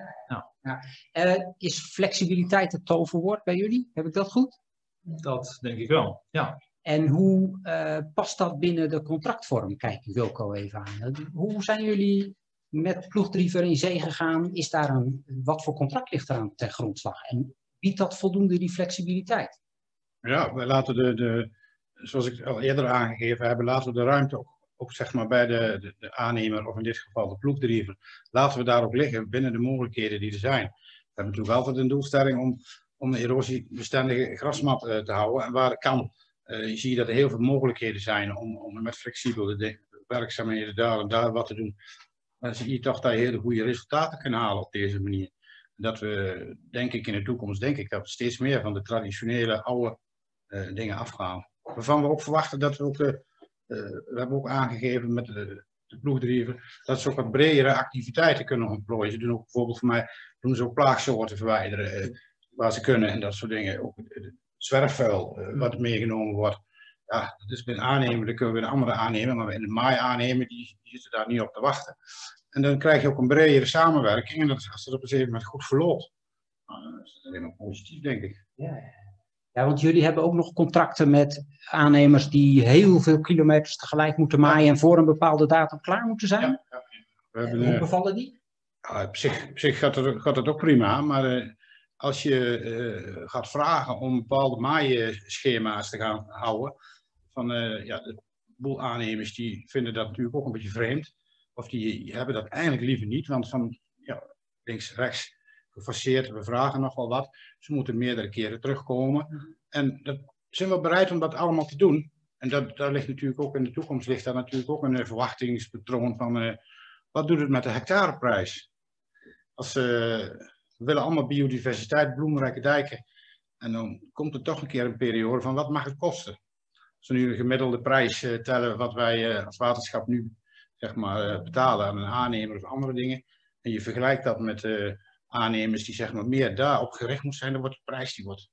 [SPEAKER 5] doen.
[SPEAKER 4] Is flexibiliteit het toverwoord bij jullie? Heb ik dat goed?
[SPEAKER 5] Dat denk ik wel, ja.
[SPEAKER 4] En hoe past dat binnen de contractvorm? Kijk Wilco even aan. Hoe zijn jullie met Ploegdriever in zee gegaan? Is daar wat voor contract ligt er aan ten grondslag? En biedt dat voldoende die flexibiliteit?
[SPEAKER 6] Ja, we laten zoals ik al eerder aangegeven heb, laten we de ruimte ook zeg maar bij de aannemer, of in dit geval de Ploegdriever, laten we daar ook liggen binnen de mogelijkheden die er zijn. We hebben natuurlijk altijd een doelstelling om een erosiebestendige grasmat te houden. En waar het kan, zie je dat er heel veel mogelijkheden zijn om met flexibele werkzaamheden daar en daar wat te doen. Dan zie je toch dat je hele goede resultaten kunnen halen op deze manier. Dat we, denk ik, in de toekomst, dat we steeds meer van de traditionele oude dingen afgaan. Waarvan we ook verwachten dat we ook, we hebben ook aangegeven met de Ploegdriever, dat ze ook wat bredere activiteiten kunnen ontplooien. Ze doen ook bijvoorbeeld voor mij, doen ze ook plaagsoorten verwijderen waar ze kunnen en dat soort dingen. Ook zwerfvuil wat meegenomen wordt. Ja, dat is bij een aannemer, dan kunnen we een andere aannemer, maar in de maai aannemer, die zitten daar niet op te wachten. En dan krijg je ook een bredere samenwerking en als dat op een gegeven moment goed verloopt, dat is alleen maar positief, denk ik.
[SPEAKER 4] Ja, want jullie hebben ook nog contracten met aannemers die heel veel kilometers tegelijk moeten maaien en voor een bepaalde datum klaar moeten zijn.
[SPEAKER 6] Ja. We hebben,
[SPEAKER 4] hoe bevallen die?
[SPEAKER 6] Op zich gaat het ook prima, maar als je gaat vragen om bepaalde maaienschema's te gaan houden, van de boel aannemers die vinden dat natuurlijk ook een beetje vreemd. Of die hebben dat eigenlijk liever niet, want van links, rechts gefaseerd, we vragen nog wel wat. Ze moeten meerdere keren terugkomen. En dat zijn we bereid om dat allemaal te doen. En daar ligt natuurlijk ook in de toekomst ligt daar natuurlijk ook een verwachtingspatroon van wat doet het met de hectareprijs? We willen allemaal biodiversiteit, bloemrijke dijken. En dan komt er toch een keer een periode van wat mag het kosten? Als we nu de gemiddelde prijs tellen wat wij als waterschap nu zeg maar, betalen aan een aannemer of andere dingen. En je vergelijkt dat met aannemers die zeg maar, meer daarop gericht moeten zijn, dan wordt de prijs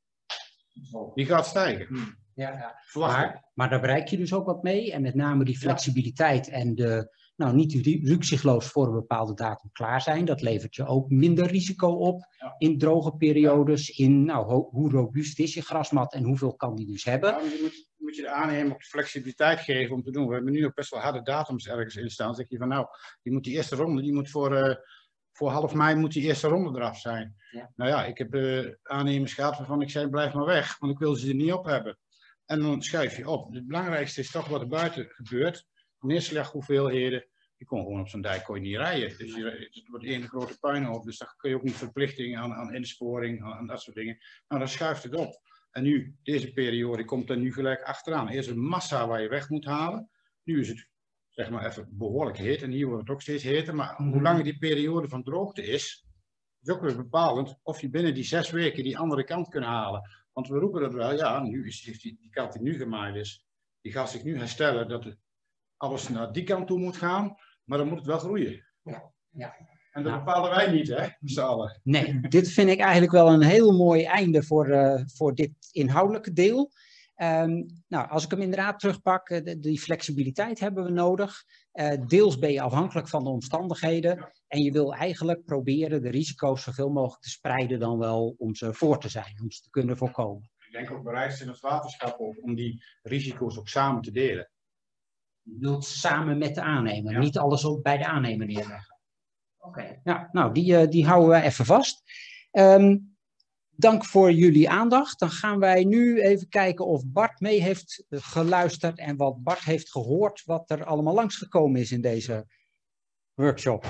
[SPEAKER 6] die gaat stijgen.
[SPEAKER 4] Ja. Maar daar bereik je dus ook wat mee. En met name die flexibiliteit en niet rukzichtloos voor een bepaalde datum klaar zijn. Dat levert je ook minder risico op in droge periodes. In hoe robuust is je grasmat en hoeveel kan die dus hebben.
[SPEAKER 6] Moet je de aannemer ook de flexibiliteit geven om te doen. We hebben nu ook best wel harde datums ergens in staan. Dan zeg je van die moet die eerste ronde, die moet voor half mei moet die eerste ronde eraf zijn. Ja. Ik heb aannemers gehad waarvan ik zei blijf maar weg, want ik wil ze er niet op hebben. En dan schuif je op. Het belangrijkste is toch wat er buiten gebeurt. Neerslaghoeveelheden, je kon gewoon op zo'n dijk kon je niet rijden. Dus het wordt één grote puinhoop, dus daar kun je ook niet verplichting aan insporing, aan dat soort dingen. Nou, dan schuift het op. En nu, deze periode, komt er nu gelijk achteraan. Eerst een massa waar je weg moet halen. Nu is het, zeg maar, even behoorlijk heet. En hier wordt het ook steeds heter. Maar hoe langer die periode van droogte is ook weer bepalend of je binnen die 6 weken die andere kant kunt halen. Want we roepen dat wel, ja, nu heeft die kant die nu gemaaid is, die gaat zich nu herstellen dat alles naar die kant toe moet gaan. Maar dan moet het wel groeien.
[SPEAKER 4] Ja.
[SPEAKER 6] En dat bepalen wij niet, hè, met z'n allen.
[SPEAKER 4] Nee, dit vind ik eigenlijk wel een heel mooi einde voor dit inhoudelijke deel. Nou, als ik hem inderdaad terugpak, die flexibiliteit hebben we nodig. Deels ben je afhankelijk van de omstandigheden. En je wil eigenlijk proberen de risico's zoveel mogelijk te spreiden dan wel om ze voor te zijn, om ze te kunnen voorkomen.
[SPEAKER 6] Ik denk ook bereid zijn als waterschap om die risico's ook samen te delen.
[SPEAKER 4] Je wilt samen met de aannemer, niet alles ook bij de aannemer neerleggen. Oké. Ja, nou, die houden we even vast. Dank voor jullie aandacht. Dan gaan wij nu even kijken of Bart mee heeft geluisterd en wat Bart heeft gehoord, wat er allemaal langsgekomen is in deze workshop.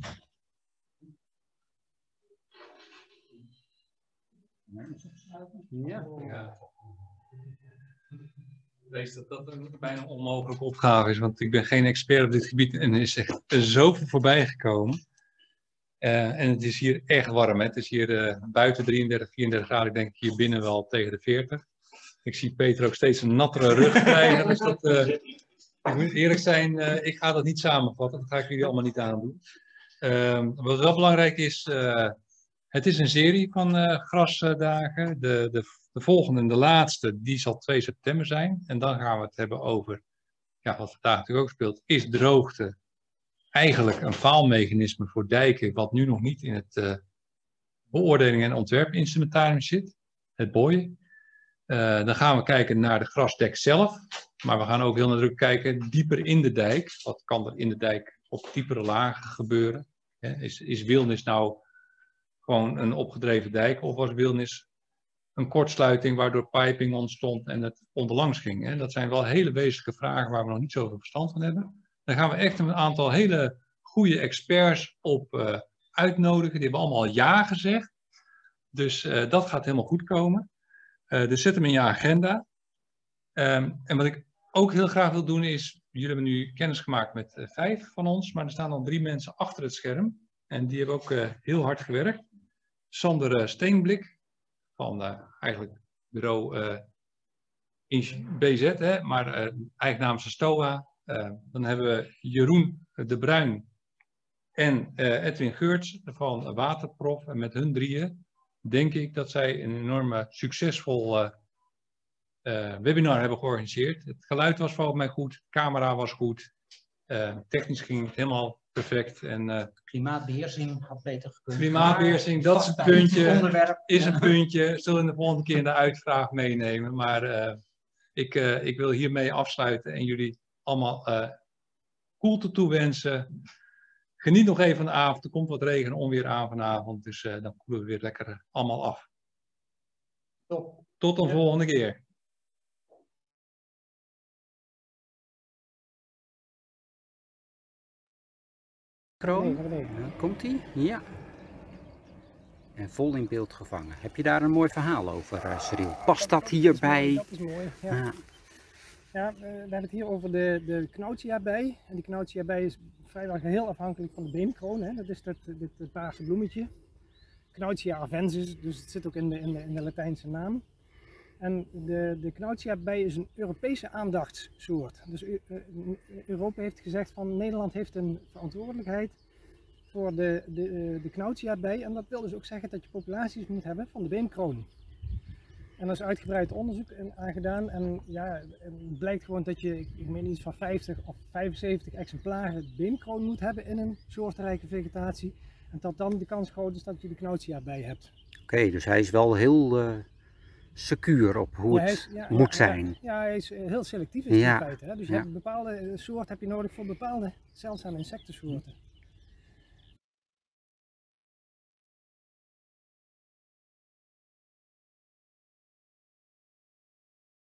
[SPEAKER 1] Ja. Ik weet dat dat een bijna onmogelijke opgave is, want ik ben geen expert op dit gebied en er is echt zoveel voorbij gekomen. En het is hier echt warm. Hè? Het is hier buiten 33, 34 graden. Ik denk hier binnen wel tegen de 40. Ik zie Peter ook steeds een nattere rug krijgen. Dus ik moet eerlijk zijn, ik ga dat niet samenvatten. Dat ga ik jullie allemaal niet aandoen. Wat wel belangrijk is, het is een serie van grasdagen. De volgende en de laatste, die zal 2 september zijn. En dan gaan we het hebben over, ja, wat vandaag natuurlijk ook speelt, is droogte. Eigenlijk een faalmechanisme voor dijken, wat nu nog niet in het beoordeling en ontwerpinstrumentarium zit, het BOI. Dan gaan we kijken naar de grasdek zelf, maar we gaan ook heel nadrukkelijk kijken dieper in de dijk. Wat kan er in de dijk op diepere lagen gebeuren? Is wilnis nou gewoon een opgedreven dijk of was wilnis een kortsluiting waardoor piping ontstond en het onderlangs ging? Dat zijn wel hele wezenlijke vragen waar we nog niet zoveel verstand van hebben. Daar gaan we echt een aantal hele goede experts op uitnodigen. Die hebben allemaal ja gezegd. Dus dat gaat helemaal goed komen. Dus zet hem in je agenda. En wat ik ook heel graag wil doen is, jullie hebben nu kennis gemaakt met 5 van ons, maar er staan al 3 mensen achter het scherm. En die hebben ook heel hard gewerkt. Sander Steenblik van eigenlijk bureau BZ, hè, maar eigenlijk namens de STOA. Dan hebben we Jeroen de Bruin en Edwin Geurts van Waterprof. En met hun drieën denk ik dat zij een enorme succesvol webinar hebben georganiseerd. Het geluid was volgens mij goed, de camera was goed, technisch ging het helemaal perfect. En,
[SPEAKER 4] klimaatbeheersing had beter gekund.
[SPEAKER 1] Klimaatbeheersing, dat is een puntje. Is een puntje. Zullen we de volgende keer in de uitvraag meenemen. Maar ik wil hiermee afsluiten en jullie allemaal koelte toewensen. Geniet nog even van de avond. Er komt wat regen en onweer aan vanavond. Dus dan koelen we weer lekker allemaal af. Tot een volgende keer.
[SPEAKER 4] Komt-ie? Ja. En vol in beeld gevangen. Heb je daar een mooi verhaal over, Cyril? Past dat hierbij?
[SPEAKER 2] Dat is mooi, ja. Ja, we hebben het hier over de Knautia-bij. En die Knautia-bij is vrijwel geheel afhankelijk van de beenkroon. Hè. Dat is dit paarse bloemetje. Knautia arvensis, dus het zit ook in de Latijnse naam. En de Knautia-bij is een Europese aandachtssoort. Dus Europa heeft gezegd van Nederland heeft een verantwoordelijkheid voor de Knautia-bij. En dat wil dus ook zeggen dat je populaties moet hebben van de beenkroon. En er is uitgebreid onderzoek aan gedaan en ja, het blijkt gewoon dat je, ik meen iets van 50 of 75 exemplaren beenkroon moet hebben in een soortrijke vegetatie. En dat dan de kans groot is dat je de Knautia-bij hebt.
[SPEAKER 4] Oké, dus hij is wel heel secuur op hoe het moet zijn.
[SPEAKER 2] Ja, hij is heel selectief in feite. Hè? Dus je hebt een bepaalde soort heb je nodig voor bepaalde zeldzame insectensoorten.